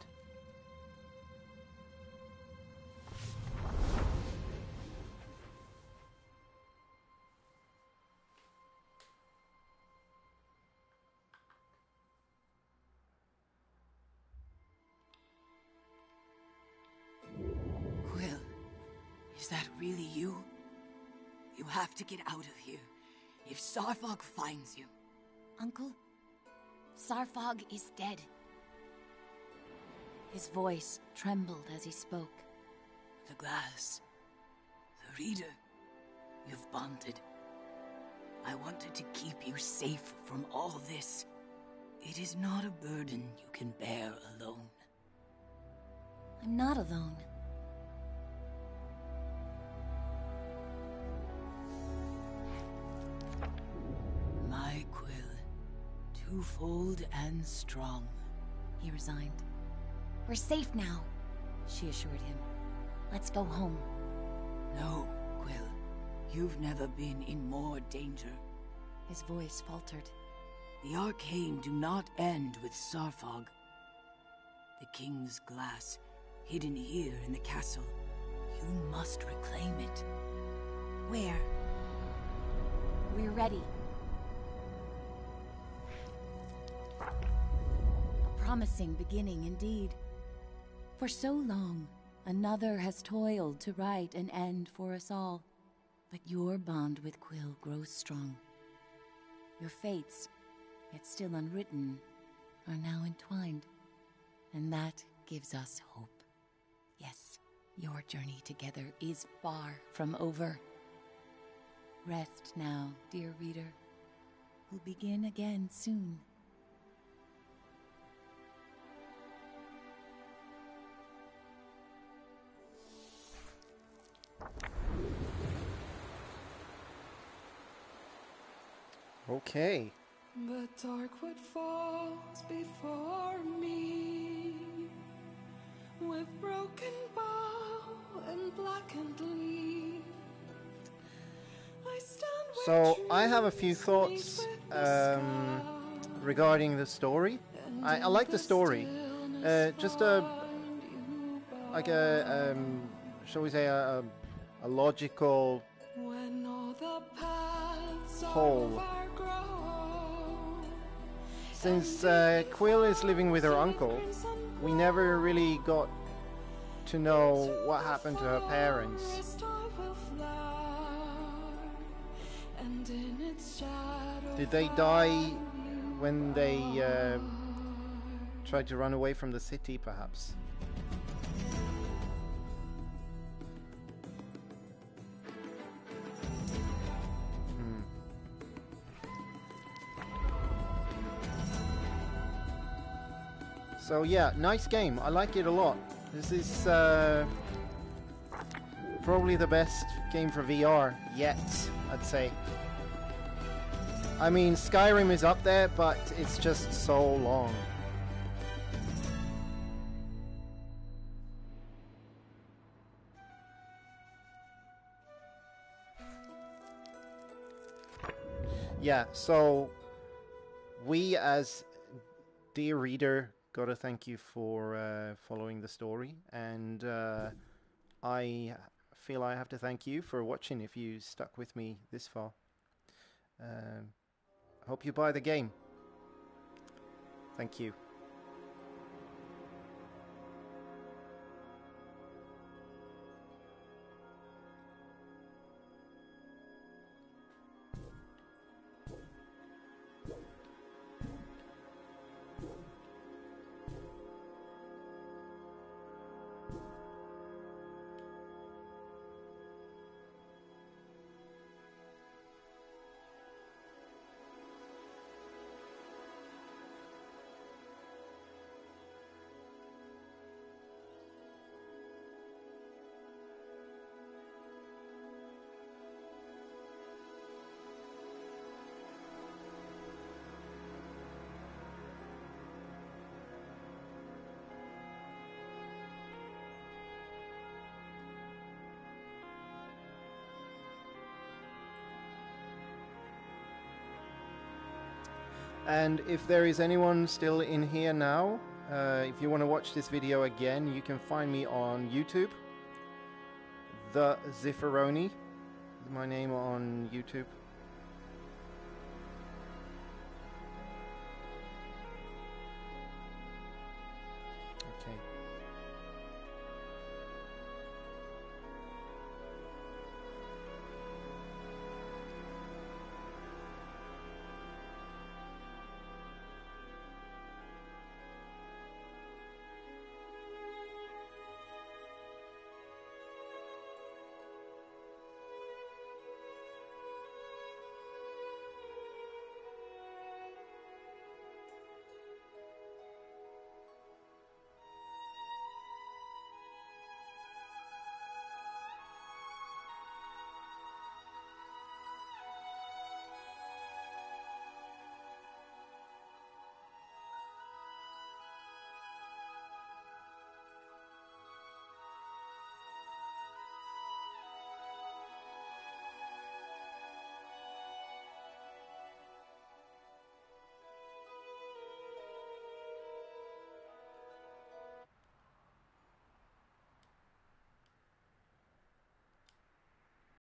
Is that really you? You have to get out of here. If Sarfog finds you... Uncle, Sarfog is dead. His voice trembled as he spoke. The glass. The reader. You've bonded. I wanted to keep you safe from all this. It is not a burden you can bear alone. I'm not alone. My Quill, twofold and strong. He resigned. We're safe now, she assured him. Let's go home. No, Quill. You've never been in more danger. His voice faltered. The Arcane do not end with Sarfog. The King's glass, hidden here in the castle. You must reclaim it. Where? We're ready. A promising beginning indeed. For so long, another has toiled to write an end for us all. But your bond with Quill grows strong. Your fates, yet still unwritten, are now entwined. And that gives us hope. Yes, your journey together is far from over. Rest now, dear reader. We'll begin again soon. Okay. The darkwood falls before me, with broken bough and blackened leaf. I stand where So I have a few trees thoughts meet with the sky, regarding the story. I like the story. Just like a shall we say a logical when all the paths whole. overgrow. Since Quill is living with her uncle, we never really got to know what happened to her parents. Did they die when they tried to run away from the city, perhaps? So yeah, nice game. I like it a lot. This is probably the best game for VR yet, I'd say. I mean, Skyrim is up there, but it's just so long. Yeah, so we as dear reader gotta thank you for following the story, and I feel I have to thank you for watching if you stuck with me this far. Hope you buy the game. Thank you. And if there is anyone still in here now, if you want to watch this video again, you can find me on YouTube. The Zifferoni, my name on YouTube.